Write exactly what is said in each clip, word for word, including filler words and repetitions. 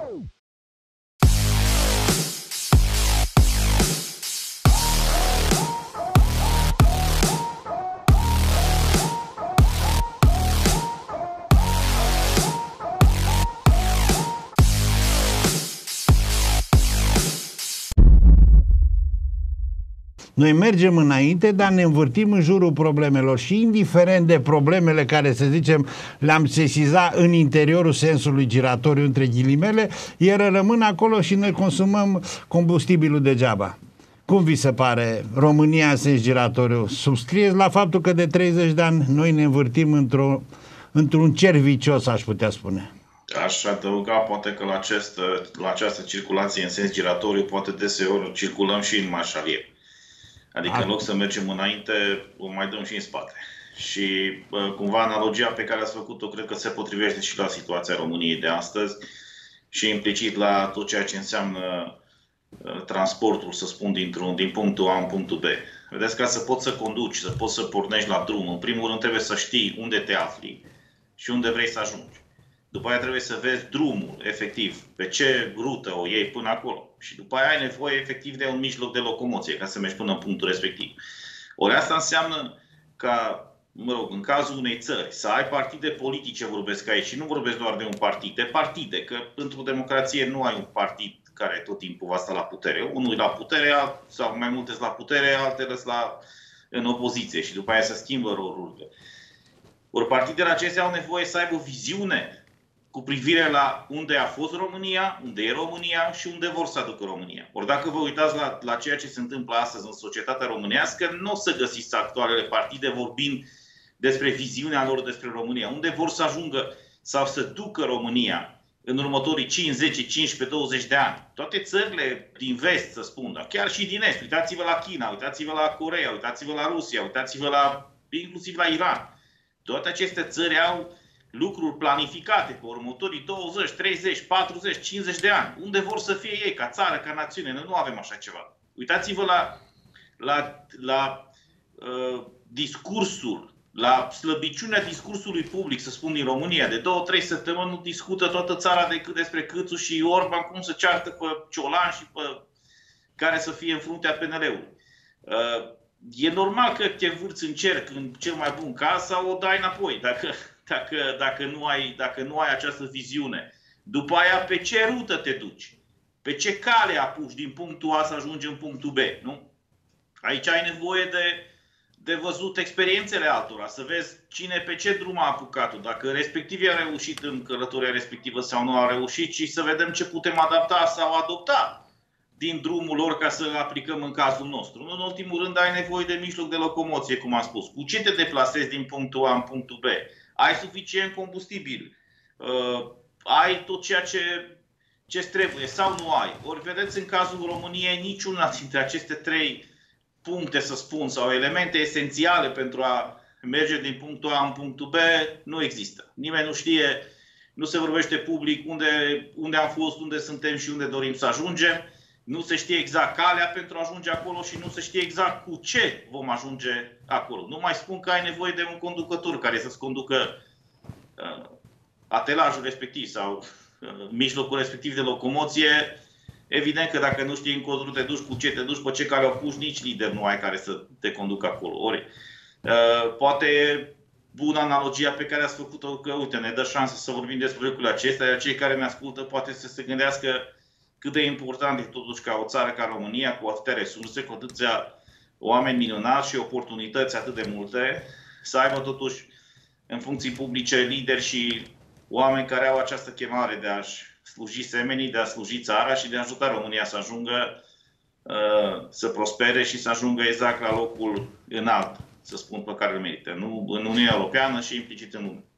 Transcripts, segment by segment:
Noi mergem înainte, dar ne învârtim în jurul problemelor și indiferent de problemele care, să zicem, le-am sesizat în interiorul sensului giratoriu, între ghilimele, ele rămân acolo și noi consumăm combustibilul degeaba. Cum vi se pare România în sens giratoriu? Subscrieți la faptul că de treizeci de ani noi ne învârtim într-o, într-un cer vicios, aș putea spune. Aș adăuga poate că la, acest, la această circulație în sens giratoriu poate deseori circulăm și în marșalier. Adică în loc să mergem înainte, o mai dăm și în spate. Și cumva analogia pe care ați făcut-o cred că se potrivește și la situația României de astăzi și implicit la tot ceea ce înseamnă transportul, să spun, dintr-un, din punctul A în punctul B. Vedeți, ca să poți să conduci, să poți să pornești la drum, în primul rând trebuie să știi unde te afli și unde vrei să ajungi. După aia trebuie să vezi drumul, efectiv, pe ce rută o iei până acolo. Și după aia ai nevoie, efectiv, de un mijloc de locomoție ca să mergi până în punctul respectiv. Ori asta înseamnă ca, mă rog, în cazul unei țări, să ai partide politice, vorbesc aici, și nu vorbesc doar de un partid, de partide, că într-o democrație nu ai un partid care tot timpul va sta la putere. Unul e la putere, sau mai multe sunt la putere, altele sunt la, în opoziție și după aia se schimbă rolurile. Ori partidele acestea au nevoie să aibă o viziune cu privire la unde a fost România, unde e România și unde vor să aducă România. Ori dacă vă uitați la, la ceea ce se întâmplă astăzi în societatea românească, nu o să găsiți actualele partide vorbind despre viziunea lor despre România. Unde vor să ajungă sau să ducă România în următorii cinci, zece, cincisprezece, douăzeci de ani. Toate țările din vest, să spun, dar chiar și din est. Uitați-vă la China, uitați-vă la Coreea, uitați-vă la Rusia, uitați-vă la, inclusiv la Iran. Toate aceste țări au lucruri planificate pe următorii douăzeci, treizeci, patruzeci, cincizeci de ani. Unde vor să fie ei, ca țară, ca națiune? Noi nu avem așa ceva. Uitați-vă la, la, la uh, discursul, la slăbiciunea discursului public, să spun, din România. De două, trei săptămâni nu discută toată țara decât despre Câțu și Orban, cum să ceartă pe Ciolan și pe care să fie în fruntea P N L-ului. Uh, e normal că te vârți în cerc, în cel mai bun caz, sau o dai înapoi, dacă... Dacă, dacă, nu ai, dacă nu ai această viziune. După aia, pe ce rută te duci? Pe ce cale apuci din punctul A să ajungi în punctul B? Nu? Aici ai nevoie de, de văzut experiențele altora, să vezi cine pe ce drum a apucat-o, dacă respectiv a reușit în călătoria respectivă sau nu a reușit și să vedem ce putem adapta sau adopta din drumul lor ca să-l aplicăm în cazul nostru. În ultimul rând, ai nevoie de mijloc de locomoție, cum am spus. Cu ce te deplasezi din punctul A în punctul B? Ai suficient combustibil, uh, ai tot ceea ce ce trebuie sau nu ai. Ori vedeți, în cazul României, niciuna dintre aceste trei puncte, să spun, sau elemente esențiale pentru a merge din punctul A în punctul B nu există. Nimeni nu știe, nu se vorbește public unde, unde am fost, unde suntem și unde dorim să ajungem. Nu se știe exact calea pentru a ajunge acolo și nu se știe exact cu ce vom ajunge acolo. Nu mai spun că ai nevoie de un conducător care să-ți conducă uh, atelajul respectiv sau uh, mijlocul respectiv de locomoție. Evident că dacă nu știi încotro te duci, cu ce te duci, pe ce cale o puși, nici lider nu ai care să te conducă acolo. Ori, uh, poate e bună analogia pe care ați făcut-o, că uite, ne dă șansă să vorbim despre lucrurile acestea, iar cei care ne ascultă poate să se gândească cât de important e totuși ca o țară ca România, cu atâtea resurse, cu atâția oameni minunați și oportunități atât de multe, să aibă totuși în funcții publice lideri și oameni care au această chemare de a-și sluji semenii, de a sluji țara și de a ajuta România să ajungă uh, să prospere și să ajungă exact la locul înalt, să spun, pe care îl merită, nu în Uniunea Europeană și implicit în lume.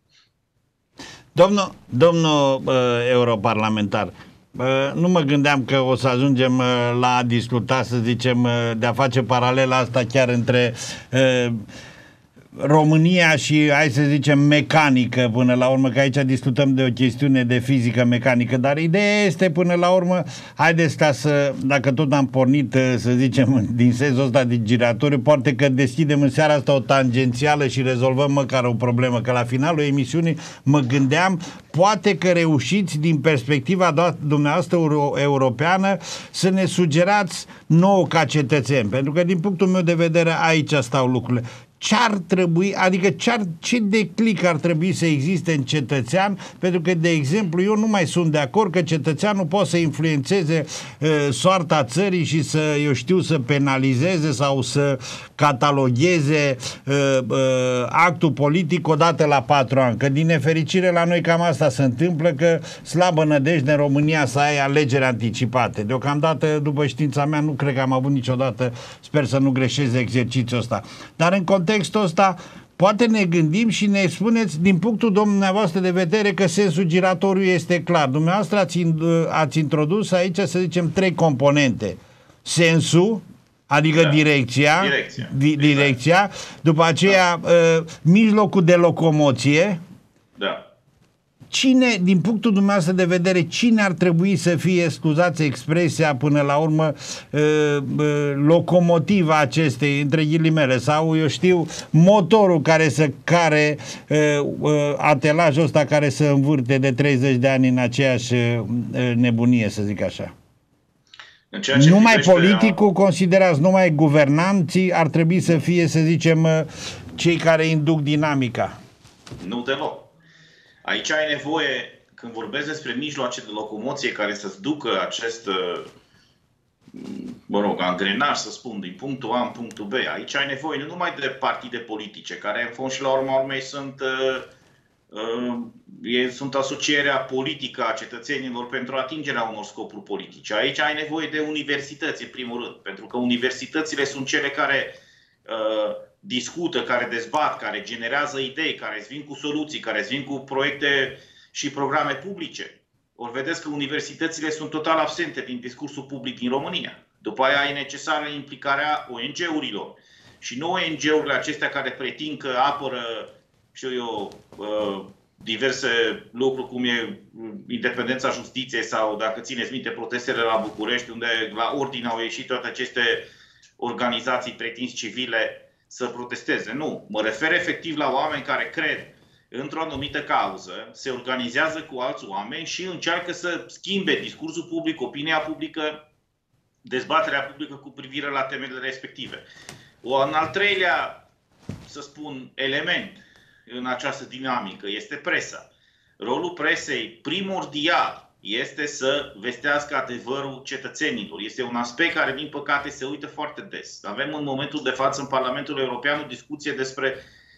Domnul, domnul uh, europarlamentar, uh, nu mă gândeam că o să ajungem uh, la a discuta, să zicem, uh, de a face paralela asta chiar între uh, România și, hai să zicem, mecanică până la urmă, că aici discutăm de o chestiune de fizică mecanică, dar ideea este până la urmă, haideți ca să, dacă tot am pornit, să zicem, din sensul ăsta de giratoriu, poate că deschidem în seara asta o tangențială și rezolvăm măcar o problemă, că la finalul emisiunii mă gândeam, poate că reușiți din perspectiva dumneavoastră europeană să ne sugerați nouă ca cetățeni, pentru că din punctul meu de vedere aici stau lucrurile. Ce ar trebui, adică ce, ar, ce declic ar trebui să existe în cetățean, pentru că, de exemplu, eu nu mai sunt de acord că cetățeanul poate să influențeze uh, soarta țării și să, eu știu, să penalizeze sau să catalogheze uh, uh, actul politic odată la patru ani. Că, din nefericire, la noi cam asta se întâmplă, că slabă nădejde în România să ai alegeri anticipate. Deocamdată, după știința mea, nu cred că am avut niciodată, sper să nu greșesc exercițiul ăsta. Dar în contextul ăsta, poate ne gândim și ne spuneți din punctul dumneavoastră de vedere că sensul giratoriu este clar. Dumneavoastră ați, ați introdus aici, să zicem, trei componente. Sensul, adică da. direcția, direcția. Di, direcția, după aceea da. uh, mijlocul de locomoție. Da. Cine, din punctul dumneavoastră de vedere, cine ar trebui să fie, scuzați expresia, până la urmă, locomotiva acestei, între ghilimele, sau, eu știu, motorul care să care atelajul ăsta care să învârte de treizeci de ani în aceeași nebunie, să zic așa? Numai politicul, considerați, numai guvernanții ar trebui să fie, să zicem, cei care induc dinamica? Nu deloc. Aici ai nevoie, când vorbesc despre mijloace de locomoție care să-ți ducă acest, mă rog, angrenaj, să spun, din punctul A în punctul B, aici ai nevoie nu numai de partide politice, care în fond și la urma urmei sunt, uh, uh, sunt asocierea politică a cetățenilor pentru atingerea unor scopuri politice. Aici ai nevoie de universități, în primul rând, pentru că universitățile sunt cele care uh, discută, care dezbat, care generează idei, care îți vin cu soluții, care îți vin cu proiecte și programe publice. Ori vedeți că universitățile sunt total absente din discursul public din România. După aia e necesară implicarea O N G-urilor. Și nu O N G-urile acestea care pretind că apără, știu eu, diverse lucruri, cum e independența justiției sau, dacă țineți minte, protestele la București, unde la ordine au ieșit toate aceste organizații pretins civile să protesteze. Nu. Mă refer efectiv la oameni care cred într-o anumită cauză, se organizează cu alți oameni și încearcă să schimbe discursul public, opinia publică, dezbaterea publică cu privire la temele respective. Un al treilea, să spun, element în această dinamică este presa. Rolul presei primordial este să vestească adevărul cetățenilor. Este un aspect care, din păcate, se uită foarte des. Avem în momentul de față în Parlamentul European o discuție despre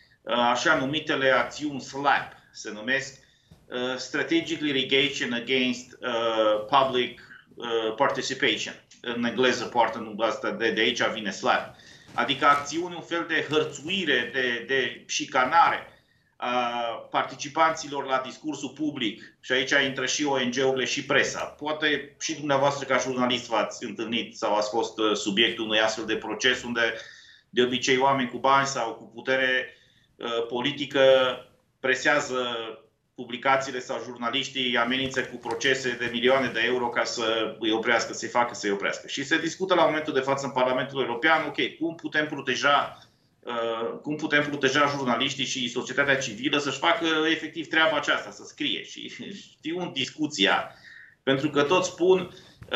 așa numitele acțiuni SLAPP. Se numesc uh, Strategic Litigation Against uh, Public uh, Participation. În engleză poartă asta, de, de aici vine SLAPP. Adică acțiuni, un fel de hărțuire, de, de șicanare a participanților la discursul public. Și aici intră și O N G-urile și presa. Poate și dumneavoastră ca jurnalist v-ați întâlnit sau ați fost subiectul unui astfel de proces unde de obicei oameni cu bani sau cu putere politică presează publicațiile sau jurnaliștii, amenință cu procese de milioane de euro ca să îi oprească, să-i facă să-i oprească. Și se discută la momentul de față în Parlamentul European, ok, cum putem proteja, uh, cum putem proteja jurnaliștii și societatea civilă să-și facă efectiv treaba aceasta, să scrie. Și știu în discuția, pentru că toți spun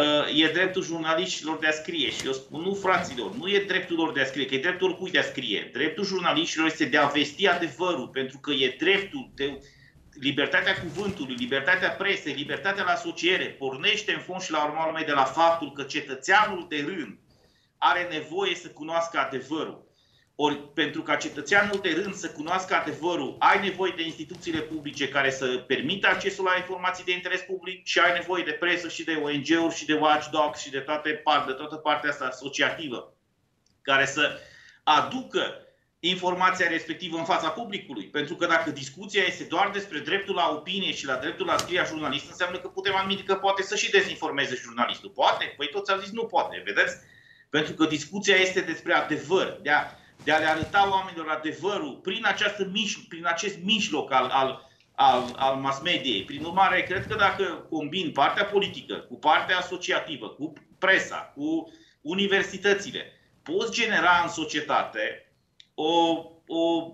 e dreptul jurnaliștilor de a scrie. Și eu spun, nu, fraților, nu e dreptul lor de a scrie, că e dreptul oricui de a scrie. Dreptul jurnaliștilor este de a vesti adevărul, pentru că e dreptul de libertatea cuvântului, libertatea presei, libertatea la asociere, pornește în fond și la urma urmei de la faptul că cetățeanul de rând are nevoie să cunoască adevărul. Ori pentru ca cetățeanul de rând să cunoască adevărul, ai nevoie de instituțiile publice care să permită accesul la informații de interes public și ai nevoie de presă și de O N G-uri și de watchdogs și de, toate, de toată partea asta asociativă care să aducă informația respectivă în fața publicului. Pentru că dacă discuția este doar despre dreptul la opinie și la dreptul la scrie a jurnalist, înseamnă că putem admite că poate să și dezinformeze jurnalistul. Poate? Păi toți au zis nu poate, vedeți? Pentru că discuția este despre adevăr. De a, de a le arăta oamenilor adevărul prin, această, prin acest mijloc al, al, al, al mass mediei. Prin urmare, cred că dacă combin partea politică cu partea asociativă, cu presa, cu universitățile, poți genera în societate o, o,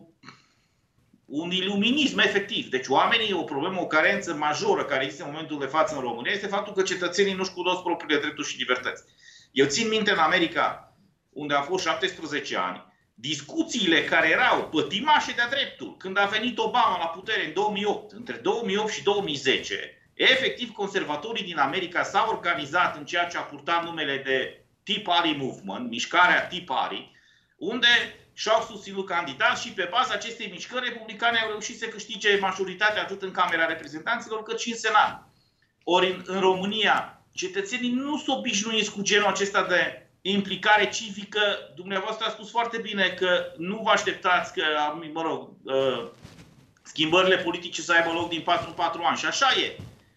un iluminism efectiv. Deci oamenii, o problemă, o carență majoră care există în momentul de față în România este faptul că cetățenii nu-și cunosc propriile drepturi și libertăți. Eu țin minte în America, unde a fost șaptesprezece ani, discuțiile care erau pătimașe de-a dreptul, când a venit Obama la putere în două mii opt, între două mii opt și două mii zece, efectiv conservatorii din America s-au organizat în ceea ce a purtat numele de Tea Party Movement, mișcarea Tea Party, unde și-au susținut candidați și pe baza acestei mișcări republicane au reușit să câștige majoritatea atât în Camera Reprezentanților cât și în Senat. Ori în, în România, cetățenii nu s-o obișnuiesc cu genul acesta de implicare civică. Dumneavoastră a spus foarte bine că nu vă așteptați că, mă rog, schimbările politice să aibă loc din patru în patru ani. Și așa e.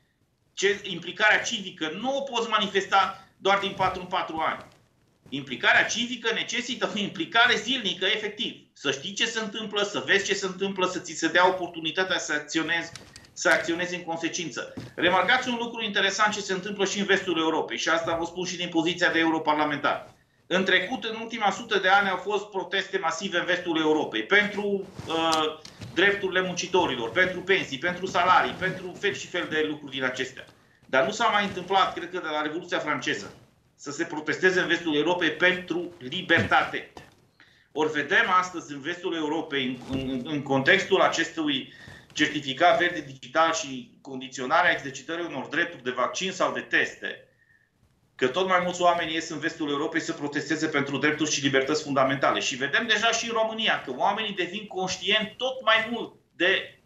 Ce, implicarea civică nu o poți manifesta doar din patru în patru ani. Implicarea civică necesită o implicare zilnică, efectiv. Să știi ce se întâmplă, să vezi ce se întâmplă, să ți se dea oportunitatea să acționezi, să acționezi în consecință. Remarcați un lucru interesant ce se întâmplă și în vestul Europei, și asta vă spun și din poziția de europarlamentar. În trecut, în ultima sută de ani, au fost proteste masive în vestul Europei pentru uh, drepturile muncitorilor, pentru pensii, pentru salarii, pentru fel și fel de lucruri din acestea. Dar nu s-a mai întâmplat, cred că de la Revoluția franceză, să se protesteze în vestul Europei pentru libertate. Ori vedem astăzi în vestul Europei, în, în, în contextul acestui certificat verde digital și condiționarea exercitării unor drepturi de vaccin sau de teste, că tot mai mulți oameni ies în vestul Europei să protesteze pentru drepturi și libertăți fundamentale. Și vedem deja și în România că oamenii devin conștienți tot mai mult de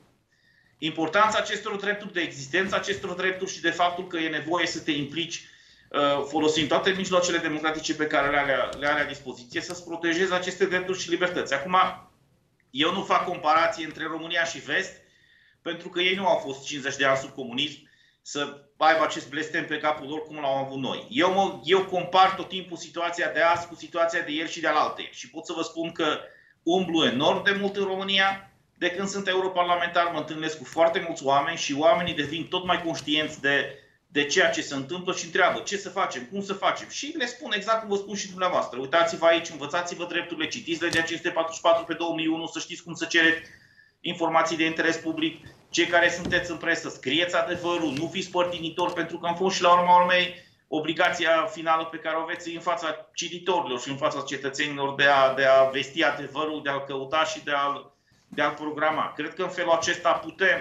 importanța acestor drepturi, de existența acestor drepturi și de faptul că e nevoie să te implici folosind toate mijloacele democratice pe care le are, le are la dispoziție să-ți protejezi aceste drepturi și libertăți. Acum, eu nu fac comparație între România și Vest, pentru că ei nu au fost cincizeci de ani sub comunism să aibă acest blestem pe capul lor cum l-au avut noi. Eu, mă, eu compar tot timpul situația de azi cu situația de ieri și de alaltă. Și pot să vă spun că umblu enorm de mult în România. De când sunt europarlamentar mă întâlnesc cu foarte mulți oameni și oamenii devin tot mai conștienți de de ceea ce se întâmplă și întreabă ce să facem, cum să facem. Și le spun exact cum vă spun și dumneavoastră. Uitați-vă aici, învățați-vă drepturile, citiți legea cinci sute patruzeci și patru pe două mii unu, să știți cum să cereți informații de interes public. Cei care sunteți în presă, scrieți adevărul, nu fiți părtinitori, pentru că în fond și la urma urmei obligația finală pe care o aveți în fața cititorilor și în fața cetățenilor de a, de a vesti adevărul, de a-l căuta și de a-l, de a-l programa. Cred că în felul acesta putem,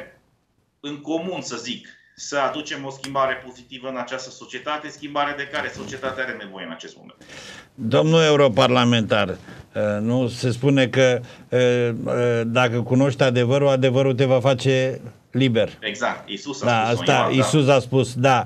în comun să zic, să aducem o schimbare pozitivă în această societate, schimbare de care societatea are nevoie în acest moment. Domnul europarlamentar, nu se spune că dacă cunoști adevărul, adevărul te va face liber. Exact, Iisus a da, spus. Asta, Iisus a spus, da.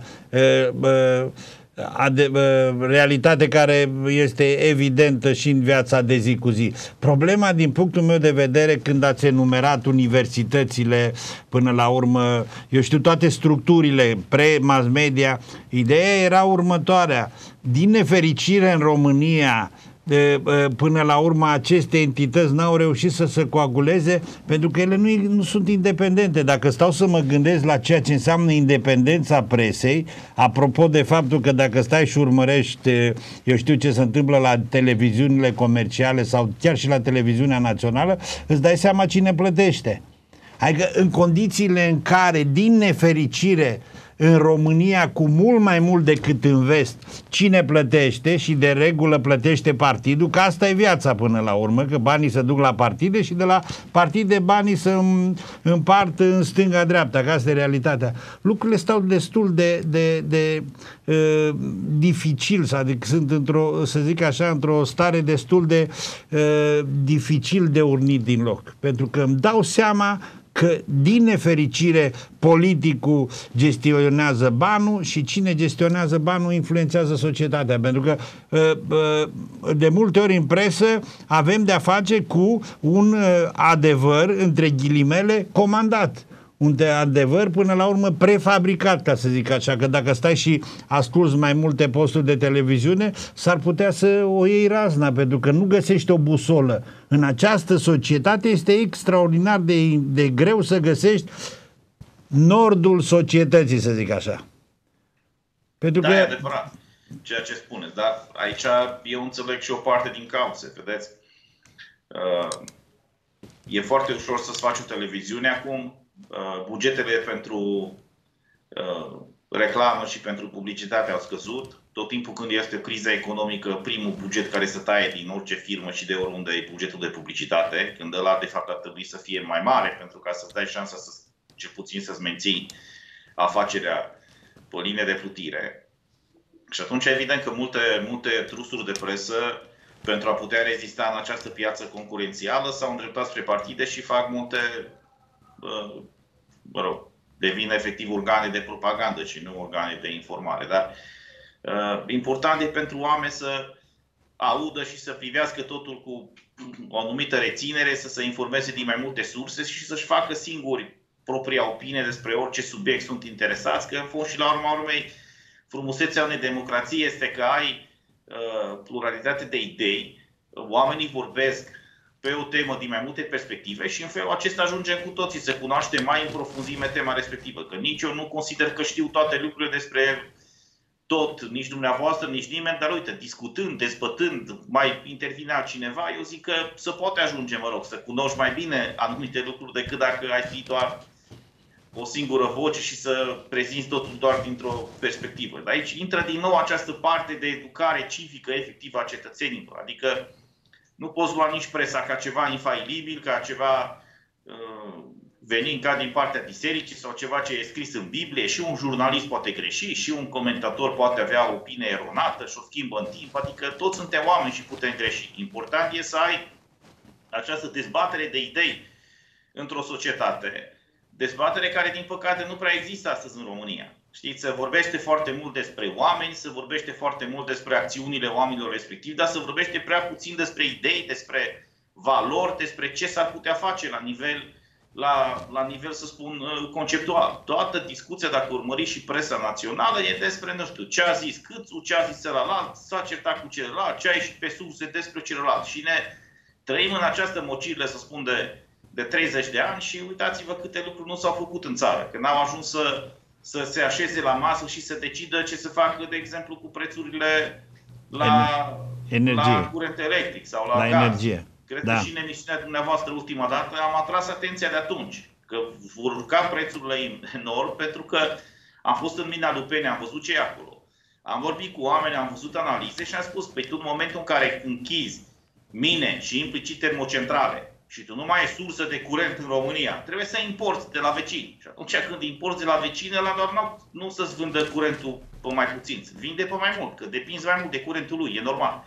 Ade realitate care este evidentă și în viața de zi cu zi. Problema, din punctul meu de vedere, când ați enumerat universitățile, până la urmă, eu știu, toate structurile pre-mass media, ideea era următoarea. Din nefericire în România, de, până la urmă, aceste entități n-au reușit să se coaguleze pentru că ele nu, nu sunt independente. Dacă stau să mă gândesc la ceea ce înseamnă independența presei, apropo de faptul că dacă stai și urmărești, eu știu ce se întâmplă la televiziunile comerciale sau chiar și la televiziunea națională, îți dai seama cine plătește. Adică în condițiile în care, din nefericire, în România, cu mult mai mult decât în vest, cine plătește, și de regulă plătește partidul, că asta e viața până la urmă, că banii se duc la partide și de la partide banii se împart în stânga-dreapta, că asta e realitatea. Lucrurile stau destul de, de, de uh, dificil, adică sunt într-o, să zic așa, într-o stare destul de uh, dificil de urnit din loc, pentru că îmi dau seama că, din nefericire, politicul gestionează banul și cine gestionează banul influențează societatea. Pentru că de multe ori în presă avem de-a face cu un adevăr, între ghilimele, comandat. un de adevăr până la urmă prefabricat, ca să zic așa, că dacă stai și asculți mai multe posturi de televiziune, s-ar putea să o iei razna, pentru că nu găsești o busolă. În această societate este extraordinar de, de greu să găsești nordul societății, să zic așa. Pentru da, că... e adevărat ceea ce spuneți, dar aici eu înțeleg și o parte din cauze, vedeți? Uh, e foarte ușor să-ți faci o televiziune acum. Uh, bugetele pentru uh, reclamă și pentru publicitate au scăzut. Tot timpul când este criza economică, primul buget care se taie din orice firmă și de oriunde e bugetul de publicitate, când ăla de fapt ar trebui să fie mai mare pentru ca să-ți dai șansa să, cel puțin să-ți menții afacerea pe linie de plutire. Și atunci evident că multe, multe trusturi de presă, pentru a putea rezista în această piață concurențială, s-au îndreptat spre partide și fac multe, mă rog, devin efectiv organe de propagandă și nu organe de informare. Dar important e pentru oameni să audă și să privească totul cu o anumită reținere, să se informeze din mai multe surse și să-și facă singuri propria opinie despre orice subiect sunt interesați, că în fond și la urma urmei frumusețea unei democrații este că ai uh, pluralitate de idei, oamenii vorbesc pe o temă din mai multe perspective și în felul acesta ajungem cu toții să cunoaștem mai în profunzime tema respectivă. Că nici eu nu consider că știu toate lucrurile despre tot, nici dumneavoastră, nici nimeni, dar uite, discutând, dezbătând, mai intervine altcineva, eu zic că se poate ajunge, mă rog, să cunoști mai bine anumite lucruri decât dacă ai fi doar o singură voce și să prezinți totul doar dintr-o perspectivă. Dar aici intră din nou această parte de educare civică efectivă a cetățenilor. Adică nu poți lua nici presa ca ceva infailibil, ca ceva uh, venind ca din partea bisericii sau ceva ce e scris în Biblie. Și un jurnalist poate greși, și un comentator poate avea o opinie eronată și o schimbă în timp. Adică toți suntem oameni și putem greși. Important e să ai această dezbatere de idei într-o societate. Dezbatere care, din păcate, nu prea există astăzi în România. Știți, se vorbește foarte mult despre oameni, se vorbește foarte mult despre acțiunile oamenilor respectivi, dar se vorbește prea puțin despre idei, despre valori, despre ce s-ar putea face la nivel, la, la nivel, să spun, conceptual. Toată discuția, dacă urmăriți și presa națională, e despre, nu știu, ce a zis Câțu, ce a zis celălalt, s-a certat cu celălalt, ce a ieșit pe surse despre celălalt. Și ne trăim în această mocirlă, să spun, de... de treizeci de ani și uitați-vă câte lucruri nu s-au făcut în țară, că n-au ajuns să, să se așeze la masă și să decidă ce să facă, de exemplu, cu prețurile la, la curent electric sau la, la gaz. Energie. Cred da. că și în emisiunea dumneavoastră ultima dată am atras atenția de atunci, că vor urca prețurile enorm, pentru că am fost în mina Lupene, am văzut ce e acolo. Am vorbit cu oameni, am văzut analize și am spus, păi tu în momentul în care închizi mine și implicit termocentrale, și tu nu mai ai sursă de curent în România, trebuie să importi de la vecini. Și atunci când importi de la vecini, ăla doar nu, nu să-ți vândă curentul pe mai puțin, vinde pe mai mult, că depinzi mai mult de curentul lui, e normal.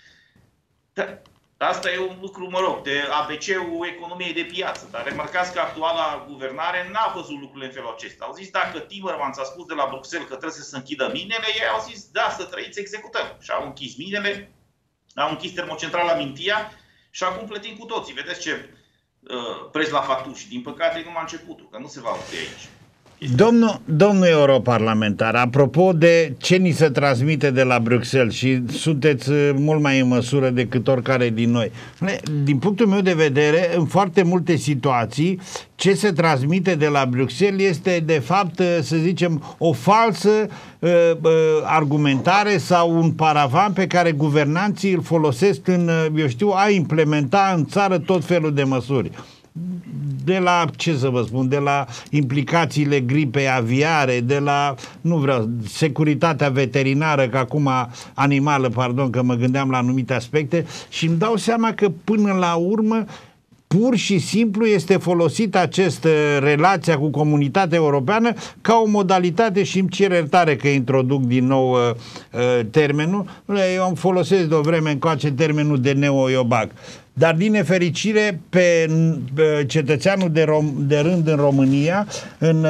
Dar asta e un lucru, mă rog, de A B C-ul economiei de piață. Dar remarcați că actuala guvernare n-a văzut lucrurile în felul acesta. Au zis, dacă Timmermans a spus de la Bruxelles că trebuie să se închidă minele, ei au zis, da, să trăiți, executăm. Și au închis minele, au închis termocentrala Mintia, și acum plătim cu toții. Vedeți ce uh, preț la facturi. Și din păcate e numai începutul, că nu se va opri aici. Domnul, domnul europarlamentar, apropo de ce ni se transmite de la Bruxelles și sunteți mult mai în măsură decât oricare din noi. Din punctul meu de vedere, în foarte multe situații, ce se transmite de la Bruxelles este de fapt, să zicem, o falsă uh, uh, argumentare sau un paravan pe care guvernanții îl folosesc în, eu știu, a implementa în țară tot felul de măsuri. De la, ce să vă spun, de la implicațiile gripei aviare, de la, nu vreau, securitatea veterinară, că acum animală, pardon, că mă gândeam la anumite aspecte și îmi dau seama că până la urmă pur și simplu este folosită această relația cu comunitatea europeană ca o modalitate și îmi cer iertare că introduc din nou uh, termenul. Eu îmi folosesc de o vreme încoace termenul de neo-iobac. Dar din nefericire pe, pe cetățeanul de, rom, de rând în România, în,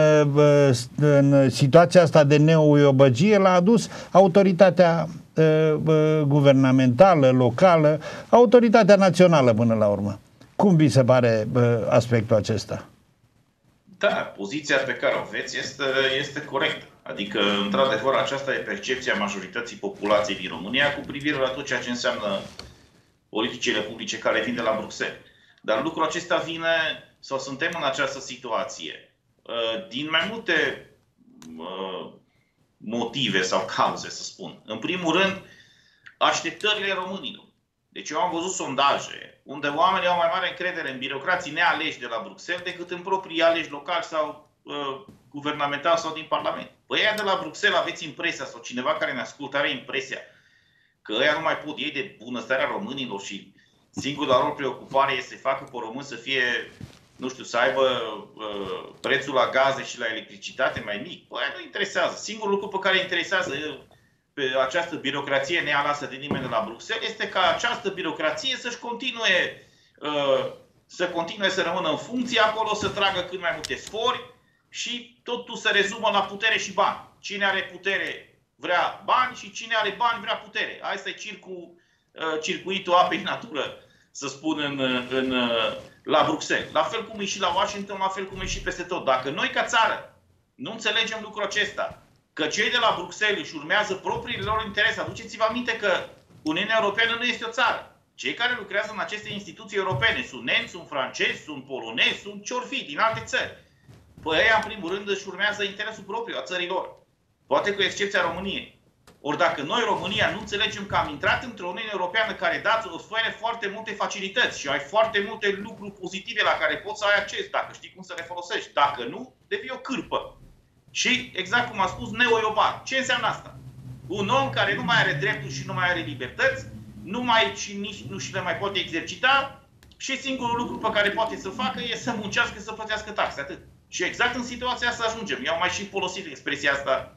în situația asta de neo-iobăgie, l-a adus autoritatea uh, guvernamentală, locală, autoritatea națională până la urmă. Cum vi se pare uh, aspectul acesta? Da, poziția pe care o aveți este, este corectă. Adică, într-adevăr, aceasta e percepția majorității populației din România cu privire la tot ceea ce înseamnă politicile publice care vin de la Bruxelles. Dar lucrul acesta vine, sau suntem în această situație, din mai multe motive sau cauze, să spun. În primul rând, așteptările românilor. Deci eu am văzut sondaje unde oamenii au mai mare încredere în birocrații nealeși de la Bruxelles decât în proprii aleși locali sau uh, guvernamentali sau din Parlament. Păi ăia de la Bruxelles aveți impresia, sau cineva care ne ascultă are impresia, că ăia nu mai pot ei de bunăstarea românilor și singura lor preocupare este să facă pe român să fie, nu știu, să aibă uh, prețul la gaze și la electricitate mai mic. Păi aia nu interesează. Singurul lucru pe care interesează pe această birocrație nealasă de nimeni de la Bruxelles este ca această birocrație să-și continue, uh, să continue să rămână în funcție acolo, să tragă cât mai multe sfori și totul se rezumă la putere și bani. Cine are putere vrea bani și cine are bani vrea putere. Asta e circu, uh, circuitul apei în natură, să spun, în, în, uh, la Bruxelles. La fel cum e și la Washington, la fel cum e și peste tot. Dacă noi ca țară nu înțelegem lucrul acesta, că cei de la Bruxelles își urmează propriile lor interese. Aduceți-vă aminte că Uniunea Europeană nu este o țară. Cei care lucrează în aceste instituții europene sunt nemți, sunt francezi, sunt polonezi, sunt ce-or fi din alte țări. Păi ei, în primul rând, își urmează interesul propriu a țărilor. Poate cu excepția României. Ori dacă noi, România, nu înțelegem că am intrat într-o Uniune Europeană care dați oferă foarte multe facilități și ai foarte multe lucruri pozitive la care poți să ai acces, dacă știi cum să le folosești. Dacă nu, devii o cârpă. Și, exact cum a spus, neoioban. Ce înseamnă asta? Un om care nu mai are drepturi și nu mai are libertăți, nu mai și nici nu și le mai poate exercita și singurul lucru pe care poate să facă e să muncească, să plătească taxe. Atât. Și exact în situația asta ajungem. Eu am mai și folosit expresia asta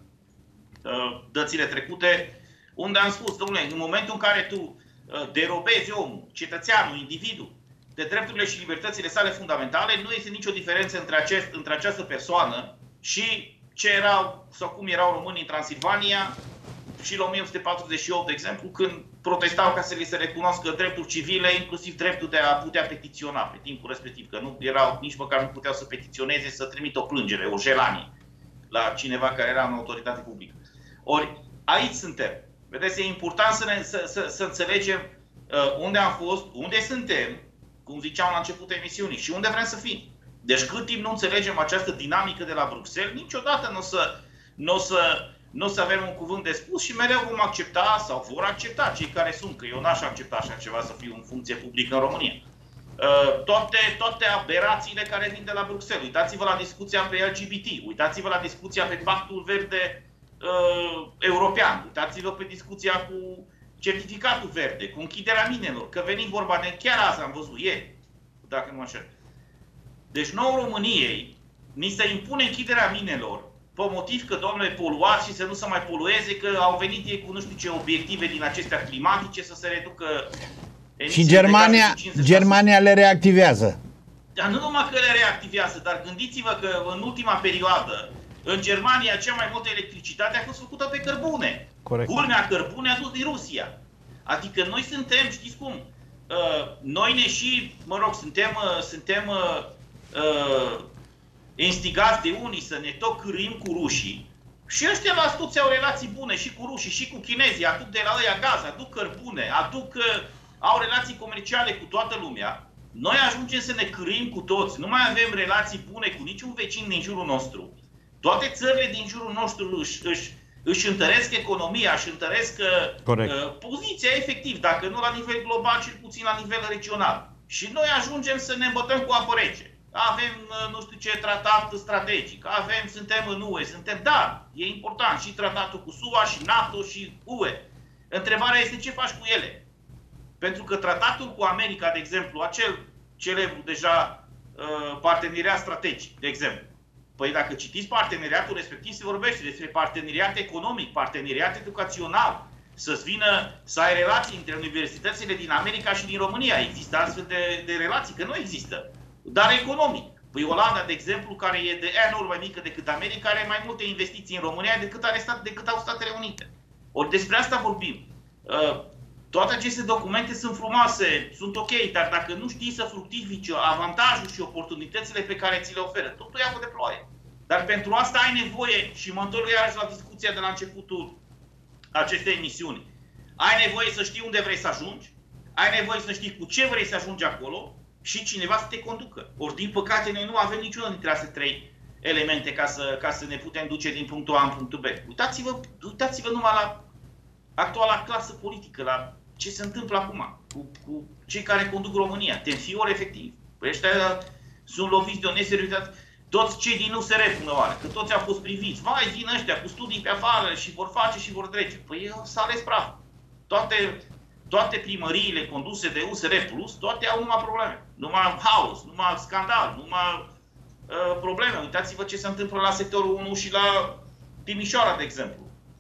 dățile trecute, unde am spus, domnule, în momentul în care tu derobezi omul, cetățeanul, individul, de drepturile și libertățile sale fundamentale, nu este nicio diferență între, acest, între această persoană și ce erau sau cum erau românii în Transilvania și la o mie opt sute patruzeci și opt, de exemplu, când protestau ca să li se recunoască drepturi civile, inclusiv dreptul de a putea petiționa pe timpul respectiv, că nu erau, nici măcar nu puteau să petiționeze, să trimită o plângere, o jelanie la cineva care era în autoritate publică. Ori aici suntem. Vedeți, e important să, ne, să, să, să înțelegem uh, unde am fost, unde suntem, cum ziceam la începutul emisiunii, și unde vrem să fim. Deci cât timp nu înțelegem această dinamică de la Bruxelles, niciodată nu o să, n -o să, n -o să avem un cuvânt de spus și mereu vom accepta sau vor accepta cei care sunt, că eu n-aș accepta așa ceva să fiu în funcție publică în România. Uh, toate, toate aberațiile care vin de la Bruxelles. Uitați-vă la discuția pe L G B T, uitați-vă la discuția pe Pactul Verde uh, European, uitați-vă pe discuția cu certificatul verde, cu închiderea minelor, că veni vorba de, chiar asta am văzut ieri, dacă nu așa. Deci nouă României ni se impune închiderea minelor pe motiv că, domnule, poluați și să nu se mai polueze, că au venit ei cu nu știu ce obiective din acestea climatice să se reducă și Germania, Germania le reactivează. Dar nu numai că le reactivează, dar gândiți-vă că în ultima perioadă, în Germania, cea mai multă electricitate a fost făcută pe cărbune. Corect. Culmea, cărbune a dus din Rusia. Adică noi suntem, știți cum, uh, noi ne și, mă rog, suntem, uh, suntem uh, uh, instigați de unii să ne tot cârâim cu rușii. Și ăștia la toți au relații bune și cu rușii și cu chinezii, aduc de la ăia gaz, aduc cărbune, aduc... Uh, au relații comerciale cu toată lumea, noi ajungem să ne cârâim cu toți, nu mai avem relații bune cu niciun vecin din jurul nostru. Toate țările din jurul nostru își, își, își întăresc economia, își întăresc uh, poziția efectiv, dacă nu la nivel global, cel puțin la nivel regional. Și noi ajungem să ne îmbătăm cu apă rece. Avem uh, nu știu ce tratat strategic, avem, suntem în U E, suntem, da, e important și tratatul cu S U A și NATO și U E. Întrebarea este ce faci cu ele. Pentru că tratatul cu America, de exemplu, acel celebru deja uh, parteneriat strategic, de exemplu. Păi dacă citiți parteneriatul respectiv, se vorbește despre parteneriat economic, parteneriat educațional, să-ți vină, să ai relații între universitățile din America și din România. Există astfel de, de relații, că nu există. Dar economic. Păi Olanda, de exemplu, care e de N ori mai mică decât America, are mai multe investiții în România decât, are stat, decât au Statele Unite. Ori despre asta vorbim. Uh, toate aceste documente sunt frumoase, sunt ok, dar dacă nu știi să fructifici avantajul și oportunitățile pe care ți le oferă, totul e apă de ploaie. Dar pentru asta ai nevoie, și mă întorc iarăși la discuția de la începutul acestei emisiuni, ai nevoie să știi unde vrei să ajungi, ai nevoie să știi cu ce vrei să ajungi acolo și cineva să te conducă. Ori, din păcate, noi nu avem niciunul dintre astea trei elemente ca să, ca să ne putem duce din punctul A în punctul B. Uitați-vă, uitați-vă numai la actuala clasă politică, la ce se întâmplă acum cu, cu cei care conduc România. Te înfiori efectiv. Păi ăștia sunt loviți de o neseriozitate. Toți cei din U S R până oară, că toți au fost priviți. Vai, vin ăștia cu studii pe afară și vor face și vor trece. Păi s-a ales praf. Toate, toate primăriile conduse de U S R Plus, toate au numai probleme. Numai haos, numai scandal, numai uh, probleme. Uitați-vă ce se întâmplă la sectorul unu și la Timișoara, de exemplu.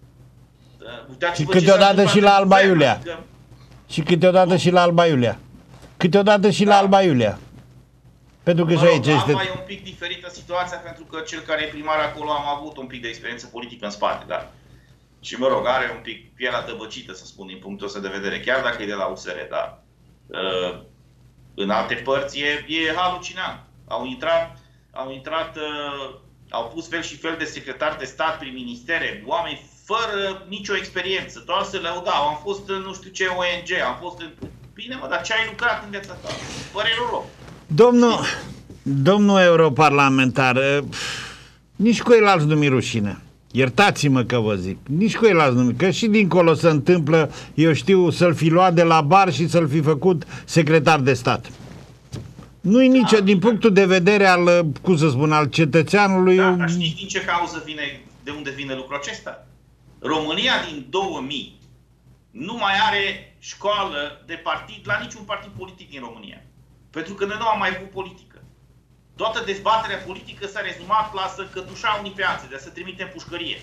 Uh, și câteodată și la Alba Iulia. Adică... Și câteodată oh. și la Alba Iulia. Câteodată și da. la Alba Iulia. Pentru că mă și rog, aici este... Alba e un pic diferită situația, pentru că cel care e primar acolo am avut un pic de experiență politică în spate, dar... Și mă rog, are un pic pielea tăbăcită, să spun, din punctul ăsta de vedere, chiar dacă e de la U S R, dar uh, în alte părți e, e halucinant. Au intrat, au intrat, uh, au pus fel și fel de secretari de stat prin ministere, oameni fără nicio experiență, doar să lăudau, am fost în nu știu ce O N G, am fost în... Bine, mă, dar ce ai lucrat în viața ta? Părerea rău. Domnul, domnul europarlamentar, nici cu el alți nu-mi rușine. Iertați-mă că vă zic. Nici cu el alți nu-mi. Că și dincolo se întâmplă, eu știu, să-l fi luat de la bar și să-l fi făcut secretar de stat. Nu-i nici, da, din punctul de vedere al, cum să spun, al cetățeanului. Da, dar știți din ce cauză vine, de unde vine lucrul acesta? România din două mii nu mai are școală de partid la niciun partid politic din România. Pentru că noi nu am mai avut politică. Toată dezbaterea politică s-a rezumat la să cătușa unii pe alții, de a să trimitem pușcărie.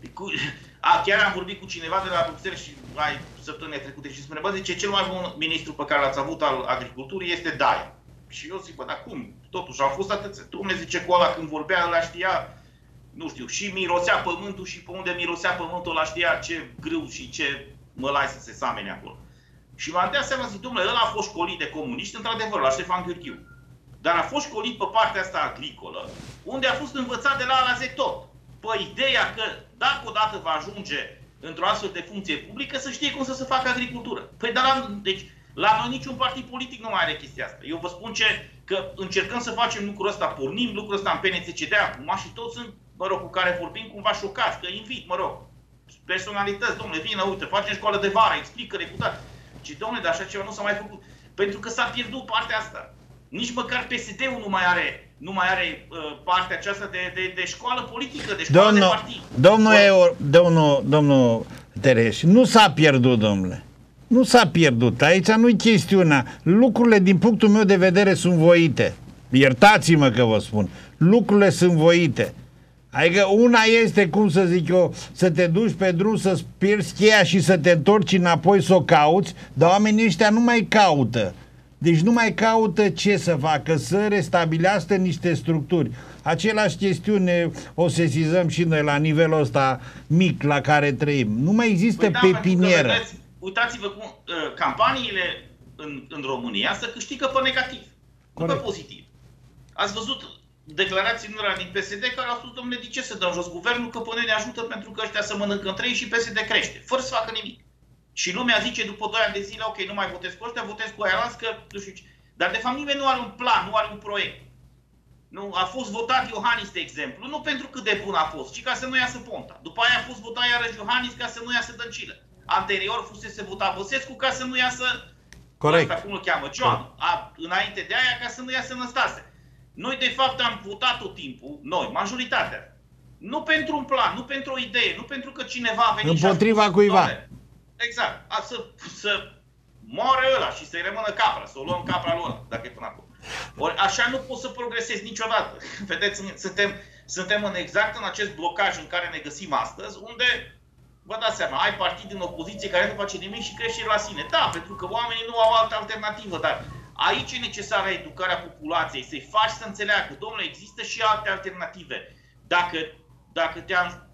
A, chiar am vorbit cu cineva de la Bruxelles și ai săptămâna trecute și spune, bă, zice, cel mai bun ministru pe care l-ați avut al agriculturii este Daia. Și eu zic, bă, dar cum? Totuși, au fost atâția. Dumnezeu zice, cu ăla când vorbea, ăla știa, nu știu, și mirosea pământul și pe unde mirosea pământul ăla știa ce grâu și ce mălai să se samene acolo. Și m-am dat seama, zic, domnule, ăla a fost școlit de comuniști, într-adevăr, la Ștefan Gheorghiu. Dar a fost școlit pe partea asta agricolă, unde a fost învățat de la A la Z tot. Pe ideea că, dacă odată va ajunge într-o astfel de funcție publică, să știe cum să se facă agricultură. Păi, dar la, deci, la noi niciun partid politic nu mai are chestia asta. Eu vă spun ce, că încercăm să facem lucrul ăsta, pornim lucrul ăsta în P N C C D acum și toți sunt, mă rog, cu care vorbim cumva șocați, că invit, mă rog, personalități, domnule, vină, uite, facem școală de vară, explică reputat. Și, domnule, dar așa ceva nu s-a mai făcut. Pentru că s-a pierdut partea asta. Nici măcar P S D-ul nu mai are, nu mai are uh, partea aceasta de, de, de școală politică, de școală domnul, de partid. Domnul, Or... domnul, domnul Tereș, nu s-a pierdut, domnule. Nu s-a pierdut. Aici nu-i chestiunea. Lucrurile, din punctul meu de vedere, sunt voite. Iertați-mă că vă spun. Lucrurile sunt voite. Adică una este, cum să zic eu, să te duci pe drum, să-ți pierzi cheia și să te întorci înapoi să o cauți, dar oamenii ăștia nu mai caută. Deci nu mai caută ce să facă, să restabilească niște structuri. Același chestiune o sesizăm și noi la nivelul ăsta mic la care trăim. Nu mai există păi pepinieră. Da, uitați-vă cum uh, campaniile în, în România se câștigă pe negativ, nu pe pozitiv. Ați văzut declarații unora din P S D care au spus, domnule, de ce să dăm jos guvernul, că pe noi ne ajută pentru că ăștia să mănâncă între ei și P S D crește, fără să facă nimic. Și lumea zice după doi ani de zile, ok, nu mai votez cu ăștia, votez cu aia, că nu știu ce. Dar de fapt nimeni nu are un plan, nu are un proiect. Nu, a fost votat Iohannis, de exemplu, nu pentru cât de bun a fost, ci ca să nu iasă Ponta. După aia a fost votat iarăși Iohannis ca să nu iasă Dăncilă. Anterior fusese votat Băsescu ca să nu iasă, corect, asta cum îl cheamă, John, a, înainte de aia ca să nu iasă Năstase. Noi de fapt am votat tot timpul, noi, majoritatea, nu pentru un plan, nu pentru o idee, nu pentru că cineva a venit împotriva și a spus, cuiva. Exact, a, să, să moare ăla și să-i rămână capra, să o luăm capra lui ăla, dacă e până acolo. Ori așa nu poți să progresezi niciodată. Vedeți, suntem, suntem în exact în acest blocaj în care ne găsim astăzi, unde, vă dați seama, ai partid în opoziție care nu face nimic și crește la sine. Da, pentru că oamenii nu au altă alternativă, dar aici e necesară educarea populației, să-i faci să înțeleagă, domnule, există și alte alternative. Dacă, dacă te-am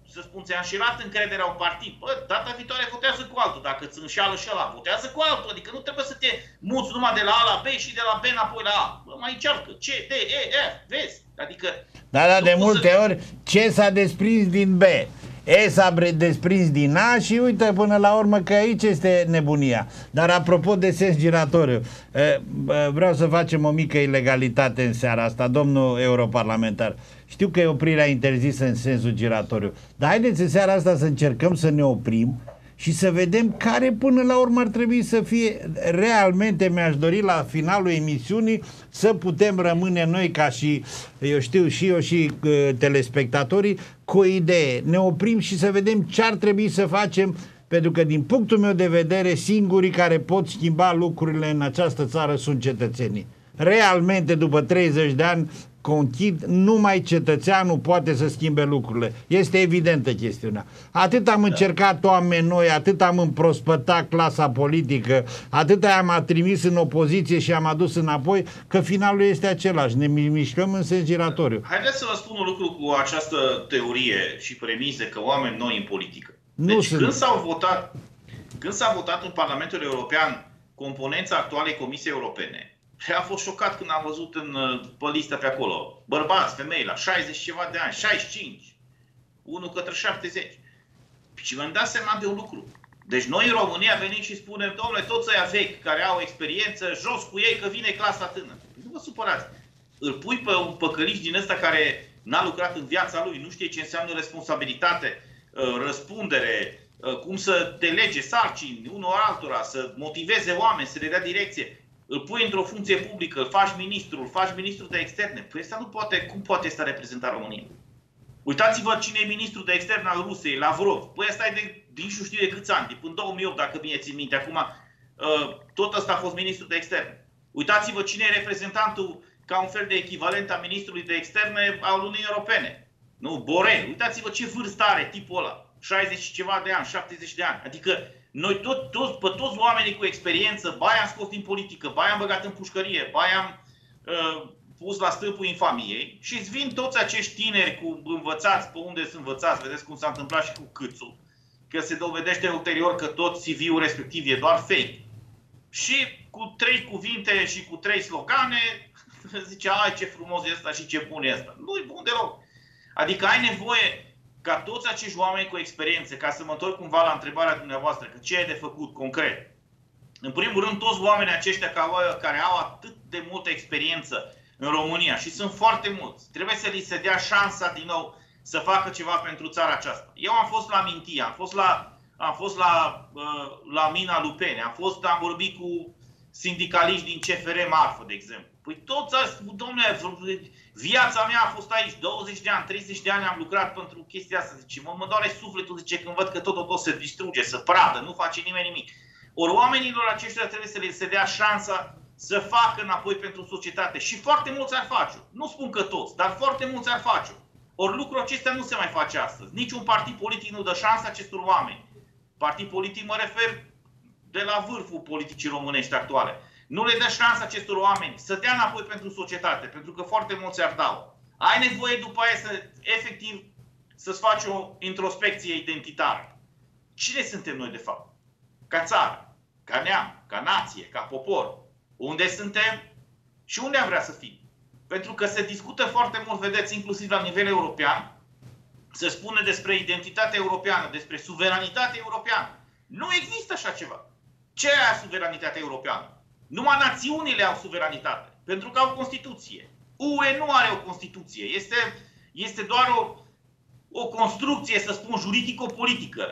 să spun, ți-a înșelat încrederea un partid, bă, data viitoare votează cu altul. Dacă îți înșeală și ăla, votează cu altul. Adică nu trebuie să te muți numai de la A la B și de la B înapoi la A. Bă, mai încearcă. C, D, E, F, vezi? Adică... Da, da, de multe să... ori C s-a desprins din B. E s-a desprins din A și uite până la urmă că aici este nebunia. Dar apropo de sens giratoriu, vreau să facem o mică ilegalitate în seara asta, domnul europarlamentar. Știu că e oprirea interzisă în sensul giratoriu, dar haideți în seara asta să încercăm să ne oprim și să vedem care până la urmă ar trebui să fie. Realmente mi-aș dori la finalul emisiunii să putem rămâne noi ca și, eu știu, și eu și uh, telespectatorii cu o idee. Ne oprim și să vedem ce ar trebui să facem, pentru că din punctul meu de vedere singurii care pot schimba lucrurile în această țară sunt cetățenii. Realmente după treizeci de ani conchid, numai cetățeanul poate să schimbe lucrurile. Este evidentă chestiunea. Atât am încercat oameni noi, atât am împrospătat clasa politică, atât am trimis în opoziție și am adus înapoi, că finalul este același. Ne mișcăm în sens giratoriu. Haideți să vă spun un lucru cu această teorie și premise că oameni noi în politică. Deci nu când s-au votat, când s-a votat în Parlamentul European componența actualei Comisiei Europene, am fost șocat când am văzut în, pe listă pe acolo bărbați, femei la șaizeci ceva de ani, șaizeci și cinci, unul către șaptezeci. Și mi-am dat seama de un lucru. Deci noi în România venim și spunem, domnule, toți ăia vechi care au experiență, jos cu ei că vine clasa tânără. Nu vă supărați. Îl pui pe un păcăliș din ăsta care n-a lucrat în viața lui, nu știe ce înseamnă responsabilitate, răspundere, cum să delege sarcini unor altora, să motiveze oameni, să le dea direcție. Îl pui într-o funcție publică, îl faci ministru, îl faci ministru de externe. Păi ăsta nu poate, cum poate ăsta reprezenta România? Uitați-vă cine e ministru de externe al Rusiei, Lavrov. Păi ăsta e de, din nu știu de câți ani, de până două mii opt, dacă bine țin minte. Acum, tot ăsta a fost ministru de externe. Uitați-vă cine e reprezentantul ca un fel de echivalent a ministrului de externe al Uniunii Europene. Nu, Borel. Uitați-vă ce vârstă are tipul ăla. șaizeci și ceva de ani, șaptezeci de ani. Adică noi tot, toți, pe toți oamenii cu experiență, ba i-am scos din politică, ba i-am băgat în pușcărie, ba i-am uh, pus la stâlpul infamiei și îți vin toți acești tineri cu învățați pe unde sunt învățați, vedeți cum s-a întâmplat și cu Câțu, că se dovedește ulterior că tot C V-ul respectiv e doar fake. Și cu trei cuvinte și cu trei slogane zice, ai ce frumos e ăsta și ce bun e ăsta. Nu-i bun deloc. Adică ai nevoie ca toți acești oameni cu experiență, ca să mă întorc cumva la întrebarea dumneavoastră, că ce e de făcut concret? În primul rând, toți oamenii aceștia care au atât de multă experiență în România, și sunt foarte mulți, trebuie să li se dea șansa din nou să facă ceva pentru țara aceasta. Eu am fost la Mintia, am fost la, am fost la, la Mina Lupene, am, fost, am vorbit cu sindicaliști din C F R Marfă, de exemplu. Păi toți azi, domnule, viața mea a fost aici, douăzeci de ani, treizeci de ani am lucrat pentru chestia asta, zice, mă, mă doare sufletul, zice, când văd că totul tot se distruge, se pradă, nu face nimeni nimic. Ori oamenilor aceștia trebuie să le se dea șansa să facă înapoi pentru societate și foarte mulți ar face-o. Nu spun că toți, dar foarte mulți ar face-o. Ori lucrul acesta nu se mai face astăzi. Niciun partid politic nu dă șansa acestor oameni. Partid politic mă refer de la vârful politicii românești actuale. Nu le dă șansa acestor oameni să dea înapoi pentru societate, pentru că foarte mulți ar dau. Ai nevoie după aia să, efectiv, să-ți faci o introspecție identitară. Cine suntem noi de fapt? Ca țară, ca neam, ca nație, ca popor. Unde suntem și unde am vrea să fim? Pentru că se discută foarte mult, vedeți, inclusiv la nivel european, se spune despre identitatea europeană, despre suveranitate europeană. Nu există așa ceva. Ce e suveranitatea europeană? Numai națiunile au suveranitate, pentru că au Constituție. U E nu are o Constituție, este, este doar o, o construcție, să spun, juridico-politică,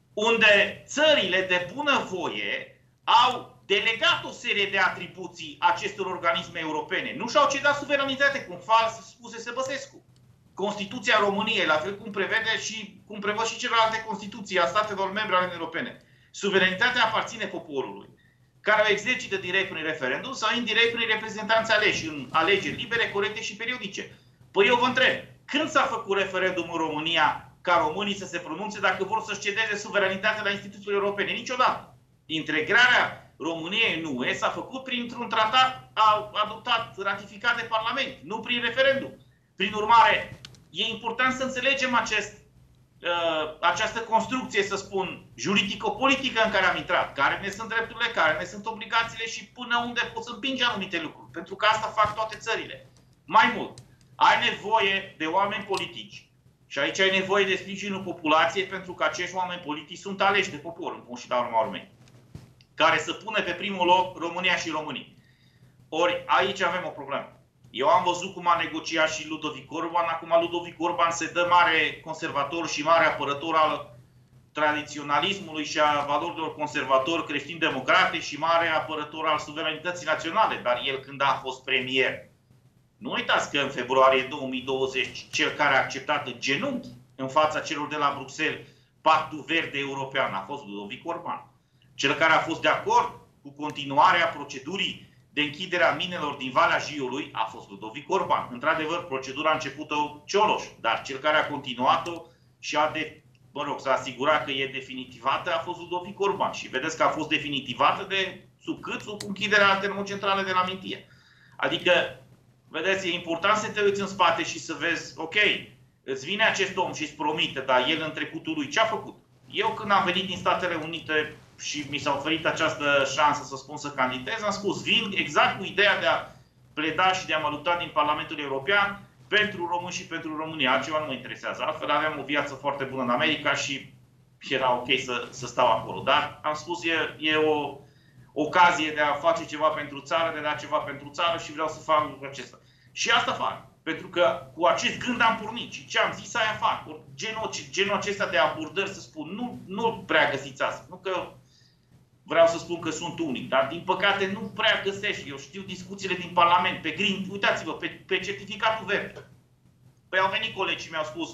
unde țările de bunăvoie au delegat o serie de atribuții acestor organisme europene. Nu și-au cedat suveranitate, cum fals spusese Băsescu. Constituția României, la fel cum prevede și cum prevăd și celelalte Constituții a statelor membre ale Uniunii Europene. Suveranitatea aparține poporului, care o exercită direct prin referendum sau indirect prin reprezentanți aleși în alegeri libere, corecte și periodice. Păi eu vă întreb, când s-a făcut referendum în România ca românii să se pronunțe dacă vor să-și cedeze suveranitatea la instituțiile europene? Niciodată. Integrarea României în U E s-a făcut printr-un tratat adoptat, ratificat de Parlament, nu prin referendum. Prin urmare, e important să înțelegem acest, această construcție, să spun, juridico-politică în care am intrat, care ne sunt drepturile, care ne sunt obligațiile și până unde poți împinge anumite lucruri. Pentru că asta fac toate țările. Mai mult, ai nevoie de oameni politici și aici ai nevoie de sprijinul populației, pentru că acești oameni politici sunt aleși de popor, în fond și la urma urmei, care să pună pe primul loc România și românii. Ori aici avem o problemă. Eu am văzut cum a negociat și Ludovic Orban. Acum Ludovic Orban se dă mare conservator și mare apărător al tradiționalismului și a valorilor conservatori creștin-democrate și mare apărător al suveranității naționale. Dar el, când a fost premier, nu uitați că în februarie două mii douăzeci cel care a acceptat în genunchi în fața celor de la Bruxelles Pactul Verde European a fost Ludovic Orban. Cel care a fost de acord cu continuarea procedurii de închiderea minelor din Valea Jiului a fost Ludovic Orban. Într-adevăr, procedura a început-o Cioloș, dar cel care a continuat-o și a de, mă rog, s-a asigurat că e definitivată a fost Ludovic Orban. Și vedeți că a fost definitivată de sub Câțu cu închiderea termocentrale de la Mintie. Adică, vedeți, e important să te uiți în spate și să vezi, ok, îți vine acest om și îți promite, dar el în trecutul lui ce a făcut? Eu când am venit din Statele Unite și mi s-a oferit această șansă să spun să candidez, am spus, vin exact cu ideea de a pleda și de a mă lupta din Parlamentul European pentru români și pentru România. Altceva nu mă interesează. Altfel aveam o viață foarte bună în America și era ok să, să stau acolo. Dar am spus, e, e o ocazie de a face ceva pentru țară, de a da ceva pentru țară și vreau să fac lucrul acesta. Și asta fac. Pentru că cu acest gând am pornit și ce am zis aia fac. Genul, genul acesta de abordări, să spun, nu, nu prea găsiți asta. Nu că vreau să spun că sunt unic, dar din păcate nu prea găsești. Eu știu discuțiile din Parlament, pe green, uitați-vă, pe, pe certificatul verde. Păi au venit colegii, mi-au spus,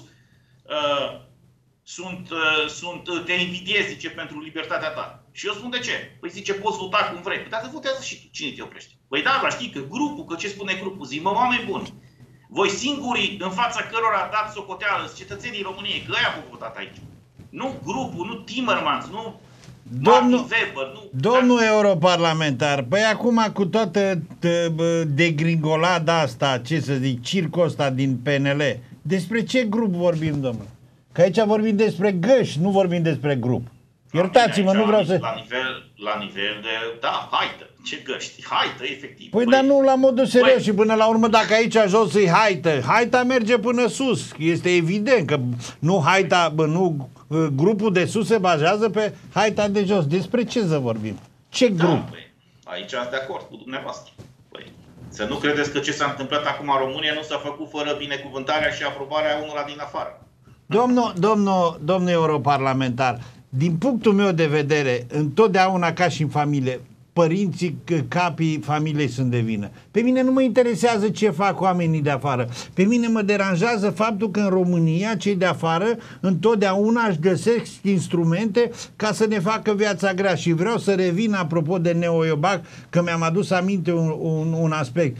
uh, sunt, uh, sunt, uh, te invidiez, zice, pentru libertatea ta. Și eu spun de ce? Păi zice, poți vota cum vrei. Păi dar votează și tu. Cine te oprește? Păi da, dar știi că grupul, că ce spune grupul, zic, mă, oameni buni, voi singurii în fața cărora dați socoteală, cetățenii României, că ăia v-au votat aici. Nu grupul, nu Timmermans, nu Domnul, Weber, nu, domnul dar... europarlamentar, păi acum cu toată degringolada asta, ce să zic, circul ăsta din P N L, despre ce grup vorbim, domnule? Că aici vorbim despre găși, nu vorbim despre grup. Iertați-mă, nu vreau la, să... La nivel, la nivel de... Da, haită. Ce găști? Haită, efectiv. Păi, dar nu la modul serios. Păi... Și până la urmă, dacă aici jos îi haită, haita merge până sus. Este evident că nu haita, bă, nu, grupul de sus se bazează pe haita de jos. Despre ce să vorbim? Ce grup? Da, păi, aici sunt de acord cu dumneavoastră. Păi, să nu credeți că ce s-a întâmplat acum în România nu s-a făcut fără binecuvântarea și aprobarea unora din afară. Domnul, domnul, domnul europarlamentar, din punctul meu de vedere, întotdeauna ca și în familie, părinții, capii familiei sunt de vină. Pe mine nu mă interesează ce fac oamenii de afară. Pe mine mă deranjează faptul că în România cei de afară întotdeauna își găsesc instrumente ca să ne facă viața grea. Și vreau să revin apropo de Neo Iobac, că mi-am adus aminte un, un, un aspect.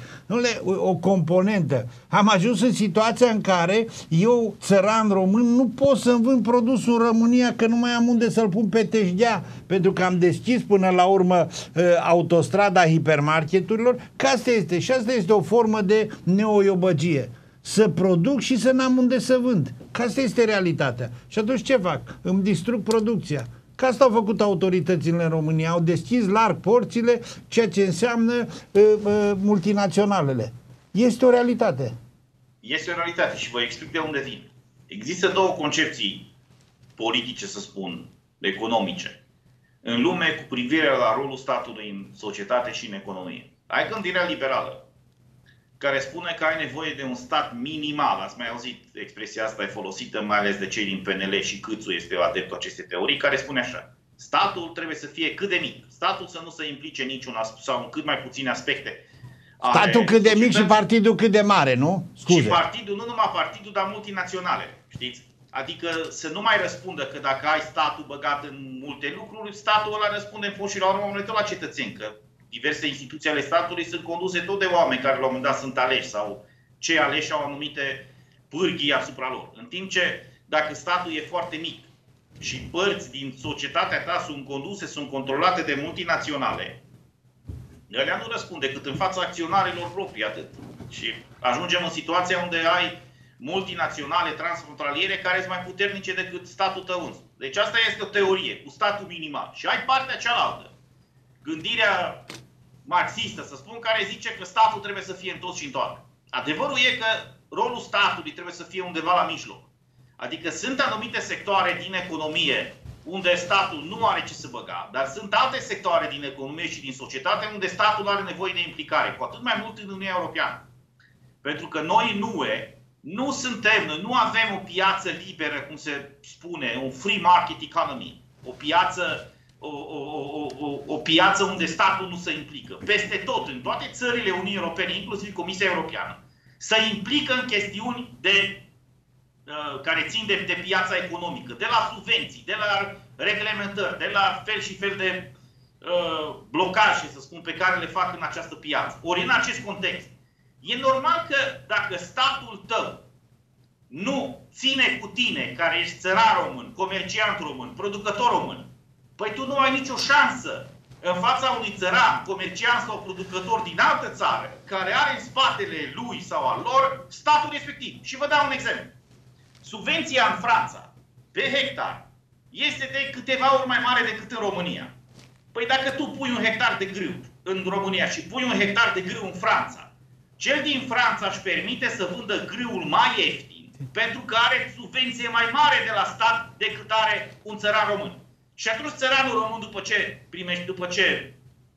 O componentă. Am ajuns în situația în care eu, țăran român, nu pot să-mi vând produsul în România că nu mai am unde să-l pun pe teșghea, pentru că am deschis până la urmă autostrada hipermarketurilor, că asta este. Și asta este o formă de neoiobăgie. Să produc și să n-am unde să vând. Că asta este realitatea. Și atunci ce fac? Îmi distrug producția. Că asta au făcut autoritățile în România. Au deschis larg porțile, ceea ce înseamnă uh, uh, multinaționalele. Este o realitate. Este o realitate și vă explic de unde vin. Există două concepții politice, să spun, economice, în lume cu privire la rolul statului în societate și în economie. Ai gândirea liberală, care spune că ai nevoie de un stat minimal. Ați mai auzit expresia asta, e folosită mai ales de cei din P N L și Câțu este adeptul acestei teorii, care spune așa: statul trebuie să fie cât de mic. Statul să nu se implice niciun sau în cât mai puține aspecte. Statul cât de mic și partidul cât de mare, nu? Scuze. Și partidul, nu numai partidul, dar multinaționale. Știți? Adică să nu mai răspundă că dacă ai statul băgat în multe lucruri, statul ăla răspunde în fond și la urmă tot la cetățeni, că diverse instituții ale statului sunt conduse tot de oameni care la un moment dat sunt aleși sau cei aleși au anumite pârghii asupra lor. În timp ce dacă statul e foarte mic și părți din societatea ta sunt conduse, sunt controlate de multinaționale, alea nu răspund decât în fața acționarilor proprii, atât. Și ajungem în situația unde ai multinaționale transfrontaliere care sunt mai puternice decât statul tău însuși. Deci asta este o teorie, cu statul minimal. Și ai partea cealaltă, gândirea marxistă, să spun, care zice că statul trebuie să fie în tot și în toate. Adevărul e că rolul statului trebuie să fie undeva la mijloc. Adică sunt anumite sectoare din economie unde statul nu are ce să băga, dar sunt alte sectoare din economie și din societate unde statul are nevoie de implicare, cu atât mai mult în Uniunea Europeană. Pentru că noi în U E nu suntem, noi nu avem o piață liberă, cum se spune, un free market economy, o piață, o, o, o, o, o piață unde statul nu se implică. Peste tot, în toate țările Uniunii Europene, inclusiv Comisia Europeană, se implică în chestiuni de care țin de, de piața economică, de la subvenții, de la reglementări, de la fel și fel de uh, blocaje, să spun, pe care le fac în această piață. Ori în acest context, e normal că dacă statul tău nu ține cu tine, care ești țăran român, comerciant român, producător român, păi tu nu ai nicio șansă în fața unui țăran, comerciant sau producător din altă țară, care are în spatele lui sau al lor statul respectiv. Și vă dau un exemplu. Subvenția în Franța, pe hectar, este de câteva ori mai mare decât în România. Păi dacă tu pui un hectar de grâu în România și pui un hectar de grâu în Franța, cel din Franța își permite să vândă grâul mai ieftin, pentru că are subvenție mai mare de la stat decât are un țăran român. Și atunci țăranul român, după ce primește, după ce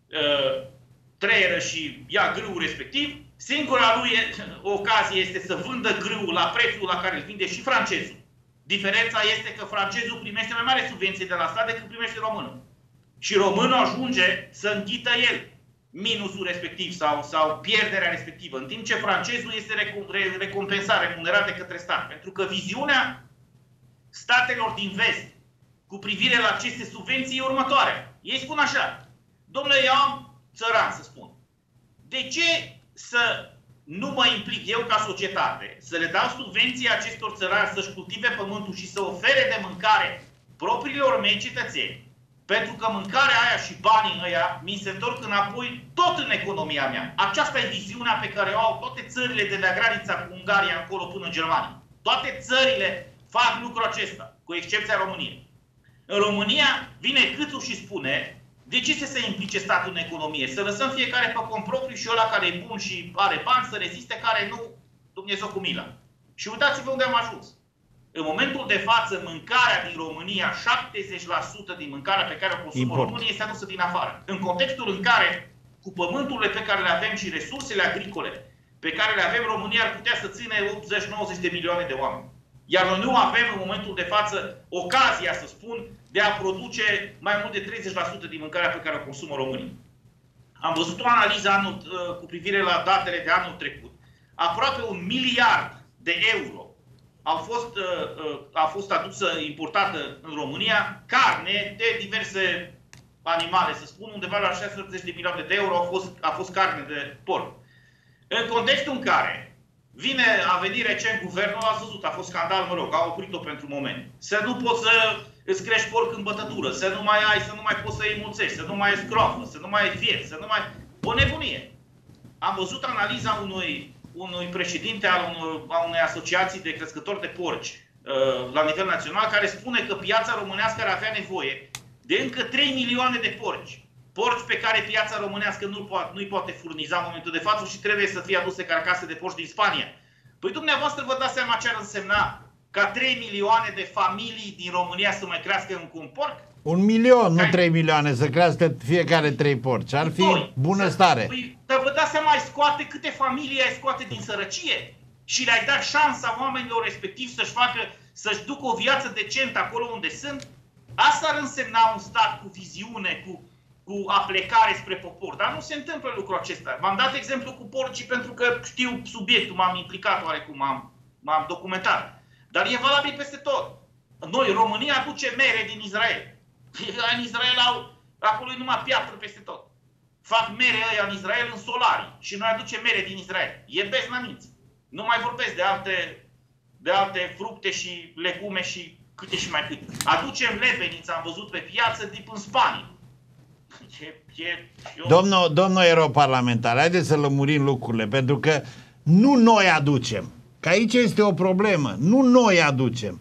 uh, trăieră și ia grâul respectiv, singura lui ocazie este să vândă grâul la prețul la care îl vinde și francezul. Diferența este că francezul primește mai mare subvenție de la stat decât primește românul. Și românul ajunge să înghită el minusul respectiv sau, sau pierderea respectivă, în timp ce francezul este recompensat, remunerat de către stat. Pentru că viziunea statelor din vest cu privire la aceste subvenții e următoarea. Ei spun așa: domnule, eu am țăran, să spun. De ce să nu mă implic eu ca societate, să le dau subvenții acestor țărani să-și cultive pământul și să ofere de mâncare propriilor mei cetățeni? Pentru că mâncarea aia și banii ăia mi se întorc înapoi tot în economia mea. Aceasta e viziunea pe care o au toate țările de la granița cu Ungaria încolo până în Germania. Toate țările fac lucrul acesta, cu excepția României. În România vine Câțu și spune: de ce să se implice statul în economie? Să lăsăm fiecare pe cont propriu și ăla care e bun și are bani să reziste, care nu, Dumnezeu cu mila. Și uitați-vă unde am ajuns. În momentul de față, mâncarea din România, șaptezeci la sută din mâncarea pe care o consumă românii este adusă din afară. În contextul în care, cu pământurile pe care le avem și resursele agricole pe care le avem, România ar putea să ține optzeci nouăzeci de milioane de oameni. Iar noi nu avem în momentul de față ocazia, să spun, de a produce mai mult de treizeci la sută din mâncarea pe care o consumă românii. Am văzut o analiză anul, cu privire la datele de anul trecut. Aproape un miliard de euro a fost, a fost adusă, importată în România, carne de diverse animale, să spun, undeva la șase sute optzeci de milioane de euro a fost, a fost carne de porc. În contextul în care vine, a venit recent guvernul, ați văzut, a fost scandal, mă rog, a oprit-o pentru moment. Să nu poți să îți crești porc în bătătură, să nu mai ai, să nu mai poți să îi mulțești, să nu mai ai scroafă, să nu mai ai viet, să nu mai... O nebunie. Am văzut analiza unui, unui președinte al unui, a unei asociații de crescători de porci uh, la nivel național, care spune că piața românească ar avea nevoie de încă trei milioane de porci. Porci pe care piața românească nu-i poate, nu poate furniza în momentul de față și trebuie să fie aduse carcase de porci din Spania. Păi dumneavoastră vă dați seama ce ar însemna ca trei milioane de familii din România să mai crească un porc? Un milion, nu trei milioane, să crească fiecare trei porci. Ar fi bunăstare. Păi, dar vă dați seama, ai scoate câte familii ai scoate din sărăcie? Și le-ai dat șansa oamenilor respectiv să-și facă, să-și ducă o viață decentă acolo unde sunt? Asta ar însemna un stat cu viziune, cu, cu aplecare spre popor. Dar nu se întâmplă lucrul acesta. V-am dat exemplu cu porcii pentru că știu subiectul, m-am implicat oarecum, m-am documentat. Dar e valabil peste tot. Noi, România, aduce mere din Israel. În Israel au, acolo e numai piatră peste tot. Fac mere ăia în Israel în solari și noi aducem mere din Israel. E beznăminți. Nu mai vorbesc de alte, de alte fructe și legume și câte și mai câte. Aducem lebeniți, am văzut pe piață, din în Spania. E, e, eu... Domnul, domnul europarlamentar, haideți să lămurim lucrurile, pentru că nu noi aducem. Că aici este o problemă. Nu noi aducem.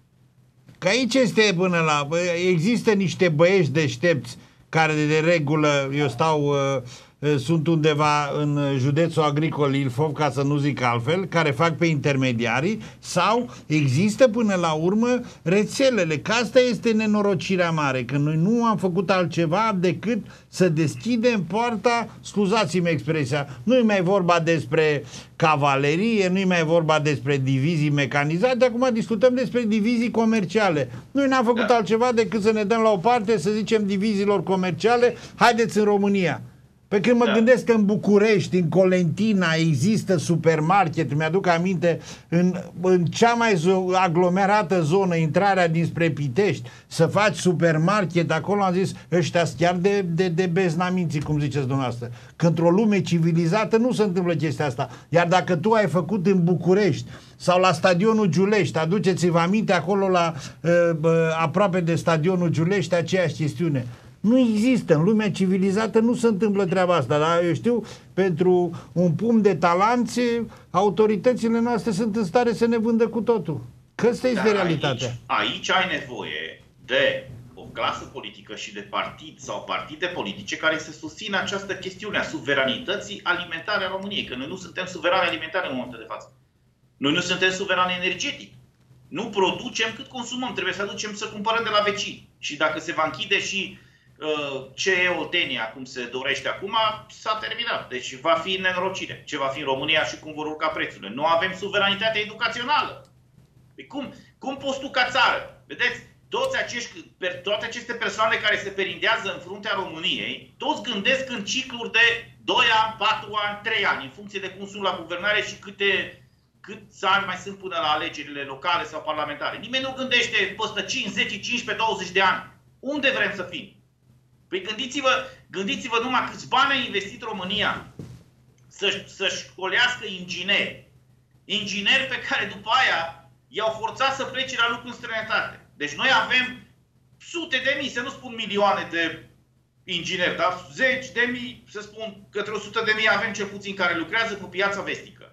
Că aici este până la... Există niște băieți deștepți care de regulă, eu stau... sunt undeva în județul agricol Ilfov, ca să nu zic altfel, care fac pe intermediarii, sau există până la urmă rețelele, că asta este nenorocirea mare, că noi nu am făcut altceva decât să deschidem poarta, scuzați-mi expresia, nu-i mai vorba despre cavalerie, nu-i mai vorba despre divizii mecanizate, acum discutăm despre divizii comerciale. Noi n-am făcut da. altceva decât să ne dăm la o parte, să zicem diviziilor comerciale, haideți în România. Pe când mă da. gândesc că în București, în Colentina, există supermarket, mi-aduc aminte, în, în cea mai zo- aglomerată zonă, intrarea dinspre Pitești, să faci supermarket, acolo am zis, ăștia chiar de, de, de beznaminții, cum ziceți dumneavoastră. Că într-o lume civilizată nu se întâmplă chestia asta. Iar dacă tu ai făcut în București sau la stadionul Giulești, aduceți-vă aminte acolo la uh, uh, aproape de stadionul Giulești, aceeași chestiune. Nu există. În lumea civilizată nu se întâmplă treaba asta, dar eu știu, pentru un pumn de talanți, autoritățile noastre sunt în stare să ne vândă cu totul. Că asta este realitatea. Aici, aici ai nevoie de o clasă politică și de partid sau partide politice care să susțină această chestiune a suveranității alimentare a României. Că noi nu suntem suverani alimentare în momentul de față. Noi nu suntem suverani energetic. Nu producem cât consumăm. Trebuie să aducem să cumpărăm de la vecini. Și dacă se va închide și ce e Oltenia, cum se dorește acum, s-a terminat. Deci va fi nenorocire. Ce va fi în România și cum vor urca prețurile. Nu avem suveranitate educațională. Cum, cum poți tu ca țară? Vedeți, toți acești, toate aceste persoane care se perindează în fruntea României, toți gândesc în cicluri de doi ani, patru ani, trei ani, în funcție de cum sunt la guvernare și câte, câți ani mai sunt până la alegerile locale sau parlamentare. Nimeni nu gândește peste cinci, zece, cincisprezece, douăzeci de ani. Unde vrem să fim? Păi gândiți-vă, gândiți-vă numai câți bani a investit România să-și, să-și școlească ingineri. Ingineri pe care după aia i-au forțat să plece la lucru în străinătate. Deci noi avem sute de mii, să nu spun milioane de ingineri, dar zeci de mii, să spun către o sută de mii avem cel puțin care lucrează pe piața vestică.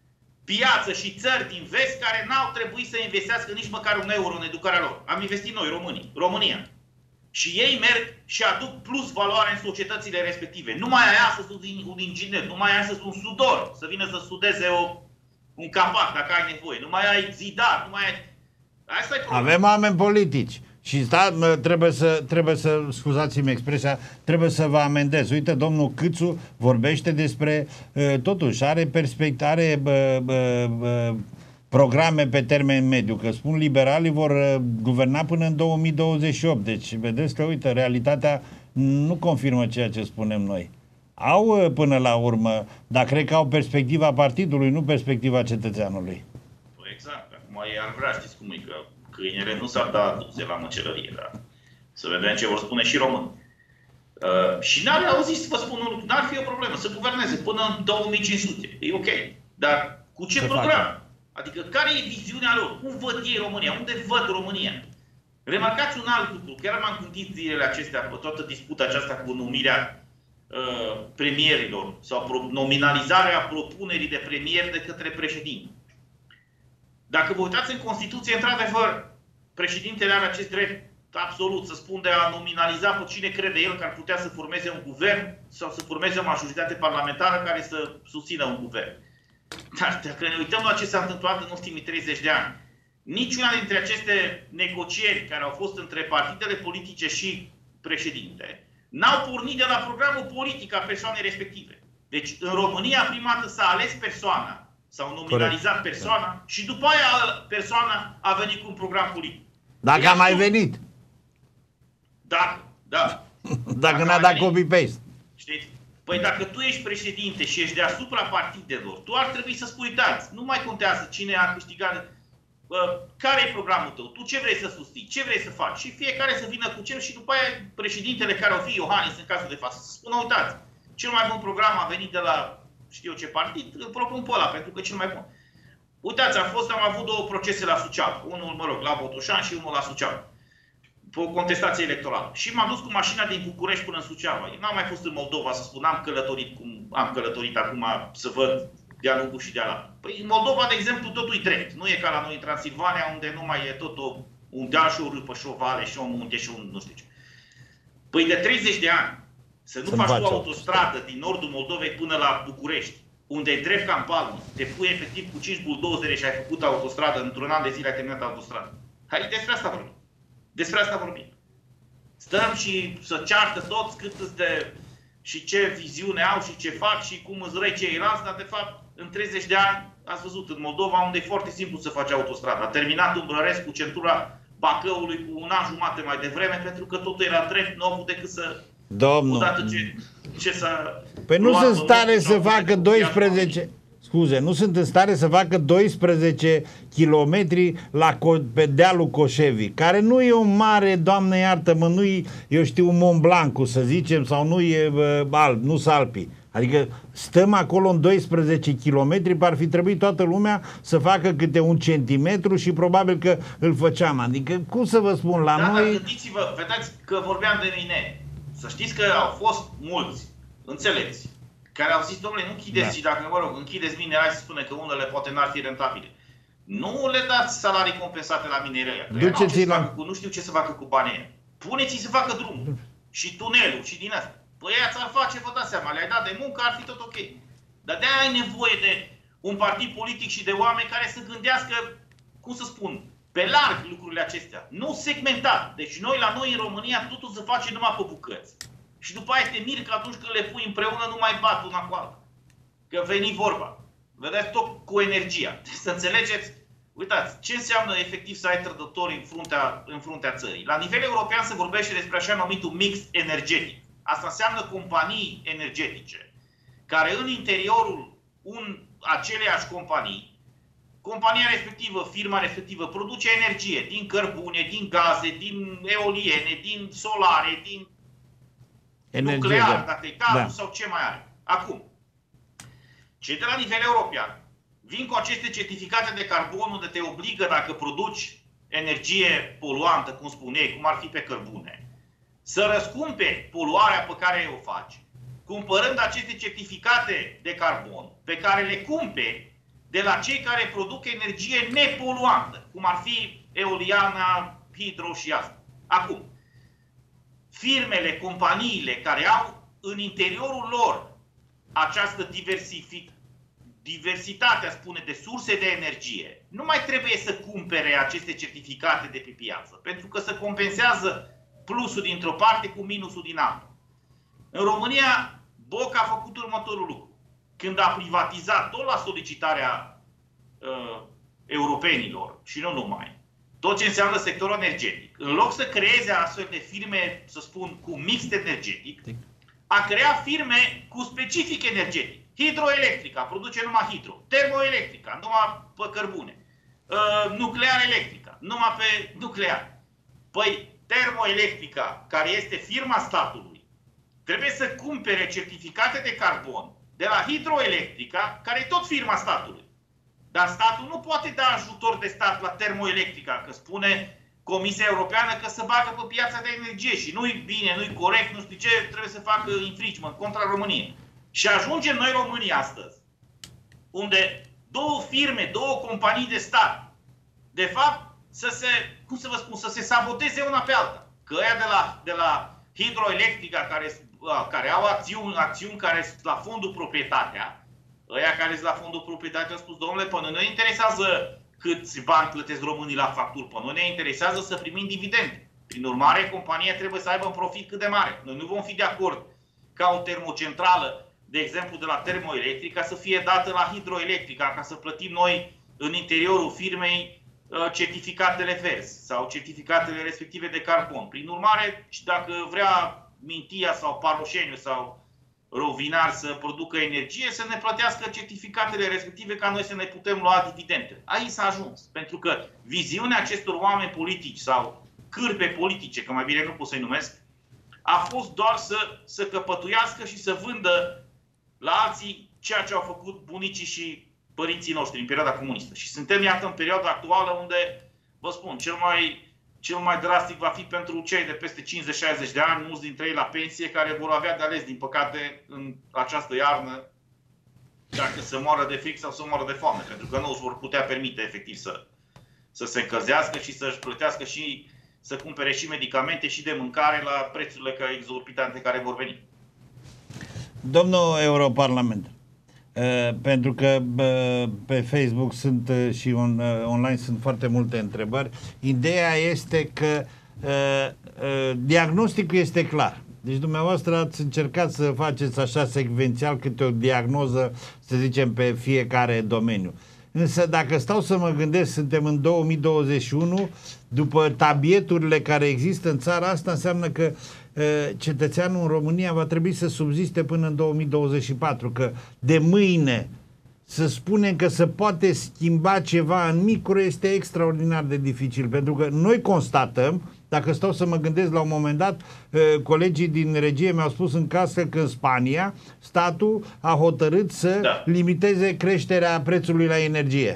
Piață și țări din vest care n-au trebuit să investească nici măcar un euro în educarea lor. Am investit noi, românii, România. Și ei merg și aduc plus valoare în societățile respective. Nu mai ai astăzi un inginer, nu mai ai astăzi un sudor să vină să sudeze o, un capac dacă ai nevoie. Nu mai ai zidar, nu mai ai... Asta e problema. Avem oameni politici. Și sta, trebuie să, trebuie să, scuzați-mi expresia, trebuie să vă amendez. Uite, domnul Câțu vorbește despre, totuși, are perspective, are bă, bă, bă, programe pe termen mediu, că spun liberalii vor guverna până în două mii douăzeci și opt. Deci, vedeți că, uite, realitatea nu confirmă ceea ce spunem noi. Au până la urmă, dar cred că au perspectiva partidului, nu perspectiva cetățeanului. Exact. Acum ei ar vrea, știți cum e, că câinele nu s-ar da duze la măcelărie, dar să vedem ce vor spune și români. Uh, și n-ar auzit să vă spun un lucru, n-ar fi o problemă să guverneze până în două mii cinci sute. E ok. Dar cu ce, ce program? Face? Adică care e viziunea lor? Cum văd ei România? Unde văd România? Remarcați un alt lucru. Chiar m-am gândit zilele acestea, pe toată disputa aceasta cu numirea uh, premierilor sau nominalizarea propunerii de premier de către președinte. Dacă vă uitați în Constituție, într-adevăr, președintele are acest drept absolut să spun de a nominaliza pe cine crede el că ar putea să formeze un guvern sau să formeze o majoritate parlamentară care să susțină un guvern. Dar dacă ne uităm la ce s-a întâmplat în ultimii treizeci de ani, niciuna dintre aceste negocieri care au fost între partidele politice și președinte n-au pornit de la programul politic a persoanei respective. Deci, în România, prima dată s-a ales persoana, s-au nominalizat Corect. persoana da. și după aia persoana a venit cu un program politic. Dacă a mai venit. Dacă, da. Dacă n-a dat copy-paste. Știți? Păi dacă tu ești președinte și ești deasupra partidelor, tu ar trebui să spui, uitați, nu mai contează cine a câștigat, care e programul tău, tu ce vrei să susții, ce vrei să faci și fiecare să vină cu cel și după aia președintele care o fi Iohannis în cazul de față să spună, uitați, cel mai bun program a venit de la știu eu ce partid, îl propun pe ăla, pentru că e cel mai bun. Uitați, am fost, am avut două procese la Suceava, unul, mă rog, la Botoșan și unul la Suceava, pe o contestație electorală. Și m-am dus cu mașina din București până în Suceava. Eu n-am mai fost în Moldova, să spun, am călătorit cum am călătorit acum să văd de-a lungul și de-a lat. Păi în Moldova, de exemplu, totul e drept. Nu e ca la noi în Transilvania, unde nu mai e tot o, un deal și o râpă și o vale și o munte și un nu știu ce. Păi de treizeci de ani să nu faci o autostradă din nordul Moldovei până la București, unde e drept ca în palmă, te pui efectiv cu cinci buldozere și ai făcut autostradă, într-un an de zile ai terminat autostradă. Hai, despre asta vorbim. Despre asta vorbim. Stăm și să ceartă toți cât de... și ce viziune au și ce fac și cum îți răi ceilalți, dar de fapt în treizeci de ani ați văzut în Moldova unde e foarte simplu să faci autostradă. A terminat Umbrărescu centura Bacăului cu un an jumate mai devreme pentru că totul era drept, nu au avut decât să... Domnul... Odată ce, ce să... Păi nu sunt în stare să facă doisprezece... Scuze, nu sunt în stare să facă doisprezece kilometri la, pe dealul Coșevii, care nu e o mare, Doamne iartă-mă, nu e, eu știu, un Mont Blanc, să zicem, sau nu e uh, alb, nu sunt Alpii. Adică stăm acolo în doisprezece kilometri, par fi trebuit toată lumea să facă câte un centimetru și probabil că îl făceam. Adică, cum să vă spun, la da, noi... Gândiți-vă, vedeți că vorbeam de mine. Să știți că au fost mulți înțelepți care au zis, domnule, nu închideți, da. Și dacă, mă rog, închideți minerea, se spune că unele poate n-ar fi rentabile. Nu le dați salarii compensate la minerea. Duceți la... Cu, nu știu ce să facă cu banii. Puneți-i să facă drumul. Și tunelul și din asta. Păi aia ți-ar face, vă dați seama, le-ai dat de muncă, ar fi tot ok. Dar de-aia ai nevoie de un partid politic și de oameni care să gândească, cum să spun, pe larg lucrurile acestea. Nu segmentat. Deci noi, la noi, în România, totul se face numai pe bucăți. Și după aia te miri că atunci când le pui împreună nu mai bat una cu alta. Că veni vorba. Vedeți, tot cu energia. Deci să înțelegeți, uitați, ce înseamnă efectiv să ai trădători în fruntea, în fruntea țării. La nivel european se vorbește despre așa numitul mix energetic. Asta înseamnă companii energetice care în interiorul un, aceleiași companii, compania respectivă, firma respectivă, produce energie din cărbune, din gaze, din eoliene, din solare, din energie, nuclear, dacă e cazul, da. Sau ce mai are. Acum, cei de la nivel european vin cu aceste certificate de carbon unde te obligă, dacă produci energie poluantă, cum spuneai, cum ar fi pe cărbune, să răscumperi poluarea pe care o faci, cumpărând aceste certificate de carbon, pe care le cumperi de la cei care produc energie nepoluantă, cum ar fi eoliana, hidro și asta. Acum, firmele, companiile care au în interiorul lor această diversitate, a spune, de surse de energie, nu mai trebuie să cumpere aceste certificate de pe piață, pentru că se compensează plusul dintr-o parte cu minusul din alta. În România, Boc a făcut următorul lucru. Când a privatizat, tot la solicitarea uh, europenilor și nu numai, tot ce înseamnă sectorul energetic, în loc să creeze astfel de firme, să spun, cu mix energetic, a creat firme cu specific energetic. Hidroelectrica, produce numai hidro. Termoelectrica, numai pe cărbune. Uh, nuclear electrica, numai pe nuclear. Păi, termoelectrica, care este firma statului, trebuie să cumpere certificate de carbon de la hidroelectrica, care e tot firma statului. Dar statul nu poate da ajutor de stat la termoelectrica, că spune Comisia Europeană că se bagă pe piața de energie și nu-i bine, nu-i corect, nu știu ce, trebuie să facă infringement contra României. Și ajungem noi România astăzi, unde două firme, două companii de stat, de fapt, să se, cum să vă spun, să se saboteze una pe alta. Că ăia de la, de la hidroelectrica, care, care au acțiuni, acțiuni care sunt la fondul proprietatea, ăia care sunt la fondul proprietatea au spus, domnule, până nu ne interesează câți bani plătesc românii la facturi, până nu ne interesează să primim dividende. Prin urmare, compania trebuie să aibă un profit cât de mare. Noi nu vom fi de acord ca o termocentrală, de exemplu de la termoelectrica, să fie dată la hidroelectrica, ca să plătim noi în interiorul firmei certificatele verzi sau certificatele respective de carbon. Prin urmare, dacă vrea Mintia sau Paroșeniu sau Rovinar să producă energie, să ne plătească certificatele respective ca noi să ne putem lua dividende. Aici s-a ajuns. Pentru că viziunea acestor oameni politici sau cârpe politice, că mai bine nu pot să-i numesc, a fost doar să, să căpătuiască și să vândă la alții ceea ce au făcut bunicii și părinții noștri în perioada comunistă. Și suntem, iată, în perioada actuală unde, vă spun, cel mai, cel mai drastic va fi pentru cei de peste cincizeci șaizeci de ani, mulți dintre ei la pensie, care vor avea de ales, din păcate, în această iarnă, dacă să moară de fric sau să moară de foame, pentru că nu își vor putea permite efectiv să, să se încălzească și să-și plătească și să cumpere și medicamente și de mâncare la prețurile exorbitante care vor veni. Domnul europarlamentar, Uh, pentru că uh, pe Facebook sunt uh, și on, uh, online sunt foarte multe întrebări. Ideea este că uh, uh, diagnosticul este clar. Deci dumneavoastră ați încercat să faceți așa secvențial câte o diagnoză, să zicem, pe fiecare domeniu. Însă dacă stau să mă gândesc, suntem în două mii douăzeci și unu, după tabieturile care există în țara asta, înseamnă că uh, cetățeanul în România va trebui să subziste până în două mii douăzeci și patru, că de mâine să spunem că se poate schimba ceva în micro este extraordinar de dificil, pentru că noi constatăm, dacă stau să mă gândesc, la un moment dat, uh, colegii din regie mi-au spus în casă că în Spania statul a hotărât să Da. limiteze creșterea prețului la energie.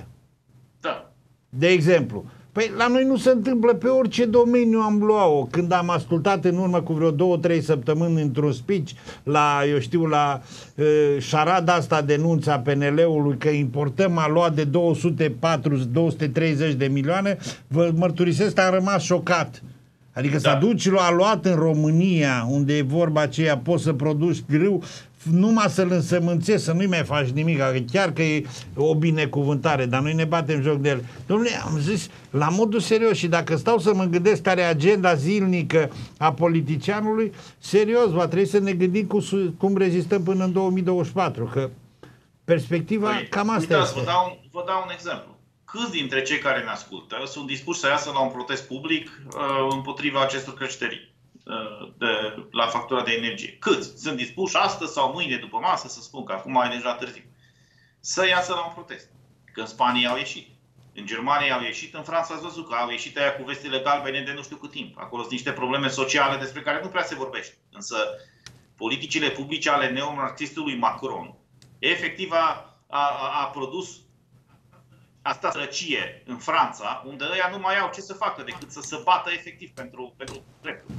Da. De exemplu. Păi la noi nu se întâmplă, pe orice domeniu am luat-o. Când am ascultat în urmă cu vreo două, trei săptămâni într-un speech la, eu știu, la uh, șarada asta denunța P N L-ului că importăm aluat de două sute patruzeci două sute treizeci de milioane, vă mărturisesc, am rămas șocat. Adică da. Să aduci aluat în România, unde e vorba aceea, poți să produci grâu, numai să-l însămânțezi, să nu-i mai faci nimic, chiar că e o binecuvântare, dar noi ne batem joc de el. Dom'le, am zis, la modul serios, și dacă stau să mă gândesc care e agenda zilnică a politicianului, serios, va trebui să ne gândim cu, cum rezistăm până în două mii douăzeci și patru, că perspectiva păi, cam asta uitați, este. Vă dau, vă dau un exemplu. Câți dintre cei care ne ascultă sunt dispuși să iasă la un protest public uh, împotriva acestor creșteri uh, de, la factura de energie? Câți sunt dispuși astăzi sau mâine după masă, să spun că acum e deja târziu, să iasă la un protest? Că în Spania au ieșit, în Germania au ieșit, în Franța ați văzut că au ieșit aia cu vestile galbene de nu știu cât timp. Acolo sunt niște probleme sociale despre care nu prea se vorbește. Însă politicile publice ale neomarxistului Macron efectiv a, a, a produs asta sărăcie în Franța, unde ăia nu mai au ce să facă decât să se bată efectiv pentru, pentru drepturi.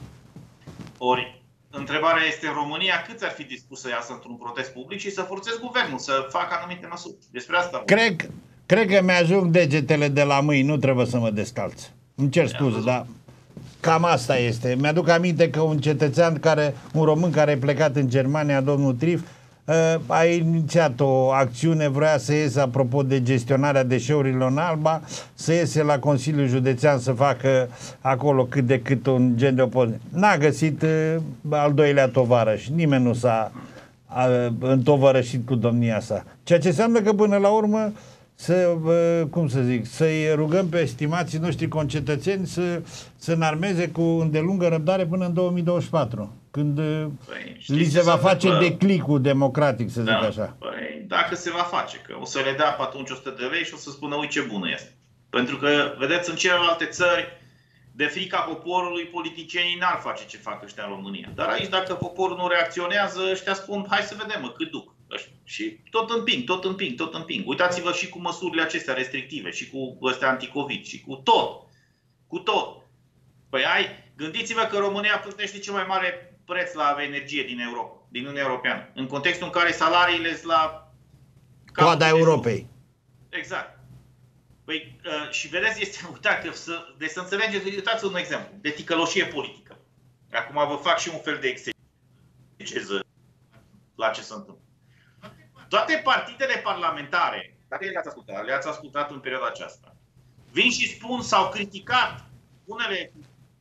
Ori, întrebarea este în România, câți ar fi dispus să iasă într-un protest public și să forțeze guvernul să facă anumite măsuri. Despre asta. Cred, cred că mi-ajung degetele de la mâini, nu trebuie să mă descalț. Îmi cer scuze, dar cam asta este. Mi-aduc aminte că un cetățean, care, un român care a plecat în Germania, domnul Trif, a inițiat o acțiune, vrea să iese, apropo de gestionarea deșeurilor în Alba, să iese la Consiliul Județean să facă acolo cât de cât un gen de opoziție. N-a găsit uh, al doilea tovarăș, nimeni nu s-a uh, întovărășit cu domnia sa. Ceea ce înseamnă că până la urmă să, uh, cum să zic, să-i rugăm pe estimații noștri concetățeni să, să înarmeze cu îndelungă răbdare până în două mii douăzeci și patru. Când păi, li se va face întâmplă... declicul democratic, să zic da, așa. Păi, dacă se va face, că o să le dea pe atunci o sută de lei și o să spună, uite ce bună este. Pentru că, vedeți, în celelalte țări, de frica poporului, politicienii n-ar face ce fac ăștia în România. Dar aici, dacă poporul nu reacționează, ăștia spun, hai să vedem, mă, cât duc. Și tot împing, tot împing, tot împing. Uitați-vă și cu măsurile acestea restrictive, și cu ăstea anticovid, și cu tot. Cu tot. Păi ai, gândiți-vă că România plătește cel mai mare preț la energie din Europa, din Uniunea Europeană, în contextul în care salariile sunt la coada Europei. Exact. Păi, uh, și vedeți, este, uitați, să, de să înțelegeți, uitați un exemplu de ticăloșie politică. Acum vă fac și un fel de exegeză la ce se întâmplă. Toate partidele parlamentare, dacă le-ați ascultat, le-ați ascultat în perioada aceasta, vin și spun, s-au criticat unele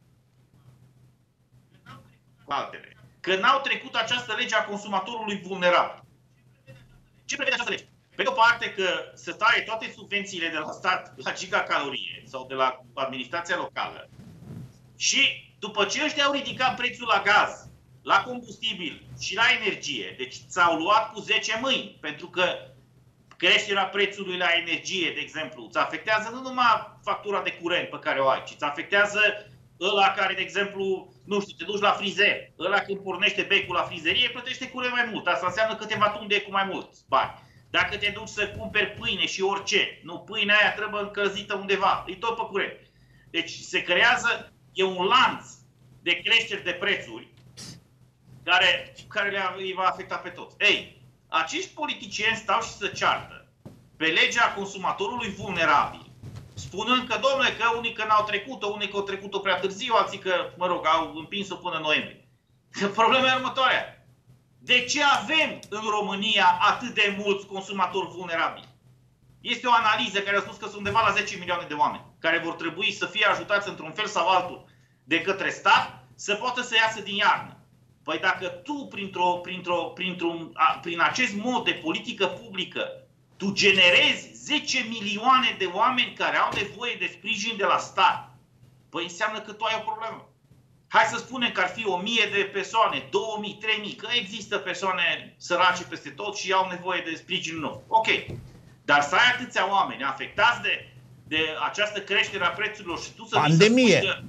altele, că n-au trecut această lege a consumatorului vulnerabil. Ce prevede această lege? Pe de o parte că se taie toate subvențiile de la stat la gigacalorie sau de la administrația locală și după ce ăștia au ridicat prețul la gaz, la combustibil și la energie, deci ți-au luat cu zece mâini, pentru că creșterea prețului la energie, de exemplu, îți afectează nu numai factura de curent pe care o ai, ci îți afectează ăla care, de exemplu, nu știu, te duci la frizer, ăla când pornește becul la frizerie, plătește curent mai mult. Asta înseamnă câteva tunde cu mai mulți bani. Dacă te duci să cumperi pâine și orice, nu, pâinea aia trebuie încălzită undeva, e tot pe curent. Deci se creează, e un lanț de creșteri de prețuri care, care le va afecta pe toți. Ei, acești politicieni stau și se ceartă pe legea consumatorului vulnerabil, spunând că, domnule, că unii că n-au trecut-o, unii că au trecut-o prea târziu, alții că, mă rog, au împins-o până în noiembrie. Problema e următoarea. De ce avem în România atât de mulți consumatori vulnerabili? Este o analiză care a spus că sunt undeva la zece milioane de oameni care vor trebui să fie ajutați într-un fel sau altul de către stat să poată să iasă din iarnă. Păi dacă tu, printr-o, printr-o, printr-un, prin acest mod de politică publică, tu generezi zece milioane de oameni care au nevoie de sprijin de la stat, păi înseamnă că tu ai o problemă. Hai să spunem că ar fi o mie de persoane, două mii, trei mii, că există persoane sărace peste tot și au nevoie de sprijinul nostru. Ok. Dar să ai atâția oameni afectați de, de această creștere a prețurilor și tu să pandemie. Că...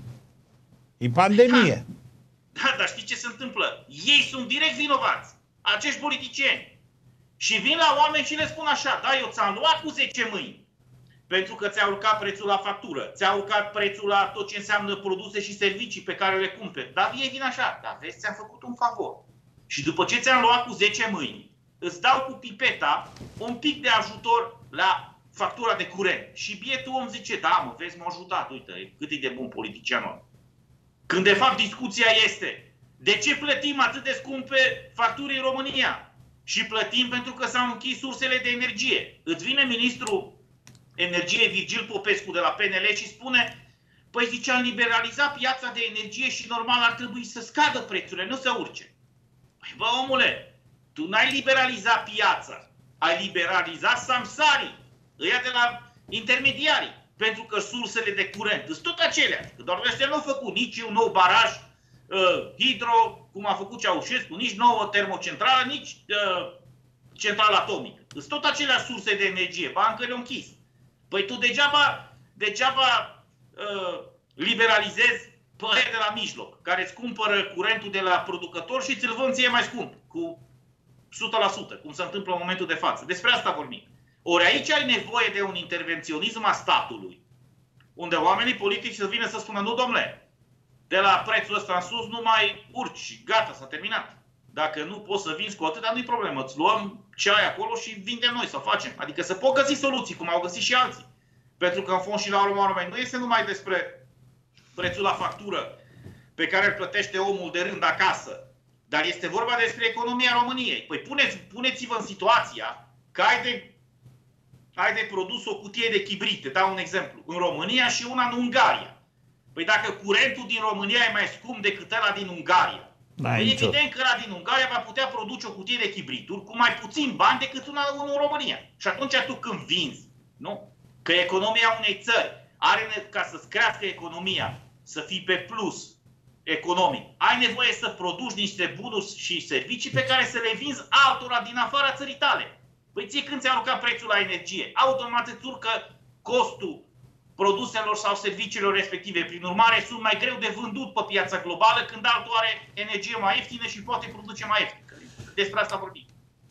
E pandemie. Da, da, dar știi ce se întâmplă? Ei sunt direct vinovați, acești politicieni. Și vin la oameni și le spun așa, da, eu ți-am luat cu zece mâini, pentru că ți-a urcat prețul la factură, ți-a urcat prețul la tot ce înseamnă produse și servicii pe care le cumperi. Dar ei vin așa, dar vezi, ți-am făcut un favor. Și după ce ți-am luat cu zece mâini, îți dau cu pipeta un pic de ajutor la factura de curent. Și bietul om zice, da, mă, vezi, m-a ajutat, uite, cât e de bun politicianul. Când de fapt discuția este, de ce plătim atât de scumpe facturi în România? Și plătim pentru că s-au închis sursele de energie. Îți vine ministrul Energiei Virgil Popescu de la P N L și spune, păi zice, am liberalizat piața de energie și normal ar trebui să scadă prețurile, nu să urce. Păi bă, omule, tu n-ai liberalizat piața, ai liberalizat samsarii, ăia de la intermediarii, pentru că sursele de curent sunt tot acelea. Că doar ăștia nu au făcut nici un nou baraj uh, hidro, cum a făcut Ceaușescu, nici nouă termocentrală, nici uh, centrală atomică. Sunt tot acelea surse de energie, ba încă le-au închis. Păi tu degeaba, degeaba uh, liberalizezi pe aia de la mijloc, care îți cumpără curentul de la producător și ți-l vând ție mai scump, cu o sută la sută, cum se întâmplă în momentul de față. Despre asta vorbim. Ori aici ai nevoie de un intervenționism a statului, unde oamenii politici să vină să spună, nu domnule, de la prețul ăsta în sus nu mai urci, gata, s-a terminat. Dacă nu poți să vinzi cu atâta, nu-i problemă, îți luăm ce ai acolo și vindem noi, să facem. Adică să pot găsi soluții, cum au găsit și alții. Pentru că în fond și la urmă urmei nu este numai despre prețul la factură pe care îl plătește omul de rând acasă, dar este vorba despre economia României. Păi puneți, puneți-vă în situația că ai de, ai de produs o cutie de chibrite, dau un exemplu, în România și una în Ungaria. Păi dacă curentul din România e mai scump decât ăla din Ungaria, da, păi evident că ăla din Ungaria va putea produce o cutie de chibrituri cu mai puțin bani decât una în România. Și atunci tu când vinzi, nu? Că economia unei țări are, ca să-ți crească economia, să fii pe plus economic, ai nevoie să produci niște bunuri și servicii pe care să le vinzi altora din afara țării tale. Păi ție când ți-a urcat prețul la energie, automat îți urcă costul produselor sau serviciilor respective. Prin urmare, sunt mai greu de vândut pe piața globală când altul are energie mai ieftină și poate produce mai ieftin. Despre asta vorbim.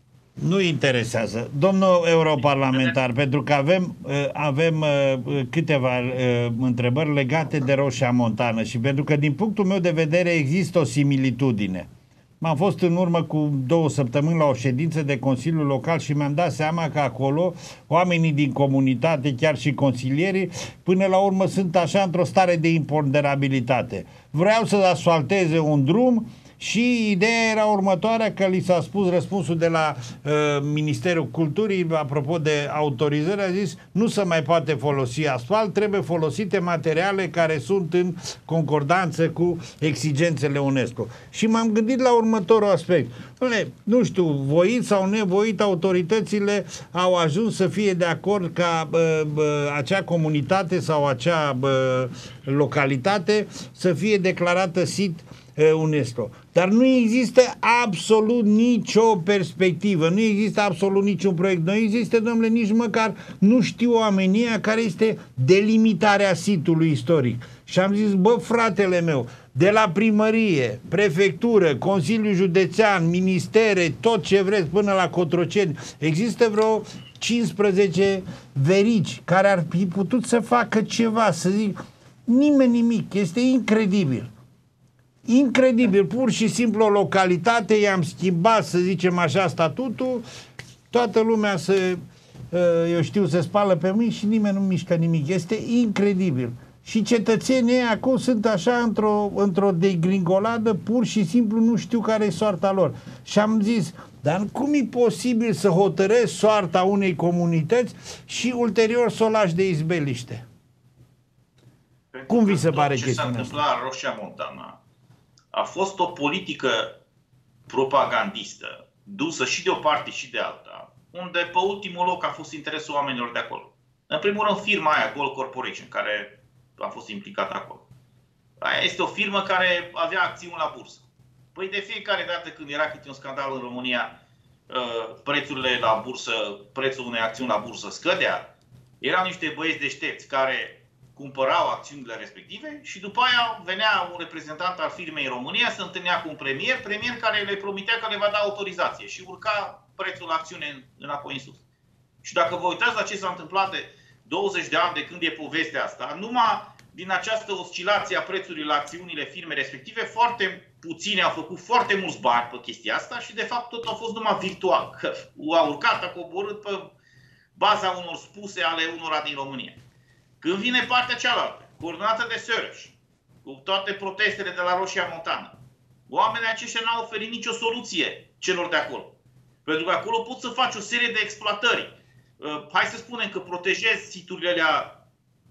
Nu interesează. Domnul europarlamentar, pentru că avem, avem câteva întrebări legate de Roșia Montană și pentru că din punctul meu de vedere există o similitudine. M-am fost în urmă cu două săptămâni la o ședință de Consiliul Local și mi-am dat seama că acolo oamenii din comunitate, chiar și consilierii, până la urmă sunt așa într-o stare de imponderabilitate. Vreau să asfalteze un drum și ideea era următoarea, că li s-a spus răspunsul de la uh, Ministerul Culturii, apropo de autorizări, a zis nu se mai poate folosi asfalt, trebuie folosite materiale care sunt în concordanță cu exigențele UNESCO. Și m-am gândit la următorul aspect. Nu știu, voit sau nevoit, autoritățile au ajuns să fie de acord ca bă, bă, acea comunitate sau acea bă, localitate să fie declarată sit UNESCO. Dar nu există absolut nicio perspectivă, nu există absolut niciun proiect, nu există, domnule, nici măcar nu știu oamenii care este delimitarea sitului istoric. Și am zis, bă, fratele meu, de la primărie, prefectură, Consiliul Județean, ministere, tot ce vreți până la Cotroceni, există vreo cincisprezece verici care ar fi putut să facă ceva, să zic, nimeni nimic, este incredibil. Incredibil, pur și simplu o localitate, i-am schimbat, să zicem așa, statutul, toată lumea se, eu știu, se spală pe mâini și nimeni nu mișcă nimic. Este incredibil. Și cetățenii acum sunt așa într-o într-o degringoladă, pur și simplu nu știu care e soarta lor. Și am zis, dar cum e posibil să hotărăști soarta unei comunități și ulterior să o lași de izbeliște? Pentru cum vi se pare chestia asta? Ce s-a întâmplat în Roșia Montana a fost o politică propagandistă, dusă și de o parte și de alta, unde pe ultimul loc a fost interesul oamenilor de acolo. În primul rând, firma aia, Gold Corporation, care a fost implicată acolo. Aia este o firmă care avea acțiuni la bursă. Păi de fiecare dată când era câte un scandal în România, prețurile la bursă, prețul unei acțiuni la bursă scădea. Erau niște băieți deștepți care cumpărau acțiunile respective și după aia venea un reprezentant al firmei în România, se întâlnea cu un premier, premier care le promitea că le va da autorizație și urca prețul acțiunii înapoi în sus. Și dacă vă uitați la ce s-a întâmplat de douăzeci de ani de când e povestea asta, numai din această oscilație a prețului la acțiunile firmei respective, foarte puțini au făcut foarte mulți bani pe chestia asta și de fapt tot a fost numai virtual. Că a urcat, a coborât pe baza unor spuse ale unora din România. Când vine partea cealaltă, coordonată de Soros, cu toate protestele de la Roșia Montană, oamenii aceștia n-au oferit nicio soluție celor de acolo. Pentru că acolo poți să faci o serie de exploatări. Uh, hai să spunem că protejezi siturile alea,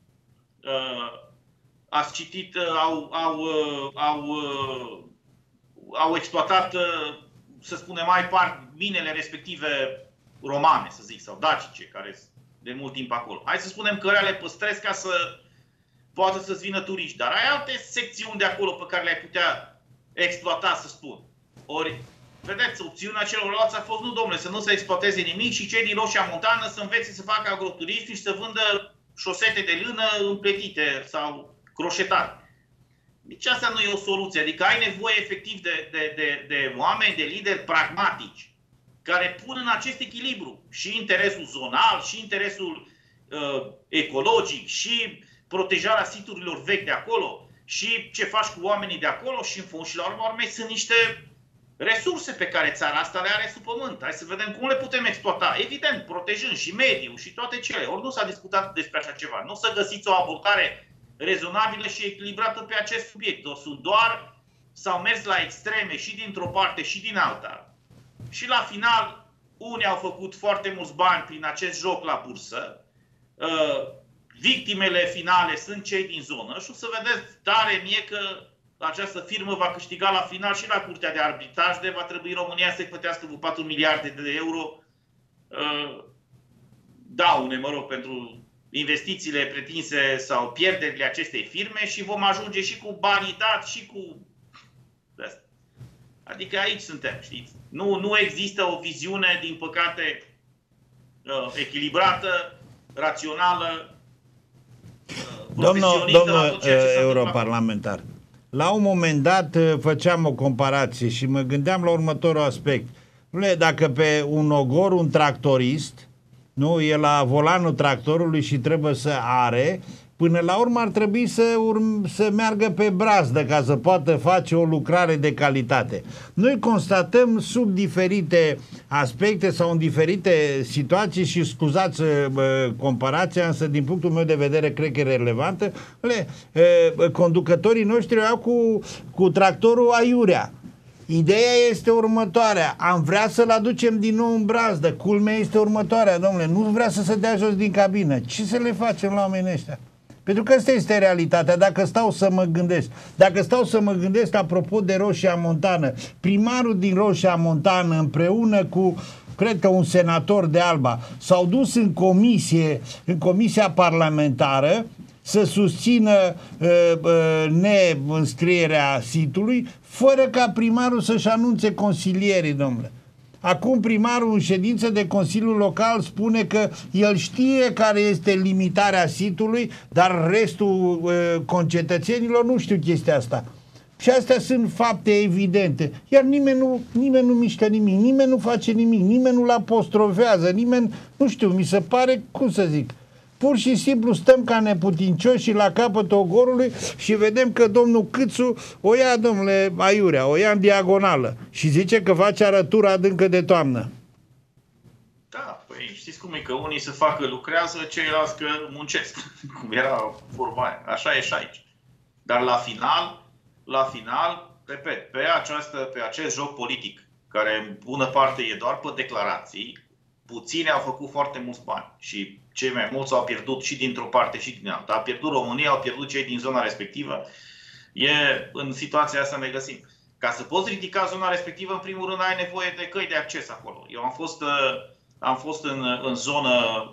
uh, ați citit, uh, au, au, uh, au, uh, au exploatat, uh, să spunem mai par, minele respective romane, să zic, sau dacice, care sunt de mult timp acolo. Hai să spunem că le păstrezi ca să poată să-ți vină turiști, dar ai alte secțiuni de acolo pe care le-ai putea exploata, să spun. Ori, vedeți, opțiunea celorlalți a fost, nu domnule, să nu se exploateze nimic și cei din Roșia Montană să învețe să facă agroturism și să vândă șosete de lână împletite sau croșetate. Deci asta nu e o soluție. Adică ai nevoie efectiv de, de, de, de oameni, de lideri pragmatici, care pun în acest echilibru și interesul zonal, și interesul uh, ecologic, și protejarea siturilor vechi de acolo, și ce faci cu oamenii de acolo, și în fond și la urmă urmei sunt niște resurse pe care țara asta le are sub pământ. Hai să vedem cum le putem exploata. Evident, protejând și mediul și toate cele. Ori nu s-a discutat despre așa ceva. Nu o să găsiți o abordare rezonabilă și echilibrată pe acest subiect. O sunt doar, s-au mers la extreme și dintr-o parte și din alta. Și la final, unii au făcut foarte mulți bani prin acest joc la bursă. Victimele finale sunt cei din zonă și o să vedeți tare mie că această firmă va câștiga la final și la Curtea de Arbitraj, de va trebui România să-i plătească cu patru miliarde de euro daune, mă rog, pentru investițiile pretinse sau pierderile acestei firme și vom ajunge și cu banii dați și cu... Adică aici suntem, știți? Nu, nu există o viziune, din păcate, echilibrată, rațională, profesionistă. Domnul europarlamentar, la un moment dat făceam o comparație și mă gândeam la următorul aspect. Dacă pe un ogor, un tractorist, nu, e la volanul tractorului și trebuie să are, până la urmă ar trebui să, urm, să meargă pe brazdă ca să poată face o lucrare de calitate. Noi constatăm sub diferite aspecte sau în diferite situații și scuzați bă, comparația, însă din punctul meu de vedere cred că e relevantă, le, e, conducătorii noștri au cu, cu tractorul aiurea. Ideea este următoarea. Am vrea să-l aducem din nou în brazdă. Culmea este următoarea, domnule. Nu vrea să se dea jos din cabină. Ce să le facem la oamenii ăștia? Pentru că asta este realitatea. Dacă stau să mă gândesc, dacă stau să mă gândesc apropo de Roșia Montană, primarul din Roșia Montană împreună cu, cred că un senator de Alba, s-au dus în comisie, în comisia parlamentară să susțină uh, uh, neînscrierea sitului, fără ca primarul să-și anunțe consilierii, domnule. Acum primarul în ședință de Consiliul Local spune că el știe care este limitarea sitului, dar restul uh, concetățenilor nu știu chestia asta. Și astea sunt fapte evidente. Iar nimeni nu, nimeni nu mișcă nimic, nimeni nu face nimic, nimeni nu-l apostrofează, nimeni, nu știu, mi se pare, cum să zic, Pur și simplu stăm ca neputincioși la capătul ogorului și vedem că domnul Câțu o ia, domnule, aiurea, o ia în diagonală și zice că face arătura adâncă de toamnă. Da, păi știți cum e, că unii se fac că lucrează, ceilalți că muncesc. Cum era vorba aia. Așa e și aici. Dar la final, la final, repet, pe, această, pe acest joc politic, care în bună parte e doar pe declarații, puțini au făcut foarte mulți bani. Și cei mai mulți au pierdut și dintr-o parte și din alta. A pierdut România, au pierdut cei din zona respectivă. E, în situația asta ne găsim. Ca să poți ridica zona respectivă, în primul rând ai nevoie de căi de acces acolo. Eu am fost, am fost în, în zonă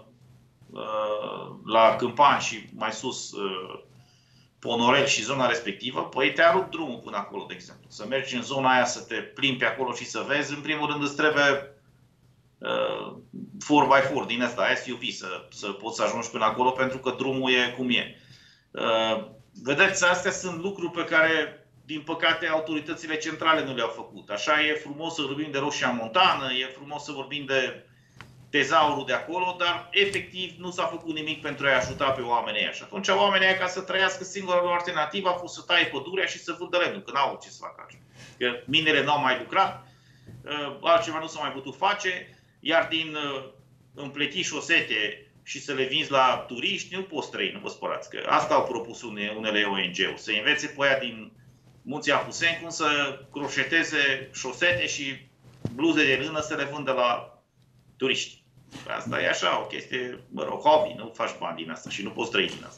la Câmpani și mai sus Ponorel și zona respectivă, păi te-a rupt drumul până acolo, de exemplu. Să mergi în zona aia, să te plimbi pe acolo și să vezi, în primul rând îți trebuie uh, four by four din asta, S U V, să, să poți să ajungi până acolo, pentru că drumul e cum e. Uh, vedeți, astea sunt lucruri pe care, din păcate, autoritățile centrale nu le-au făcut. Așa e frumos să vorbim de Roșia Montană, e frumos să vorbim de tezaurul de acolo, dar efectiv nu s-a făcut nimic pentru a-i ajuta pe oamenii ăia. Și atunci oamenii ăia, ca să trăiască, singura lor alternativă a fost să taie pădurea și să vândă lemnul, că n-au ce să facă așa. Că minele n-au mai lucrat, altceva nu s-a mai putut face, iar din împleti șosete și să le vinzi la turiști, nu poți trăi, nu vă spărați. Că asta au propus unele O N G-uri, să învețe pe aia din Munții Apuseni cum să croșeteze șosete și bluze de lână să le vândă la turiști. Asta e așa, o chestie, mă rog, hobby, nu faci bani din asta și nu poți trăi din asta.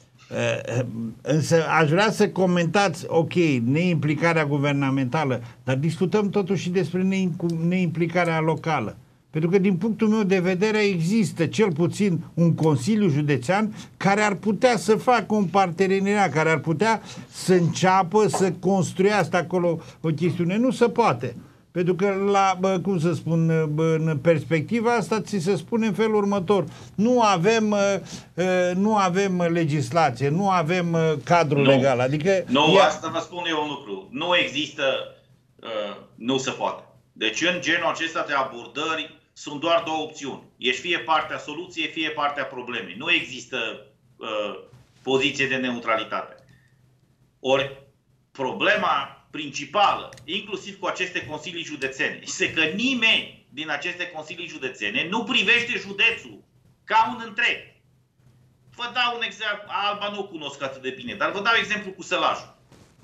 Însă aș vrea să comentați, ok, neimplicarea guvernamentală, dar discutăm totuși despre neimplicarea locală. Pentru că din punctul meu de vedere există cel puțin un Consiliu Județean care ar putea să facă un parteneriat, care ar putea să înceapă să construiască acolo o chestiune. Nu se poate. Pentru că, la, bă, cum să spun, bă, în perspectiva asta, ți se spune în felul următor. Nu avem, uh, nu avem legislație, nu avem uh, cadru nu. legal. Adică nu, e... asta vă spun eu un lucru. Nu există, uh, nu se poate. Deci în genul acesta de abordări sunt doar două opțiuni. Ești fie partea soluției, fie partea problemei. Nu există uh, poziție de neutralitate. Ori problema principală, inclusiv cu aceste consilii județene, este că nimeni din aceste consilii județene nu privește județul ca un întreg. Vă dau un exemplu, Alba nu o cunosc atât de bine, dar vă dau exemplu cu Sălajul.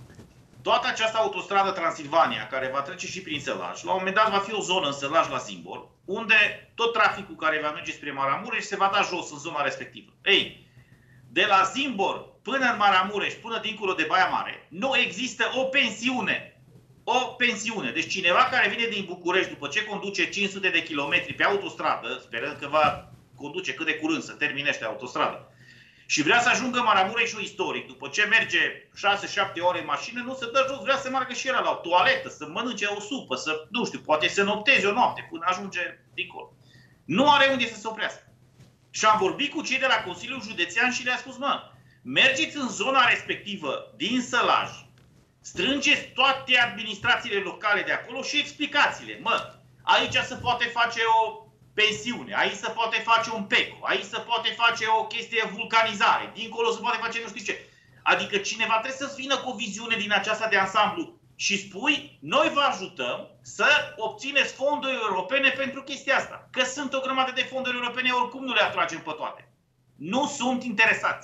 Toată această autostradă Transilvania, care va trece și prin Sălaj, la un moment dat va fi o zonă în Sălaj la Zimbor, unde tot traficul care va merge spre Maramureș se va da jos în zona respectivă. Ei, de la Zimbor până în Maramureș, până dincolo de Baia Mare, nu există o pensiune. O pensiune. Deci cineva care vine din București după ce conduce cinci sute de kilometri pe autostradă, sperând că va conduce cât de curând să terminește autostradă, și vrea să ajungă în Maramureșul istoric, după ce merge șase șapte ore în mașină, nu se dă jos, vrea să meargă și el la o toaletă, să mănânce o supă, să, nu știu, poate să nopteze o noapte până ajunge dincolo. Nu are unde să se oprească. Și am vorbit cu cei de la Consiliul Județean și le-a spus, mă, mergeți în zona respectivă, din Sălaj, strângeți toate administrațiile locale de acolo și explicați-le. Mă, aici se poate face o pensiune, aici se poate face un P E C O, aici se poate face o chestie vulcanizare, dincolo se poate face nu știu ce. Adică cineva trebuie să vină cu o viziune din aceasta de ansamblu și spui, noi vă ajutăm să obțineți fonduri europene pentru chestia asta. Că sunt o grămadă de fonduri europene, oricum nu le atragem pe toate. Nu sunt interesați.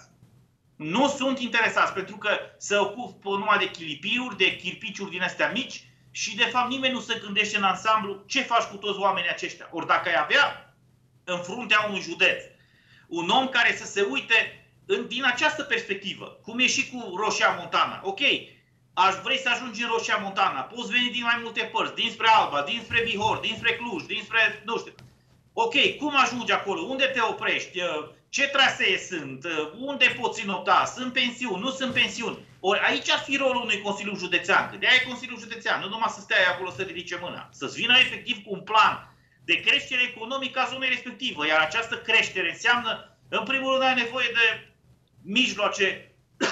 Nu sunt interesați, pentru că se ocupă numai de chilipiuri, de chirpiciuri din astea mici și de fapt nimeni nu se gândește în ansamblu ce faci cu toți oamenii aceștia. Ori dacă ai avea în fruntea unui județ un om care să se uite în, din această perspectivă, cum e și cu Roșia Montana, ok, aș vrei să ajungi în Roșia Montana, poți veni din mai multe părți, dinspre Alba, dinspre Bihor, dinspre Cluj, dinspre, nu știu. Ok, cum ajungi acolo? Unde te oprești? Ce trasee sunt? Unde poți înopta? Sunt pensiuni? Nu sunt pensiuni? Ori aici ar fi rolul unui Consiliu Județean. Că de-aia e Consiliul Județean. Nu numai să stai acolo să ridice mâna. Să-ți vină efectiv cu un plan de creștere economică a zonei respectivă. Iar această creștere înseamnă, în primul rând, ai nevoie de mijloace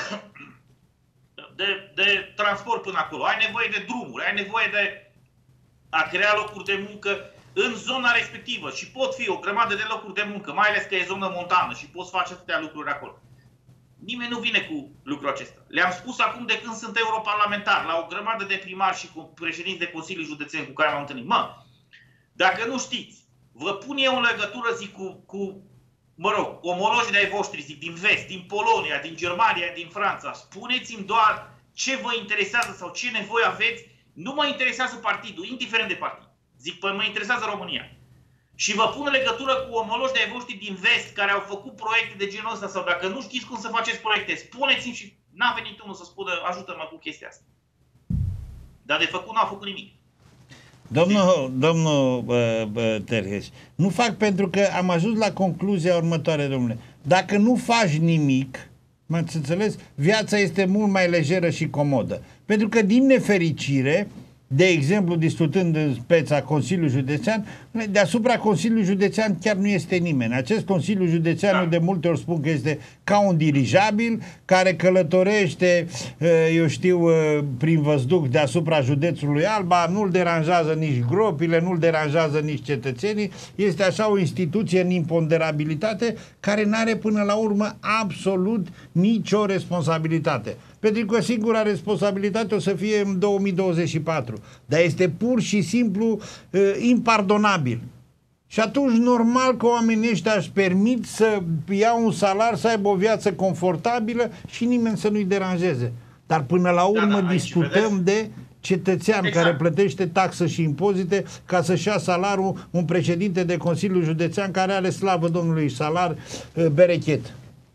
de, de transport până acolo. Ai nevoie de drumuri. Ai nevoie de a crea locuri de muncă în zona respectivă și pot fi o grămadă de locuri de muncă, mai ales că e zonă montană și poți face atâtea lucruri acolo. Nimeni nu vine cu lucrul acesta. Le-am spus acum de când sunt europarlamentar, la o grămadă de primari și cu președinți de Consilii Județeni cu care m-am întâlnit. Mă, dacă nu știți, vă pun eu în legătură, zic, cu, cu mă rog, omologii de-ai voștri, zic, din vest, din Polonia, din Germania, din Franța. Spuneți-mi doar ce vă interesează sau ce nevoie aveți. Nu mă interesează partidul, indiferent de partid. Zic, păi mă interesează România. Și vă pun în legătură cu omologi de-ai voștri din vest care au făcut proiecte de genul ăsta sau dacă nu știți cum să faceți proiecte, spuneți-mi și n-a venit unul să spună ajută-mă cu chestia asta. Dar de făcut n-a făcut nimic. Domnul, domnul uh, uh, Terheș, nu fac pentru că am ajuns la concluzia următoare, domnule. Dacă nu faci nimic, m-ați înțeles, viața este mult mai lejeră și comodă. Pentru că, din nefericire, de exemplu, discutând în speța Consiliul Județean, deasupra Consiliului Județean chiar nu este nimeni. Acest Consiliu Județean, da. de multe ori spun că este ca un dirijabil care călătorește, eu știu, prin văzduh deasupra județului Alba, nu-l deranjează nici gropile, nu-l deranjează nici cetățenii. Este așa o instituție în imponderabilitate care n-are până la urmă absolut nicio responsabilitate. Pentru că singura responsabilitate o să fie în două mii douăzeci și patru. Dar este pur și simplu uh, impardonabil. Și atunci normal că oamenii ăștia își permit să ia un salar, să aibă o viață confortabilă și nimeni să nu-i deranjeze. Dar până la urmă da, da, discutăm vedeți? de cetățean exact. care plătește taxă și impozite ca să-și ia salarul, un președinte de Consiliul Județean care are, slavă Domnului, salar uh, berechet.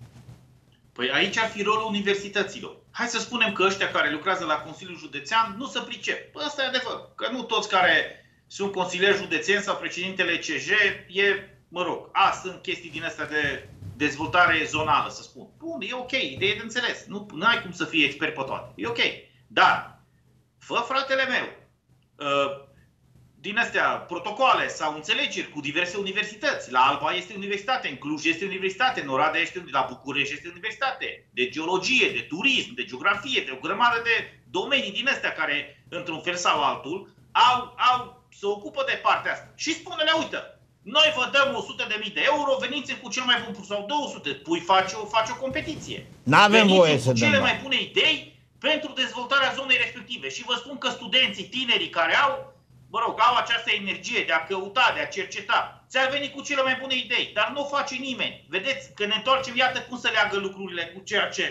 Păi aici ar fi rolul universităților. Hai să spunem că ăștia care lucrează la Consiliul Județean nu se pricep. Păi ăsta e adevăr. Că nu toți care sunt consilieri județeni sau președintele C J e, mă rog, a, sunt chestii din astea de dezvoltare zonală, să spun. Bun, e ok, idee de înțeles. Nu, nu ai cum să fii expert pe toate. E ok. Dar, fă, fratele meu, uh, din astea protocoale sau înțelegeri cu diverse universități. La Alba este universitate, în Cluj este universitate, în Oradea este, la București este universitate de geologie, de turism, de geografie, de o grămadă de domenii din astea care, într-un fel sau altul, au, au, se ocupă de partea asta. Și spune-le, uite, noi vă dăm o sută de mii de euro, veniți cu cel mai bun sau două sute, pui face o, face o competiție. N-avem voie să dăm. Cele mai bune idei pentru dezvoltarea zonei respective. Și vă spun că studenții, tinerii care au mă rog, au această energie de a căuta, de a cerceta. Ți-ar veni cu cele mai bune idei, dar nu o face nimeni. Vedeți că ne întoarcem, iată cum se leagă lucrurile cu ceea ce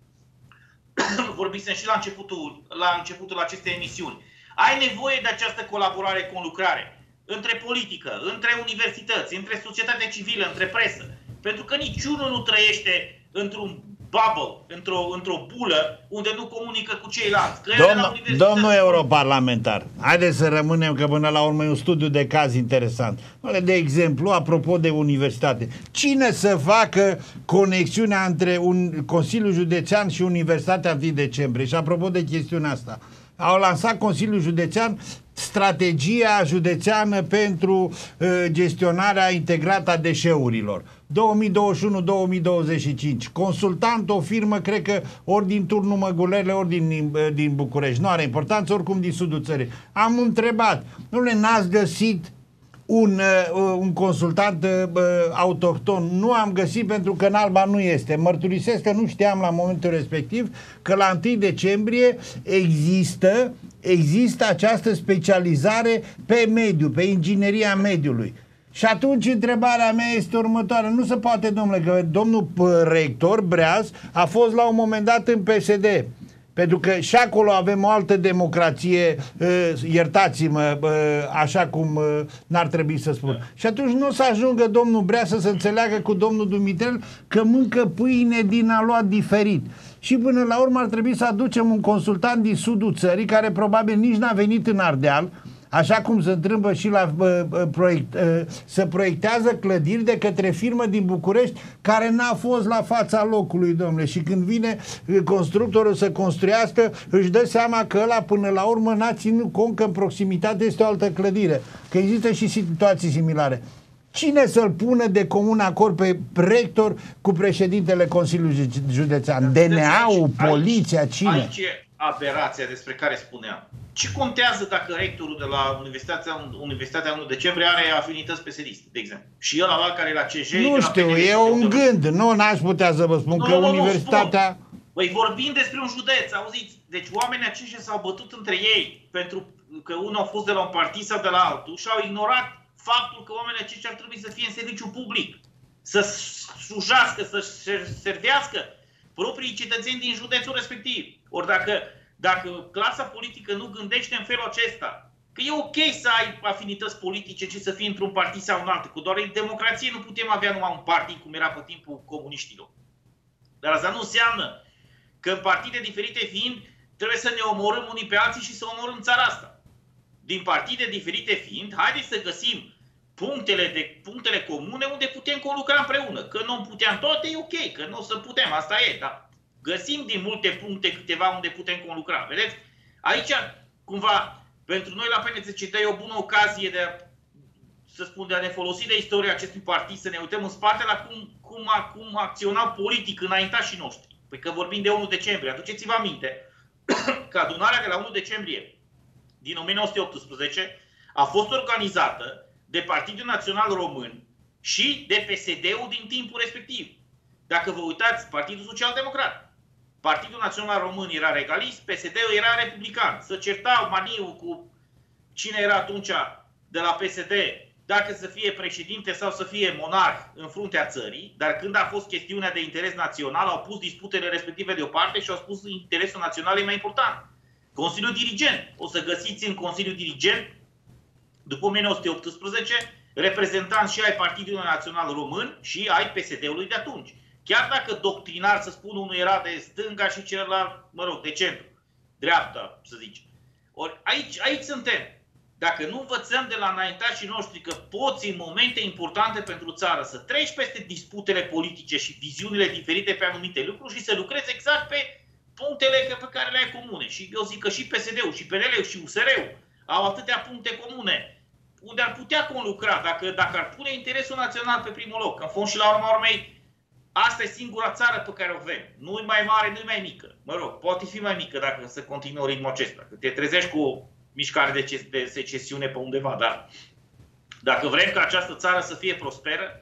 vorbisem și la începutul, la începutul acestei emisiuni. Ai nevoie de această colaborare, conlucrare între politică, între universități, între societate civilă, între presă. Pentru că niciunul nu trăiește într-un bubble, într-o într-o bulă unde nu comunică cu ceilalți. Domnul, domnul europarlamentar, haideți să rămânem că până la urmă e un studiu de caz interesant. De exemplu, apropo de universitate, cine să facă conexiunea între un Consiliul Județean și Universitatea întâi decembrie? Și apropo de chestiunea asta, au lansat Consiliul Județean strategia județeană pentru uh, gestionarea integrată a deșeurilor două mii douăzeci și unu două mii douăzeci și cinci. Consultant o firmă, cred că ori din Turnul Măgulele, ori din, uh, din București. Nu are importanță, oricum din sudul țării. Am întrebat, nu n-ați găsit un, uh, un consultant uh, autohton? Nu am găsit pentru că în Alba nu este. Mărturisesc că nu știam la momentul respectiv că la întâi decembrie există există această specializare pe mediu, pe ingineria mediului. Și atunci întrebarea mea este următoarea. Nu se poate, domnule, că domnul rector Breaz a fost la un moment dat în P S D. Pentru că și acolo avem o altă democrație, uh, iertați-mă, uh, așa cum uh, n-ar trebui să spun. Și atunci nu o să ajungă domnul Breaz să se înțeleagă cu domnul Dumitrel că mâncă pâine din aluat diferit. Și până la urmă ar trebui să aducem un consultant din sudul țării, care probabil nici n-a venit în Ardeal, așa cum se întâmplă și la uh, proiect, uh, să proiectează clădiri de către firmă din București care n-a fost la fața locului, domnule. Și când vine uh, constructorul să construiască, își dă seama că ăla până la urmă n-a ținut cont că în proximitate este o altă clădire. Că există și situații similare. Cine să-l pună de comun acord pe rector cu președintele Consiliului Județean? D N A-ul, poliția, cine? Aici e aberația despre care spuneam. ce contează dacă rectorul de la Universitatea, Universitatea unu decembrie are afinități P S D-iste, de exemplu? Și el ala care e la C J... Nu știu, e un gând. Nu, n-aș putea să vă spun nu, că nu, Universitatea... Păi vorbim despre un județ, auziți? Deci oamenii aceștia s-au bătut între ei pentru că unul a fost de la un partid sau de la altul și au ignorat faptul că oamenii aceștia ar trebui să fie în serviciu public, să slujească, să servească proprii cetățeni din județul respectiv. Ori dacă, dacă clasa politică nu gândește în felul acesta, că e ok să ai afinități politice și să fii într-un partid sau în altul, că doar în democrație nu putem avea numai un partid cum era pe timpul comuniștilor. Dar asta nu înseamnă că în partide diferite fiind, trebuie să ne omorâm unii pe alții și să omorâm țara asta. Din partide diferite fiind, haideți să găsim punctele, de, punctele comune unde putem conlucra împreună. Că nu puteam toate, e ok, că nu o să putem, asta e, dar găsim din multe puncte câteva unde putem conlucra. Vedeți? Aici, cumva, pentru noi la P N C C T e o bună ocazie de a, să spun, de a ne folosi de istoria acestui partid, să ne uităm în spate la cum, cum, cum acționau politic înaintașii noștri. Păi că vorbim de unu decembrie, aduceți-vă aminte că adunarea de la unu decembrie din o mie nouă sute optsprezece a fost organizată de Partidul Național Român și de P S D-ul din timpul respectiv. Dacă vă uitați, Partidul Social Democrat, Partidul Național Român era regalist, P S D-ul era republican. Să certau maniu cu cine era atunci de la P S D, dacă să fie președinte sau să fie monarh în fruntea țării, dar când a fost chestiunea de interes național, au pus disputele respective deoparte și au spus că interesul național e mai important. Consiliul Dirigent. O să găsiți în Consiliul Dirigent, după o mie nouă sute optsprezece, reprezentanți și ai Partidului Național Român și ai P S D-ului de atunci. Chiar dacă doctrinar, să spun, unul era de stânga și celălalt, mă rog, de centru, dreapta, să zice. Ori aici, aici suntem. Dacă nu învățăm de la înaintașii noștri că poți în momente importante pentru țară să treci peste disputele politice și viziunile diferite pe anumite lucruri și să lucrezi exact pe punctele pe care le ai comune. Și eu zic că și P S D-ul, și P N L-ul, și U S R-ul au atâtea puncte comune unde ar putea conlucra dacă, dacă ar pune interesul național pe primul loc. În fond și la urma urmei, asta e singura țară pe care o avem. Nu-i mai mare, nu-i mai mică. Mă rog, poate fi mai mică dacă se continuă ritmul acesta. Că te trezești cu o mișcare de, de secesiune pe undeva, dar dacă vrem ca această țară să fie prosperă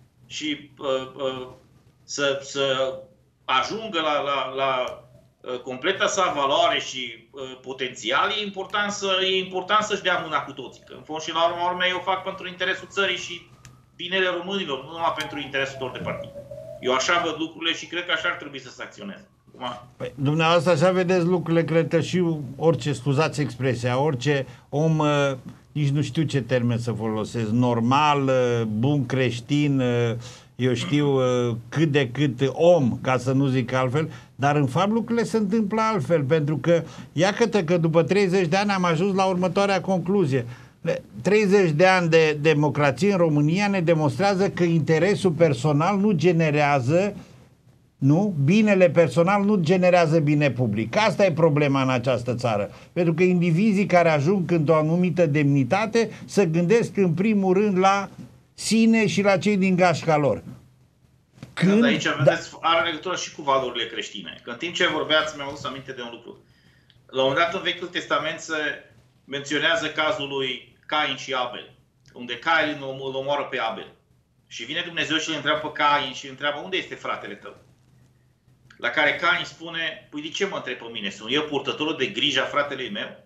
și uh, uh, să, să ajungă la, la, la uh, completa sa valoare și uh, potențial, e important, să, e important să-și dea mâna cu toții. Că în fond și la urma urmei eu fac pentru interesul țării și binele românilor, nu numai pentru interesul lor de partid. Eu așa văd lucrurile și cred că așa ar trebui să se acționeze. Păi, dumneavoastră așa vedeți lucrurile, cred că și orice, scuzați expresia, orice om, nici nu știu ce termen să folosesc, normal, bun creștin, eu știu cât de cât om, ca să nu zic altfel, dar în fapt lucrurile se întâmplă altfel, pentru că iată că după treizeci de ani am ajuns la următoarea concluzie. treizeci de ani de democrație în România ne demonstrează că interesul personal nu generează, nu? Binele personal nu generează bine public. Asta e problema în această țară. Pentru că indivizii care ajung într-o anumită demnitate se gândesc în primul rând la sine și la cei din gașca lor. Când, aici, vedeți, da, are legătură și cu valorile creștine. Că în timp ce vorbeați, mi-am adus aminte de un lucru. La un moment dat în Vechiul Testament se menționează cazul lui Cain și Abel, unde Cain îl omoară pe Abel. Și vine Dumnezeu și îl întreabă pe Cain și îl întreabă: unde este fratele tău? La care Cain spune: păi de ce mă întreb pe mine? Sunt eu purtătorul de grijă a fratelui meu?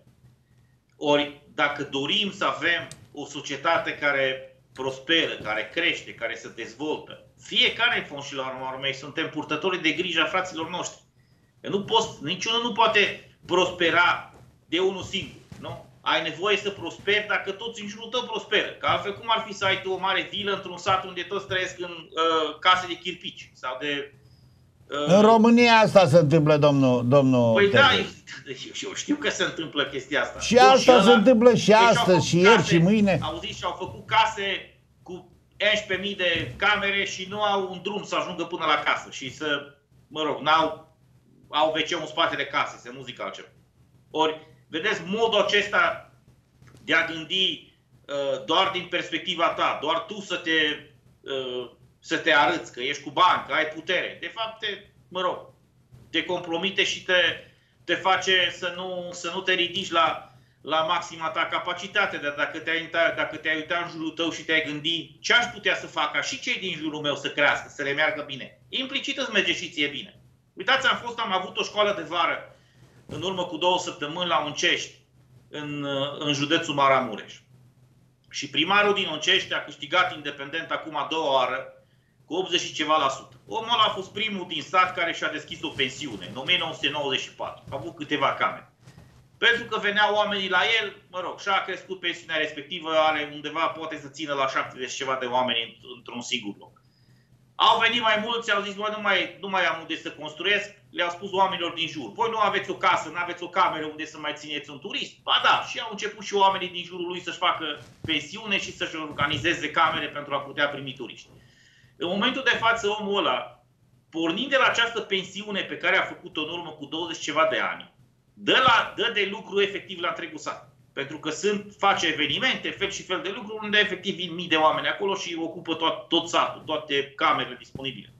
Ori dacă dorim să avem o societate care prosperă, care crește, care se dezvoltă, fiecare în fond și la urma urmei suntem purtători de grijă a fraților noștri. Că nu poți, niciunul nu poate prospera de unul singur, nu? Ai nevoie să prosperi dacă toți în jurul tău prosperă. Că altfel cum ar fi să ai tu o mare vilă într-un sat unde toți trăiesc în uh, case de chirpici sau de... Uh... În România asta se întâmplă, domnul domnul Păi da, eu știu că se întâmplă chestia asta. Și asta și se întâmplă și astăzi, și ieri, și mâine. Auziți, și-au făcut case cu unsprezece mii de camere și nu au un drum să ajungă până la casă. Și să, mă rog, n-au, au ve ce ul în spatele casei, să nu zic altceva. Ori, vedeți, modul acesta de a gândi uh, doar din perspectiva ta, doar tu să te, uh, să te arăți că ești cu bani, că ai putere. De fapt, te, mă rog, te compromite și te, te face să nu, să nu te ridici la, la maxima ta capacitate, dar dacă te-ai dacă te-ai uitat în jurul tău și te-ai gândit ce aș putea să fac ca și cei din jurul meu să crească, să le meargă bine, implicit îți merge și ție bine. Uitați, am fost, am avut o școală de vară în urmă cu două săptămâni la Uncești, în, în județul Maramureș. Și primarul din Uncești a câștigat independent acum a doua oară cu optzeci și ceva la sută. Omul ăla a fost primul din stat care și-a deschis o pensiune în o mie nouă sute nouăzeci și patru. A avut câteva camere. Pentru că veneau oamenii la el, mă rog, și-a crescut pensiunea respectivă, are undeva, poate să țină la șaptezeci ceva de oameni într-un singur loc. Au venit mai mulți, au zis, bă, nu mai, nu mai am unde să construiesc, le-au spus oamenilor din jur. Voi nu aveți o casă, nu aveți o cameră unde să mai țineți un turist? Ba da, și au început și oamenii din jurul lui să-și facă pensiune și să-și organizeze camere pentru a putea primi turiști. În momentul de față, omul ăla, pornind de la această pensiune pe care a făcut-o în urmă cu douăzeci ceva de ani, dă, la, dă de lucru efectiv la întregul sat. Pentru că sunt, face evenimente, fel și fel de lucruri, unde efectiv vin mii de oameni acolo și ocupă tot, tot satul, toate camerele disponibile.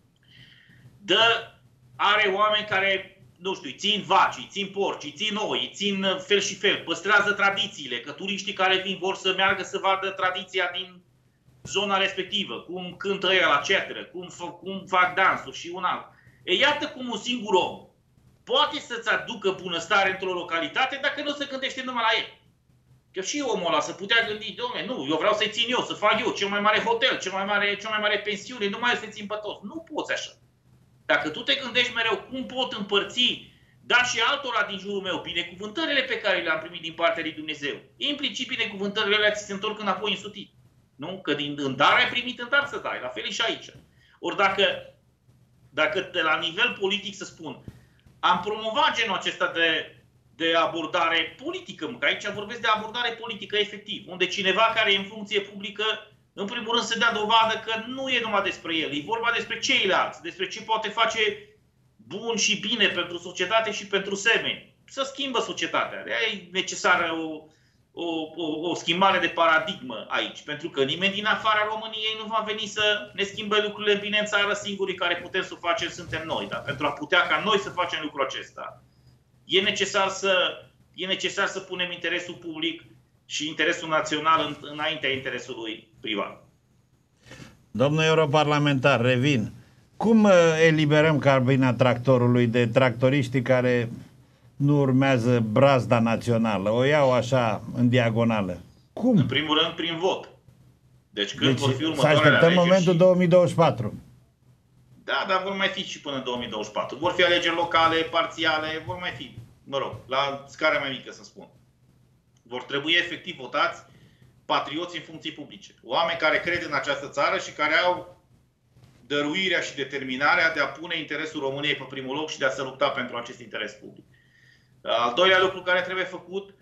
Dă, are oameni care, nu știu, țin vaci, țin porci, țin oi, țin fel și fel, păstrează tradițiile, că turiștii care vin vor să meargă să vadă tradiția din zona respectivă, cum cântă ăia la cetră, cum, cum fac dansuri și un alt. E, iată cum un singur om poate să-ți aducă bunăstare într-o localitate dacă nu se gândește numai la el. Că și omul ăla să putea gândi, dom'le, nu, eu vreau să-i țin eu, să fac eu cel mai mare hotel, cel mai mare, cel mai mare pensiune, nu mai să-i țin pe toți. Nu poți așa. Dacă tu te gândești mereu cum pot împărți, dar și altora din jurul meu, binecuvântările pe care le-am primit din partea lui Dumnezeu, implicit binecuvântările alea ți se întorc înapoi în sutit. Nu? Că din în dar ai primit, în dar să dai. La fel și aici. Ori dacă, dacă de la nivel politic să spun, am promovat genul acesta de, de abordare politică, că aici vorbesc de abordare politică efectiv, unde cineva care e în funcție publică, în primul rând să dea dovadă că nu e numai despre el, e vorba despre ceilalți, despre ce poate face bun și bine pentru societate și pentru semeni. Să schimbă societatea. E necesară o, o, o, o schimbare de paradigmă aici, pentru că nimeni din afara României nu va veni să ne schimbe lucrurile bine în țară. Singurii care putem să o facem suntem noi. Dar pentru a putea ca noi să facem lucrul acesta, e necesar să, e necesar să punem interesul public și interesul național în, înaintea interesului privat. Domnul europarlamentar, revin. Cum eliberăm cabina tractorului de tractoriștii care nu urmează brazda națională? O iau așa, în diagonală. Cum? În primul rând, prin vot. Deci când deci, vor fi să următoarele așteptăm alegeri momentul și... două mii douăzeci și patru. Da, dar vor mai fi și până în două mii douăzeci și patru. Vor fi alegeri locale, parțiale, vor mai fi, mă rog, la scară mai mică, să spun. Vor trebui efectiv votați patrioți în funcții publice. Oameni care cred în această țară și care au dăruirea și determinarea de a pune interesul României pe primul loc și de a se lupta pentru acest interes public. Al doilea lucru care trebuie făcut,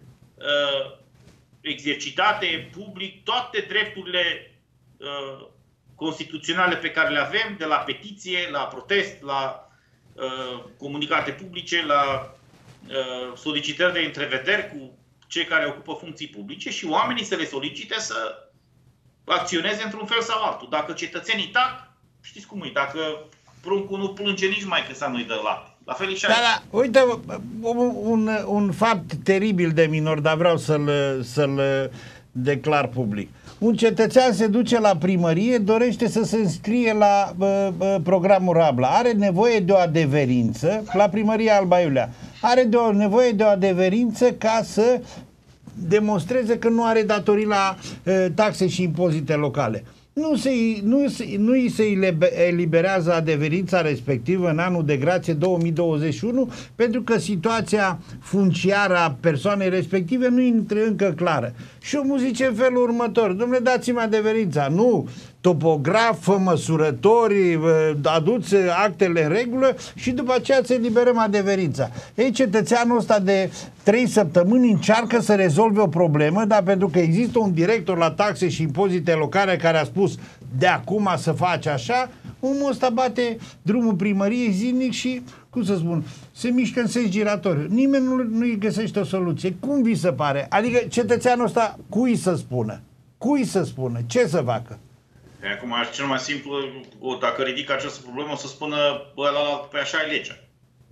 exercitate public toate drepturile constituționale pe care le avem, de la petiție, la protest, la comunicate publice, la solicitări de întrevederi cu cei care ocupă funcții publice și oamenii să le solicite să acționeze într-un fel sau altul. Dacă cetățenii tac, știți cum e, dacă pruncul nu plânge, nici mai că nu-i dă lapte. La fel și aici. Da, da, uite, un, un, un fapt teribil de minor, dar vreau să-l să-l declar public. Un cetățean se duce la primărie, dorește să se înscrie la uh, uh, programul Rabla. Are nevoie de o adeverință, la primăria Alba Iulia, are de o, nevoie de o adeverință ca să demonstreze că nu are datorii la uh, taxe și impozite locale. Nu, se, nu, se, nu îi se eliberează adeverința respectivă în anul de grație două mii douăzeci și unu pentru că situația funciară a persoanei respective nu intră încă clară. Și omul zice în felul următor: dom'le, dați-mi adeverința. Nu, topograf, măsurători, aduți actele în regulă și după aceea să eliberăm adeverința. Ei, cetățeanul ăsta de trei săptămâni încearcă să rezolve o problemă, dar pentru că există un director la taxe și impozite locale care a spus de acum să faci așa, omul ăsta bate drumul primăriei zilnic și, cum să spun, se mișcă în sens giratoriu. Nimeni nu, nu îi găsește o soluție. Cum vi se pare? Adică cetățeanul ăsta cui să spună? Cui să spună? Ce să facă? Acum, cel mai simplu, dacă ridică această problemă, o să spună, bă, la, pe așa e legea.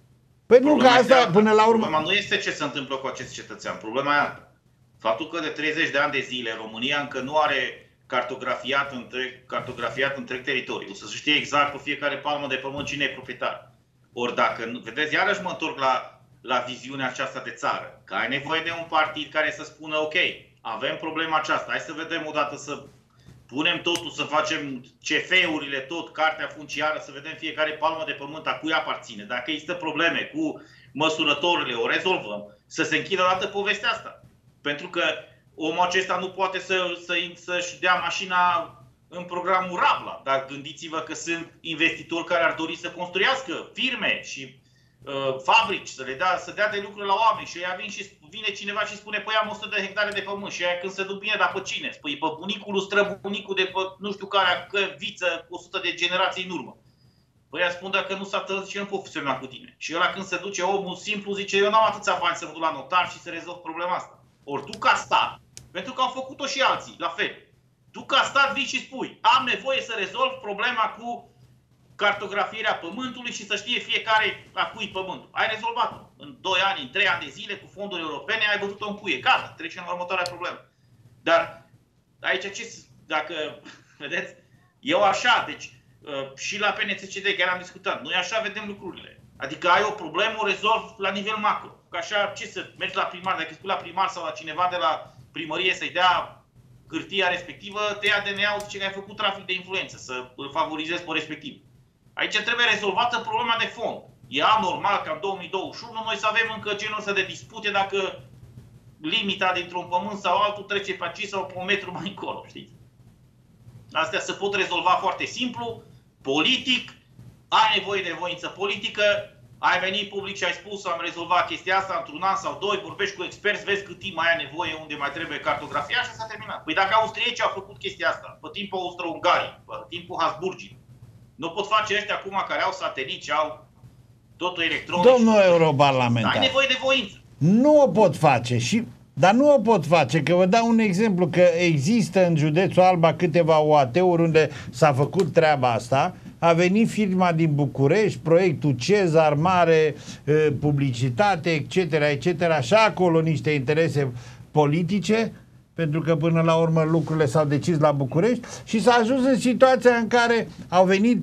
Păi nu, că asta, până la urmă... Problema nu este ce se întâmplă cu acest cetățean. Problema e alta. Faptul că de treizeci de ani de zile România încă nu are cartografiat întreg, cartografiat întreg teritoriul, să se știe exact cu fiecare palmă de pământ cine e proprietar. Ori dacă nu, vedeți, iarăși mă întorc la, la viziunea aceasta de țară, că ai nevoie de un partid care să spună ok, avem problema aceasta, hai să vedem odată să punem totul, să facem C F-urile, tot, cartea funciară, să vedem fiecare palmă de pământ a cui aparține. Dacă există probleme cu măsurătorile, o rezolvăm, să se închidă odată povestea asta. Pentru că omul acesta nu poate să, să, să-și dea mașina în programul Rabla. Dar gândiți-vă că sunt investitori care ar dori să construiască firme și uh, fabrici, să le dea, să dea de lucru la oameni. Și ea vine, și vine cineva și spune, păi am o sută de hectare de pământ. Și aia când se duc bine, dar pe cine? Spui, pe bunicul lui străbunicul de pe nu știu care, că viță o sută de generații în urmă. Păi ea spun, dacă nu s-a tăzut și eu nu pot funcționa cu tine. Și ăla când se duce omul simplu zice, eu n-am atâția bani să mă duc la notar și să rezolv problema asta. Ori tu ca stat, pentru că au făcut-o și alții, la fel. Tu ca stat vii și spui, am nevoie să rezolv problema cu cartografierea pământului și să știe fiecare a cui pământul. Ai rezolvat-o. În doi ani, în trei ani de zile, cu fonduri europene, ai bătut-o în cuie. Gata, trecem la următoarea problemă. Dar aici, ce, dacă, vedeți, eu așa, deci și la P N C C D chiar am discutat, noi așa vedem lucrurile. Adică ai o problemă, o rezolv la nivel macro. Că așa, ce să mergi la primar, dacă spui la primar sau la cineva de la primărie să-i dea hârtia respectivă, te ia D N A-ul, zice că ai făcut trafic de influență, să îl favorizezi pe respectiv. Aici trebuie rezolvată problema de fond. E anormal ca în două mii douăzeci și unu noi să avem încă genul ăsta de dispute dacă limita dintr-un pământ sau altul trece pe aici sau pe un metru mai încolo, știți? Astea se pot rezolva foarte simplu, politic, ai nevoie de voință politică, ai venit public și ai spus am rezolvat chestia asta într-un an sau doi, vorbești cu experți, vezi cât timp mai ai nevoie, unde mai trebuie cartografia și s-a terminat. Păi dacă austriecii au făcut chestia asta, pe timpul Austro-Ungarii, pe timpul Habsburgii, nu pot face ăștia acum care au sateliți, au totul electronic. Domnul europarlamentar, ai nevoie de voință. Nu o pot face și... Dar nu o pot face, că vă dau un exemplu, că există în județul Alba câteva O A T-uri unde s-a făcut treaba asta, a venit firma din București, proiectul Cezar, mare, publicitate, et cetera, et cetera, și acolo niște interese politice, pentru că până la urmă lucrurile s-au decis la București și s-a ajuns în situația în care au venit,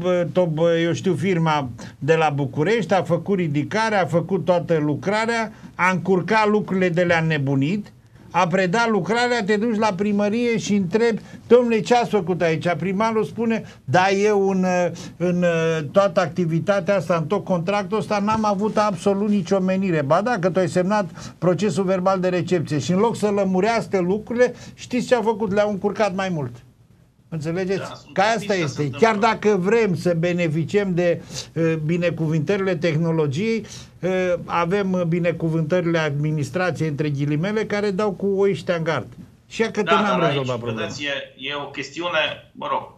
eu știu, firma de la București, a făcut ridicarea, a făcut toată lucrarea, a încurcat lucrurile de le-a nebunit, a predat lucrarea, te duci la primărie și întrebi, domnule, ce ați făcut aici? Primarul spune, da, eu în, în toată activitatea asta, în tot contractul ăsta, n-am avut absolut nicio menire. Ba da, că tu ai semnat procesul verbal de recepție și în loc să lămurească lucrurile, știți ce a făcut? Le-au încurcat mai mult. Înțelegeți? Da, că asta este. Chiar dacă vrem să beneficiem de uh, binecuvântările tehnologiei, uh, avem binecuvântările administrației, între ghilimele, care dau cu oiște în gard. Și că da, n-am rezolvat problema. Vedeți, e, e o chestiune, mă rog,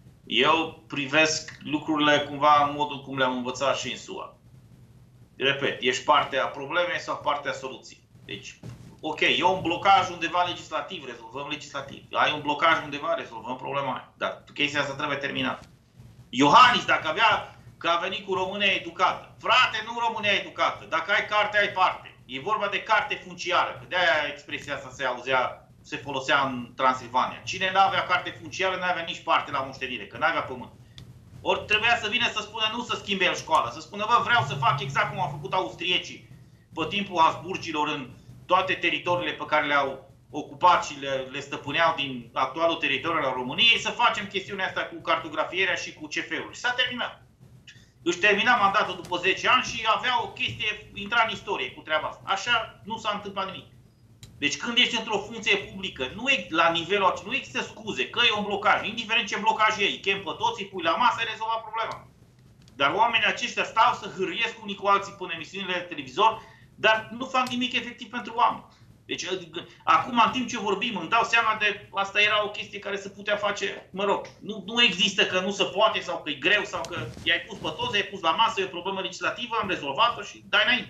eu privesc lucrurile cumva în modul cum le-am învățat și în S U A. Repet, ești partea problemei sau partea soluției. Deci, ok, e un blocaj undeva legislativ, rezolvăm legislativ. Ai un blocaj undeva, rezolvăm problema aia. Dar chestia asta trebuie terminată. Iohannis, dacă avea, că a venit cu România educată. Frate, nu România educată. Dacă ai carte, ai parte. E vorba de carte funciară. Că de-aia expresia asta se auzea, se folosea în Transilvania. Cine n-avea carte funciară, n-avea nici parte la moștenire, că n-avea pământ. Ori trebuia să vină să spună, nu să schimbe el școala, să spună, bă, vreau să fac exact cum au făcut austriecii pe timpul Habsburgilor în toate teritoriile pe care le-au ocupat și le, le stăpâneau din actualul teritoriu al României, să facem chestiunea asta cu cartografierea și cu C F-ul. Și s-a terminat. Își termina mandatul după zece ani și avea o chestie, intra în istorie cu treaba asta. Așa nu s-a întâmplat nimic. Deci când ești într-o funcție publică, nu e la nivelul acesta, nu există scuze, că e un blocaj, indiferent ce blocaj e, îi chem pe toți, îi pui la masă, ai rezolvat problema. Dar oamenii aceștia stau să hârâiesc unii cu alții până emisiunile de televizor, dar nu fac nimic efectiv pentru oameni. Deci, acum, în timp ce vorbim, îmi dau seama de asta era o chestie care se putea face, mă rog, nu, nu există că nu se poate sau că e greu sau că i-ai pus pe toți, i-ai pus la masă, e o problemă legislativă, am rezolvat-o și dai înainte.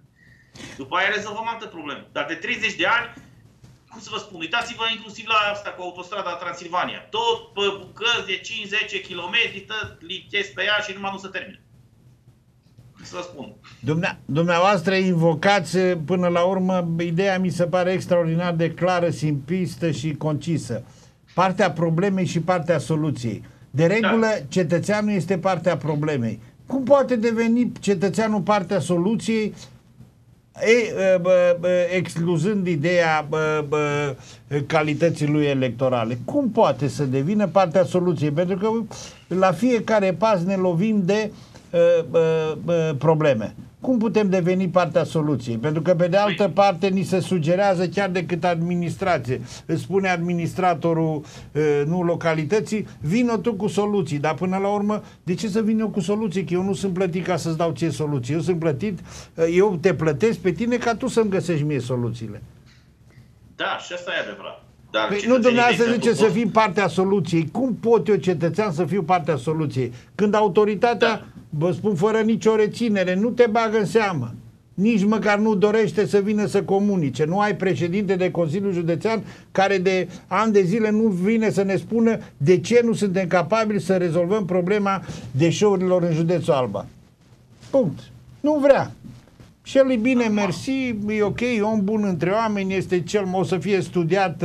După aia rezolvăm altă problemă. Dar de treizeci de ani, cum să vă spun, uitați-vă inclusiv la asta cu autostrada Transilvania. Tot pe bucăți de cinci zece kilometri, tot liptesc pe ea și numai nu se termină. să spun. Dumne dumneavoastră invocați, până la urmă, ideea mi se pare extraordinar de clară, simplistă și concisă. Partea problemei și partea soluției. De regulă, da. Cetățeanul este partea problemei. Cum poate deveni cetățeanul partea soluției, e, bă, bă, excluzând ideea bă, bă, calității lui electorale? Cum poate să devină partea soluției? Pentru că la fiecare pas ne lovim de bă, bă, bă, probleme. Cum putem deveni partea soluției? Pentru că, pe de altă parte, ni se sugerează chiar decât administrație. Îți spune administratorul, nu localității, vină tu cu soluții. Dar până la urmă, de ce să vin eu cu soluții? Că eu nu sunt plătit ca să-ți dau ție soluții. Eu sunt plătit, eu te plătesc pe tine ca tu să-mi găsești mie soluțiile. Da, și asta e adevărat. Dar păi nu dumneavoastră zice să fim partea soluției. Cum pot eu, cetățean, să fiu partea soluției? Când autoritatea, da. vă spun fără nicio reținere, nu te bagă în seamă. Nici măcar nu dorește să vină să comunice. Nu ai președinte de Consiliul Județean care de ani de zile nu vine să ne spună de ce nu suntem capabili să rezolvăm problema deșeurilor în județul Alba. Punct. Nu vrea. Și el e bine, mersi, e ok, e om bun între oameni, este cel, o să fie studiat,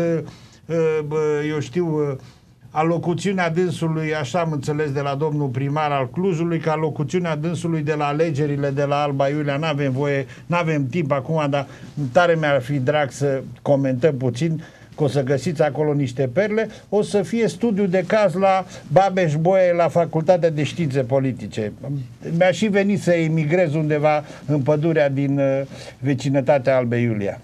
eu știu, alocuțiunea dânsului, așa am înțeles de la domnul primar al Clujului, că alocuțiunea dânsului de la alegerile de la Alba Iulia, n-avem voie, n-avem timp acum, dar tare mi-ar fi drag să comentăm puțin, că o să găsiți acolo niște perle, o să fie studiu de caz la Babeș-Bolyai, la Facultatea de Științe Politice. Mi-a și venit să emigrez undeva în pădurea din uh, vecinătatea Albei Iulia.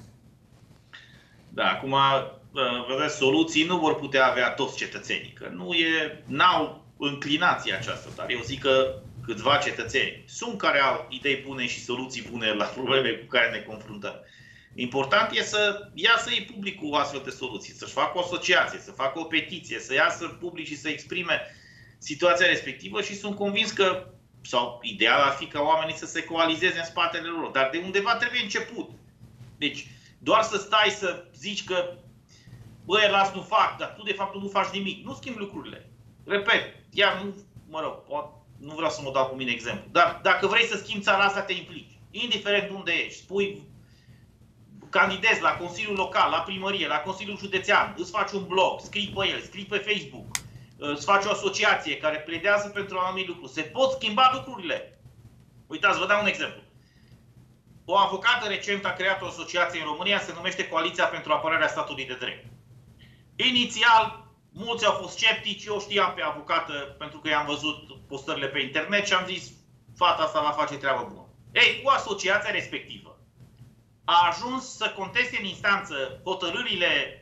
Da, acum, vedeți, soluții nu vor putea avea toți cetățenii, că nu e, n-au înclinația aceasta, dar eu zic că câțiva cetățeni sunt care au idei bune și soluții bune la probleme cu care ne confruntăm. Important e să iasă ei public cu astfel de soluții, să-și facă o asociație, să facă o petiție, să iasă public și să exprime situația respectivă și sunt convins că, sau ideal ar fi ca oamenii să se coalizeze în spatele lor, dar de undeva trebuie început. Deci, doar să stai să zici că băi, las, nu fac, dar tu de fapt nu faci nimic. Nu schimbi lucrurile. Repet, iar nu, mă rog, nu vreau să mă dau cu mine exemplu, dar dacă vrei să schimbi țara asta, te implici. Indiferent unde ești, spui, candidezi la Consiliul Local, la Primărie, la Consiliul Județean, îți faci un blog, scrii pe el, scrii pe Facebook, îți faci o asociație care pledează pentru anumite lucruri. Se pot schimba lucrurile. Uitați, vă dau un exemplu. O avocată recent a creat o asociație în România, se numește Coaliția pentru Apărarea Statului de Drept. Inițial, mulți au fost sceptici, eu știam pe avocată pentru că i-am văzut postările pe internet și am zis, fata asta va face treabă bună. Ei, cu asociația respectivă a ajuns să conteste în instanță hotărârile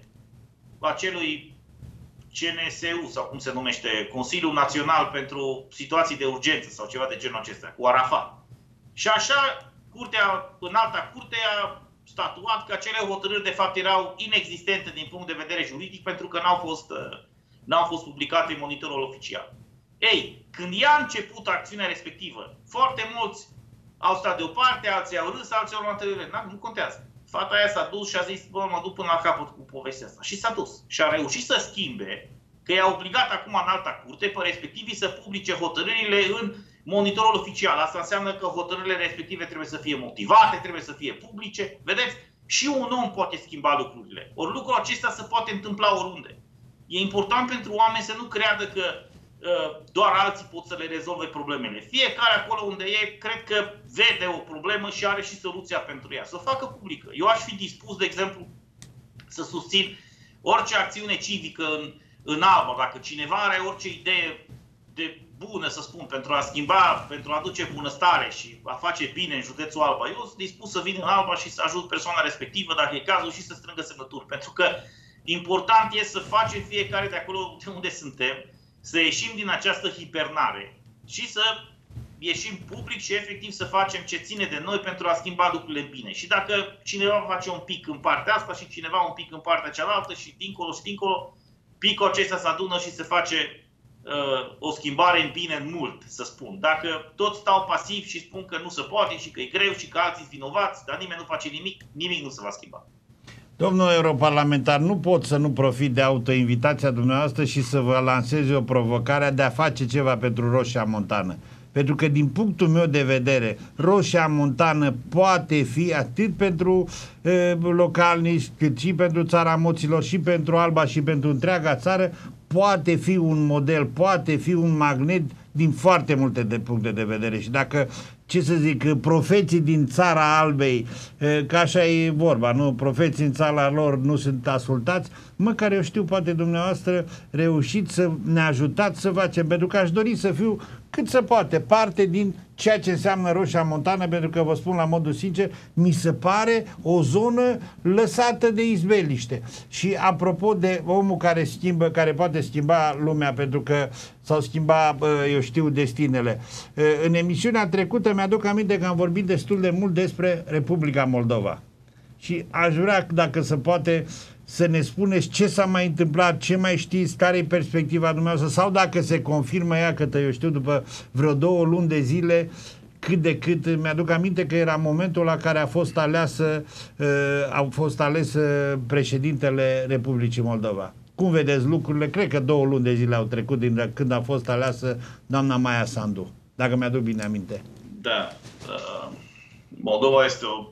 acelui C N S U, sau cum se numește, Consiliul Național pentru Situații de Urgență sau ceva de genul acesta, cu Arafat. Și așa, curtea, în alta curte a statuat că acele hotărâri de fapt erau inexistente din punct de vedere juridic pentru că n-au fost, n-au fost publicate în monitorul oficial. Ei, când ea a început acțiunea respectivă, foarte mulți au stat deoparte, alții au râs, alții au luat întâlnire. Nu contează. Fata aia s-a dus și a zis, bă, mă duc până la capăt cu povestea asta. Și s-a dus. Și a reușit să schimbe, că i-a obligat acum în alta curte pe respectivii să publice hotărârile în monitorul oficial. Asta înseamnă că hotărârile respective trebuie să fie motivate, trebuie să fie publice. Vedeți? Și un om poate schimba lucrurile. Ori lucrul acesta se poate întâmpla oriunde. E important pentru oameni să nu creadă că doar alții pot să le rezolve problemele. Fiecare acolo unde e, cred că vede o problemă și are și soluția pentru ea. Să o facă publică. Eu aș fi dispus, de exemplu, să susțin orice acțiune civică în, în Alba. Dacă cineva are orice idee de bună, să spun, pentru a schimba, pentru a aduce bunăstare și a face bine în județul Alba, eu sunt dispus să vin în Alba și să ajut persoana respectivă, dacă e cazul, și să strângă semnături. Pentru că important e să facem fiecare de acolo de unde suntem, să ieșim din această hibernare și să ieșim public și efectiv să facem ce ține de noi pentru a schimba lucrurile bine. Și dacă cineva face un pic în partea asta și cineva un pic în partea cealaltă și dincolo și dincolo, picul acesta se adună și se face uh, o schimbare în bine în mult, să spun. Dacă toți stau pasiv și spun că nu se poate și că e greu și că alții sunt vinovați, dar nimeni nu face nimic, nimic nu se va schimba. Domnul europarlamentar, nu pot să nu profit de autoinvitația dumneavoastră și să vă lansez o provocare de a face ceva pentru Roșia Montană. Pentru că din punctul meu de vedere, Roșia Montană poate fi atât pentru uh, localnici, cât și pentru țara Moților, și pentru Alba și pentru întreaga țară, poate fi un model, poate fi un magnet din foarte multe de puncte de vedere. Și dacă, ce să zic, profeții din țara Albei, că așa e vorba, nu? Profeții în țara lor nu sunt ascultați, măcar eu știu, poate dumneavoastră reușiți să ne ajutați să facem, pentru că aș dori să fiu cât se poate parte din ceea ce înseamnă Roșia Montană, pentru că vă spun la modul sincer, mi se pare o zonă lăsată de izbeliște. Și apropo de omul care schimbă, care poate schimba lumea, pentru că s-au schimbat, eu știu, destinele. În emisiunea trecută mi-aduc aminte că am vorbit destul de mult despre Republica Moldova. Și aș vrea, dacă se poate, să ne spuneți ce s-a mai întâmplat, ce mai știți, care e perspectiva dumneavoastră, sau dacă se confirmă ea, că eu știu, după vreo două luni de zile, cât de cât, mi-aduc aminte că era momentul la care a fost aleasă, uh, a fost ales uh, președintele Republicii Moldova. Cum vedeți lucrurile? Cred că două luni de zile au trecut din când a fost aleasă doamna Maia Sandu, dacă mi-aduc bine aminte. Da. Uh, Moldova este o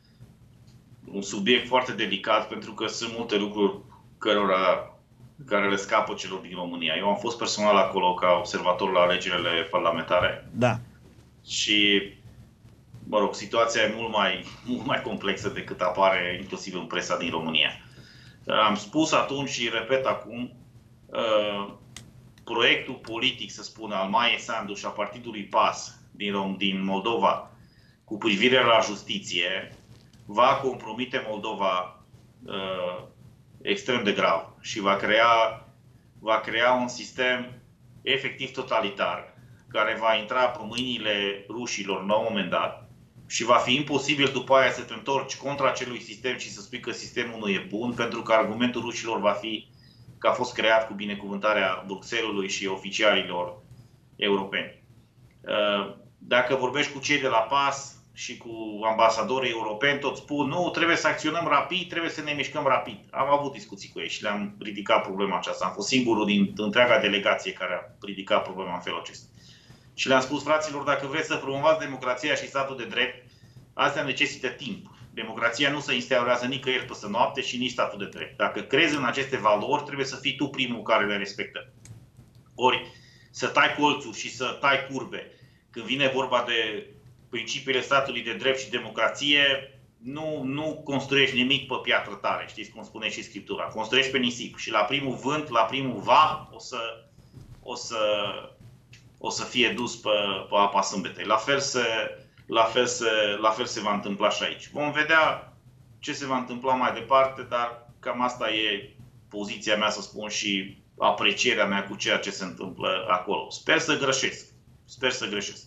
un subiect foarte delicat, pentru că sunt multe lucruri cărora, care le scapă celor din România. Eu am fost personal acolo ca observator la alegerile parlamentare. Da. Și, mă rog, situația e mult mai, mult mai complexă decât apare inclusiv în presa din România. Am spus atunci și repet acum, uh, proiectul politic, să spun, al Maiei Sandu și a partidului P A S din, din Moldova cu privire la justiție va compromite Moldova uh, extrem de grav și va crea, va crea un sistem efectiv totalitar care va intra pe mâinile rușilor la un moment dat și va fi imposibil după aia să te întorci contra acelui sistem și să spui că sistemul nu e bun, pentru că argumentul rușilor va fi că a fost creat cu binecuvântarea Bruxellesului și oficialilor europeni. Uh, dacă vorbești cu cei de la P A S și cu ambasadorii europeni, tot spun, nu, trebuie să acționăm rapid, trebuie să ne mișcăm rapid. Am avut discuții cu ei și le-am ridicat problema aceasta. Am fost singurul din întreaga delegație care a ridicat problema în felul acesta. Și le-am spus, fraților, dacă vreți să promovați democrația și statul de drept, astea necesită timp. Democrația nu se instaurează nicăieri peste noapte și nici statul de drept. Dacă crezi în aceste valori, trebuie să fii tu primul care le respectă. Ori să tai colțuri și să tai curbe când vine vorba de principiile statului de drept și democrație, nu, nu construiești nimic pe piatră tare, știți cum spune și Scriptura. Construiești pe nisip și la primul vânt, la primul va, o să, o să, o să fie dus pe, pe apa sâmbetei. La fel, se, la, fel se, la fel se va întâmpla și aici. Vom vedea ce se va întâmpla mai departe, dar cam asta e poziția mea, să spun, și aprecierea mea cu ceea ce se întâmplă acolo. Sper să greșesc. Sper să greșesc.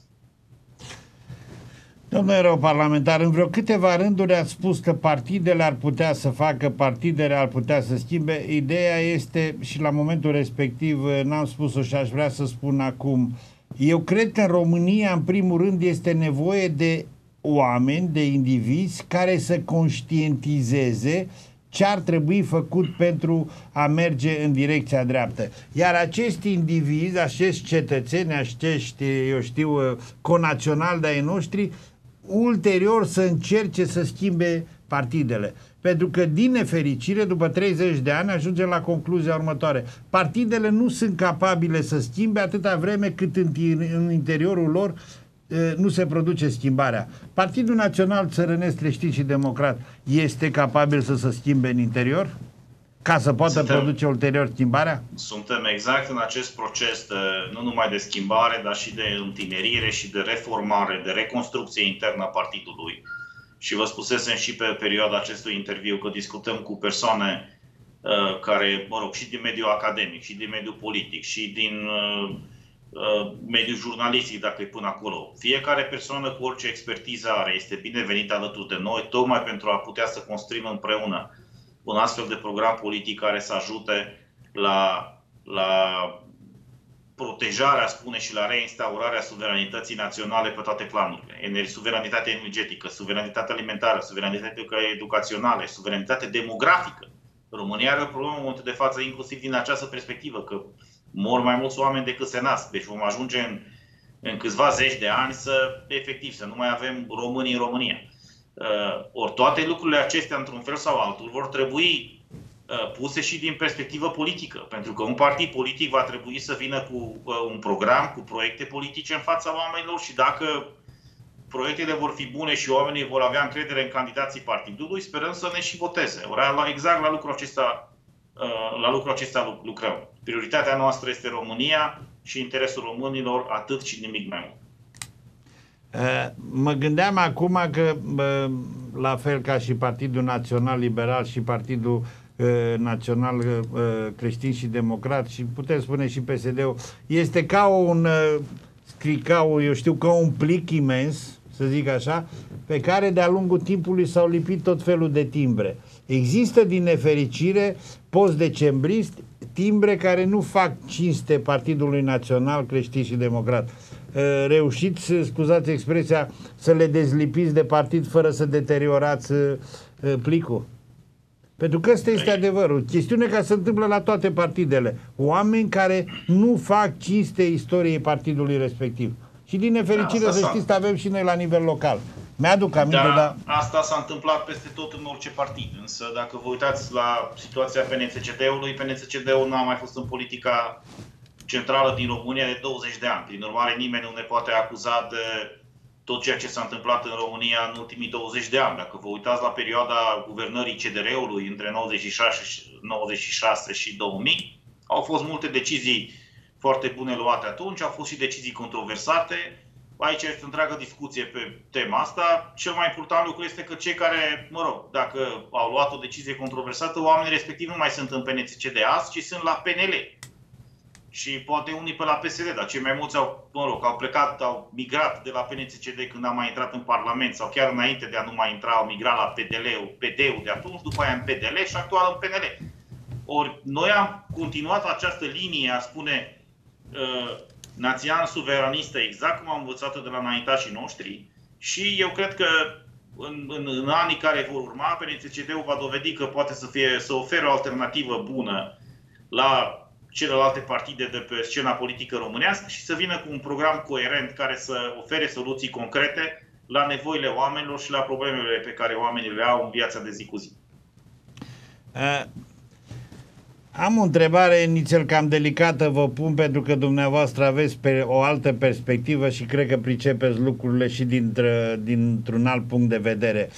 Domnule europarlamentar, în vreo câteva rânduri ați spus că partidele ar putea să facă, partidele ar putea să schimbe. Ideea este, și la momentul respectiv n-am spus-o și aș vrea să spun acum, eu cred că în România, în primul rând, este nevoie de oameni, de indivizi care să conștientizeze ce ar trebui făcut pentru a merge în direcția dreaptă. Iar acești indivizi, acești cetățeni, acești, eu știu, conaționali de ai noștri, ulterior să încerce să schimbe partidele. Pentru că, din nefericire, după treizeci de ani, ajungem la concluzia următoare. Partidele nu sunt capabile să schimbe atâta vreme cât în, în interiorul lor nu se produce schimbarea. Partidul Național Țărănesc Creștin și Democrat este capabil să se schimbe în interior? Ca să poată suntem, produce ulterior schimbarea? Suntem exact în acest proces, de, nu numai de schimbare, dar și de întinerire și de reformare, de reconstrucție internă a partidului. Și vă spusesem și pe perioada acestui interviu că discutăm cu persoane uh, care, mă rog, și din mediul academic, și din mediul politic, și din uh, uh, mediul jurnalistic, dacă îi pun acolo. Fiecare persoană cu orice expertiză are este binevenită alături de noi, tocmai pentru a putea să construim împreună un astfel de program politic care să ajute la, la protejarea, spune, și la reinstaurarea suveranității naționale pe toate planurile. Suveranitate energetică, suveranitate alimentară, suveranitate educațională, suveranitate demografică. România are o problemă în momentul de față, inclusiv din această perspectivă, că mor mai mulți oameni decât se nasc. Deci vom ajunge în, în câțiva zeci de ani să, efectiv, să nu mai avem români în România. Ori toate lucrurile acestea, într-un fel sau altul, vor trebui puse și din perspectivă politică. Pentru că un partid politic va trebui să vină cu un program, cu proiecte politice în fața oamenilor și dacă proiectele vor fi bune și oamenii vor avea încredere în candidații partidului, sperăm să ne și voteze. Ori exact la lucrul acesta, la lucrul acesta lucrăm. Prioritatea noastră este România și interesul românilor, atât și nimic mai mult. Mă gândeam acum că, la fel ca și Partidul Național Liberal și Partidul Național Creștin și Democrat și putem spune și P S D-ul, este ca un, ca o, eu știu, ca un plic imens, să zic așa, pe care de-a lungul timpului s-au lipit tot felul de timbre. Există, din nefericire, post-decembrist, timbre care nu fac cinste Partidului Național Creștin și Democrat. Reușiți, scuzați expresia, să le dezlipiți de partid fără să deteriorați plicul? Pentru că ăsta este adevărul. Chestiunea care se întâmplă la toate partidele. Oameni care nu fac cinste istoriei partidului respectiv. Și din nefericire, da, să știți, avem și noi la nivel local. Mi-aduc aminte, da, dar... Asta s-a întâmplat peste tot în orice partid. Însă dacă vă uitați la situația P N C C D-ului, P N C C D-ul n-a mai fost în politica centrală din România de douăzeci de ani. Prin urmare, nimeni nu ne poate acuza de tot ceea ce s-a întâmplat în România în ultimii douăzeci de ani. Dacă vă uitați la perioada guvernării C D R-ului între nouăzeci și șase și două mii, au fost multe decizii foarte bune luate atunci, au fost și decizii controversate. Aici este o întreagă discuție pe tema asta. Cel mai important lucru este că cei care, mă rog, dacă au luat o decizie controversată, oamenii respectiv nu mai sunt în P N C C D azi, ci sunt la P N L. Și poate unii pe la P S D, dar cei mai mulți au, mă rog, au plecat, au migrat de la P N C C D când a mai intrat în Parlament sau chiar înainte de a nu mai intra, au migrat la P D L-ul, P D-ul de atunci, după aia în P D L și actual în P N L. Ori noi am continuat această linie, a spune, uh, național-suveranistă, exact cum am învățat-o de la înaintașii noștri și eu cred că în, în, în anii care vor urma, P N C C D-ul va dovedi că poate să, fie, să ofere o alternativă bună la celelalte partide de pe scena politică românească și să vină cu un program coerent care să ofere soluții concrete la nevoile oamenilor și la problemele pe care oamenii le au în viața de zi cu zi. Uh. Am o întrebare inițial cam delicată, vă pun, pentru că dumneavoastră aveți pe o altă perspectivă și cred că pricepeți lucrurile și dintr-un alt punct de vedere.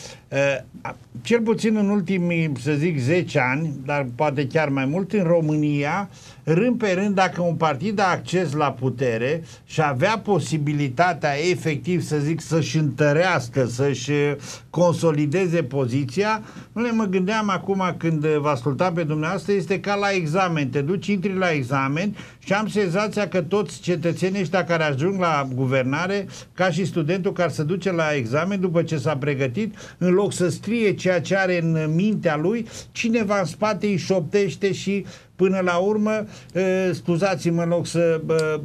Cel puțin în ultimii, să zic, zece ani, dar poate chiar mai mult, în România, rând pe rând, dacă un partid a acces la putere și avea posibilitatea efectiv, să zic, să-și întărească, să-și consolideze poziția, nu le mă gândeam acum când vă ascultam pe dumneavoastră, este ca la examen. Te duci, intri la examen și am senzația că toți cetățenii ăștia care ajung la guvernare, ca și studentul care se duce la examen după ce s-a pregătit, în loc să scrie ceea ce are în mintea lui, cineva în spate îi șoptește și până la urmă, scuzați-mă, în loc să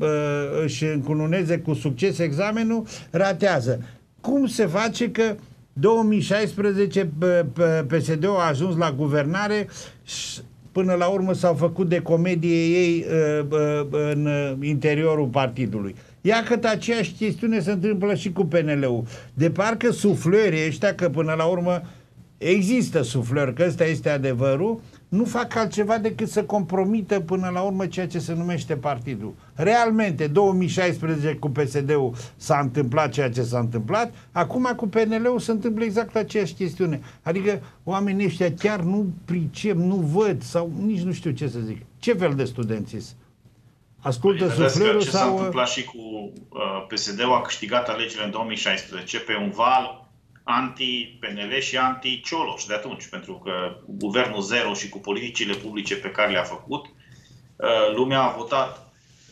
își încununeze cu succes examenul, ratează. Cum se face că două mii șaisprezece P S D-ul a ajuns la guvernare și până la urmă s-au făcut de comedie ei în interiorul partidului? Ia că aceeași chestiune se întâmplă și cu P N L-ul. De parcă suflării ăștia, că până la urmă există suflări, că ăsta este adevărul, nu fac altceva decât să compromită până la urmă ceea ce se numește partidul. Realmente, două mii șaisprezece cu P S D-ul s-a întâmplat ceea ce s-a întâmplat, acum cu P N L-ul se întâmplă exact aceeași chestiune. Adică oamenii ăștia chiar nu pricep, nu văd sau nici nu știu ce să zic. Ce fel de studenți? Ascultă păi, suflerul ce sau... s-a întâmplat și cu uh, P S D-ul a câștigat alegerile în două mii șaisprezece pe un val anti-P N L și anti-Cioloș de atunci, pentru că cu guvernul zero și cu politicile publice pe care le-a făcut, lumea a votat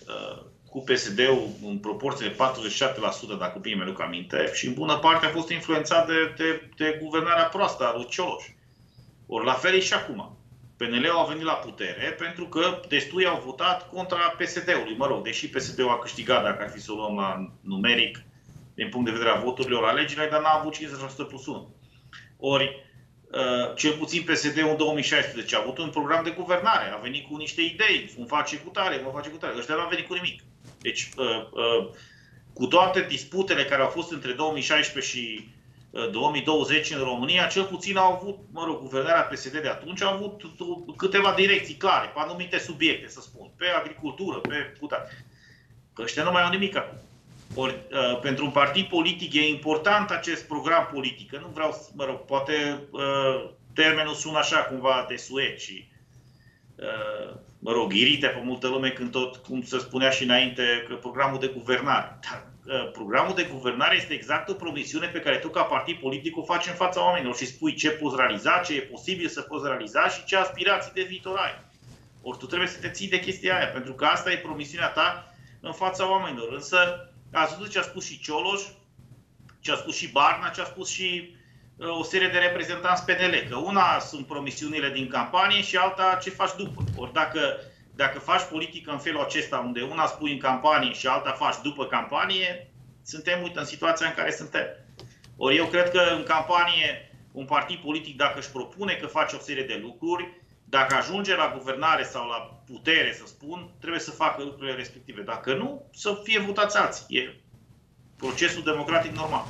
cu P S D-ul în proporție de patruzeci și șapte la sută, dacă bine mi-aduc aminte, și în bună parte a fost influențat de, de, de guvernarea proastă a lui Cioloș. Ori la fel e și acum. P N L-ul a venit la putere pentru că destui au votat contra P S D-ului. Mă rog, deși P S D-ul a câștigat, dacă ar fi să o luăm la numeric, din punct de vedere a voturilor alegerile, dar n-a avut cincizeci la sută plus unu. Ori, cel puțin P S D-ul în două mii șaisprezece a avut un program de guvernare, a venit cu niște idei, îmi face cu tare, mă face cu tare. Ăștia nu au venit cu nimic. Deci, cu toate disputele care au fost între două mii șaisprezece și două mii douăzeci în România, cel puțin au avut, mă rog, guvernarea P S D de atunci a avut câteva direcții clare, pe anumite subiecte, să spun, pe agricultură, pe putate. Că ăștia nu mai au nimic acum. Ori, uh, pentru un partid politic e important acest program politic. Că nu vreau, mă rog, poate uh, termenul sună așa cumva de suet și, uh, mă rog, irite pe multă lume când tot, cum se spunea și înainte, că programul de guvernare. Dar uh, programul de guvernare este exact o promisiune pe care tu ca partid politic o faci în fața oamenilor și spui ce poți realiza, ce e posibil să poți realiza și ce aspirații de viitor ai. Ori tu trebuie să te ții de chestia aia, pentru că asta e promisiunea ta în fața oamenilor. Însă, ați văzut ce a spus și Cioloș, ce a spus și Barna, ce a spus și uh, o serie de reprezentanți P N L, că una sunt promisiunile din campanie și alta ce faci după. Ori dacă, dacă faci politică în felul acesta, unde una spui în campanie și alta faci după campanie, suntem, uite, în situația în care suntem. Ori eu cred că în campanie un partid politic, dacă își propune că face o serie de lucruri, dacă ajunge la guvernare sau la putere, să spun, trebuie să facă lucrurile respective. Dacă nu, să fie votați alții. E procesul democratic normal.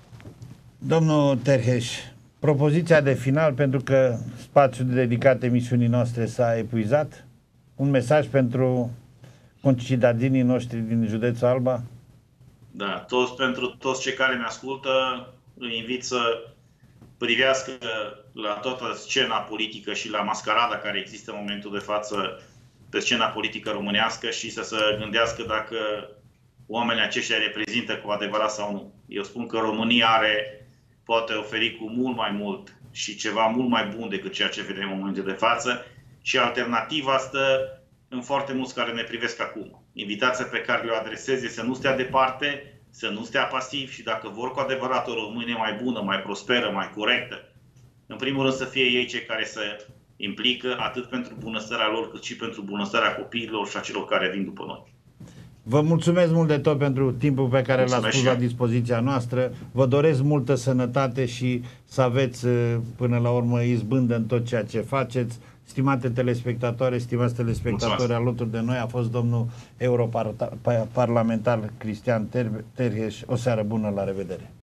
Domnul Terheș, propoziția de final, pentru că spațiul dedicat emisiunii noastre s-a epuizat, un mesaj pentru concitadinii noștri din județul Alba? Da, toți, pentru toți cei care ne ascultă, îi invit să privească la toată scena politică și la mascarada care există în momentul de față pe scena politică românească și să se gândească dacă oamenii aceștia reprezintă cu adevărat sau nu. Eu spun că România are, poate oferi cu mult mai mult și ceva mult mai bun decât ceea ce vedem în momentul de față și alternativa stă în foarte mulți care ne privesc acum. Invitația pe care le-o adresez este să nu stea departe, să nu stea pasiv și dacă vor cu adevărat o Românie mai bună, mai prosperă, mai corectă, în primul rând să fie ei cei care să implică atât pentru bunăstarea lor, cât și pentru bunăstarea copiilor și a celor care vin după noi. Vă mulțumesc mult de tot pentru timpul pe care l-ați pus la dispoziția noastră. Vă doresc multă sănătate și să aveți până la urmă izbândă în tot ceea ce faceți. Stimate telespectatoare, stimați telespectatori, alături de noi a fost domnul europarlamentar Cristian Terheș. O seară bună, la revedere!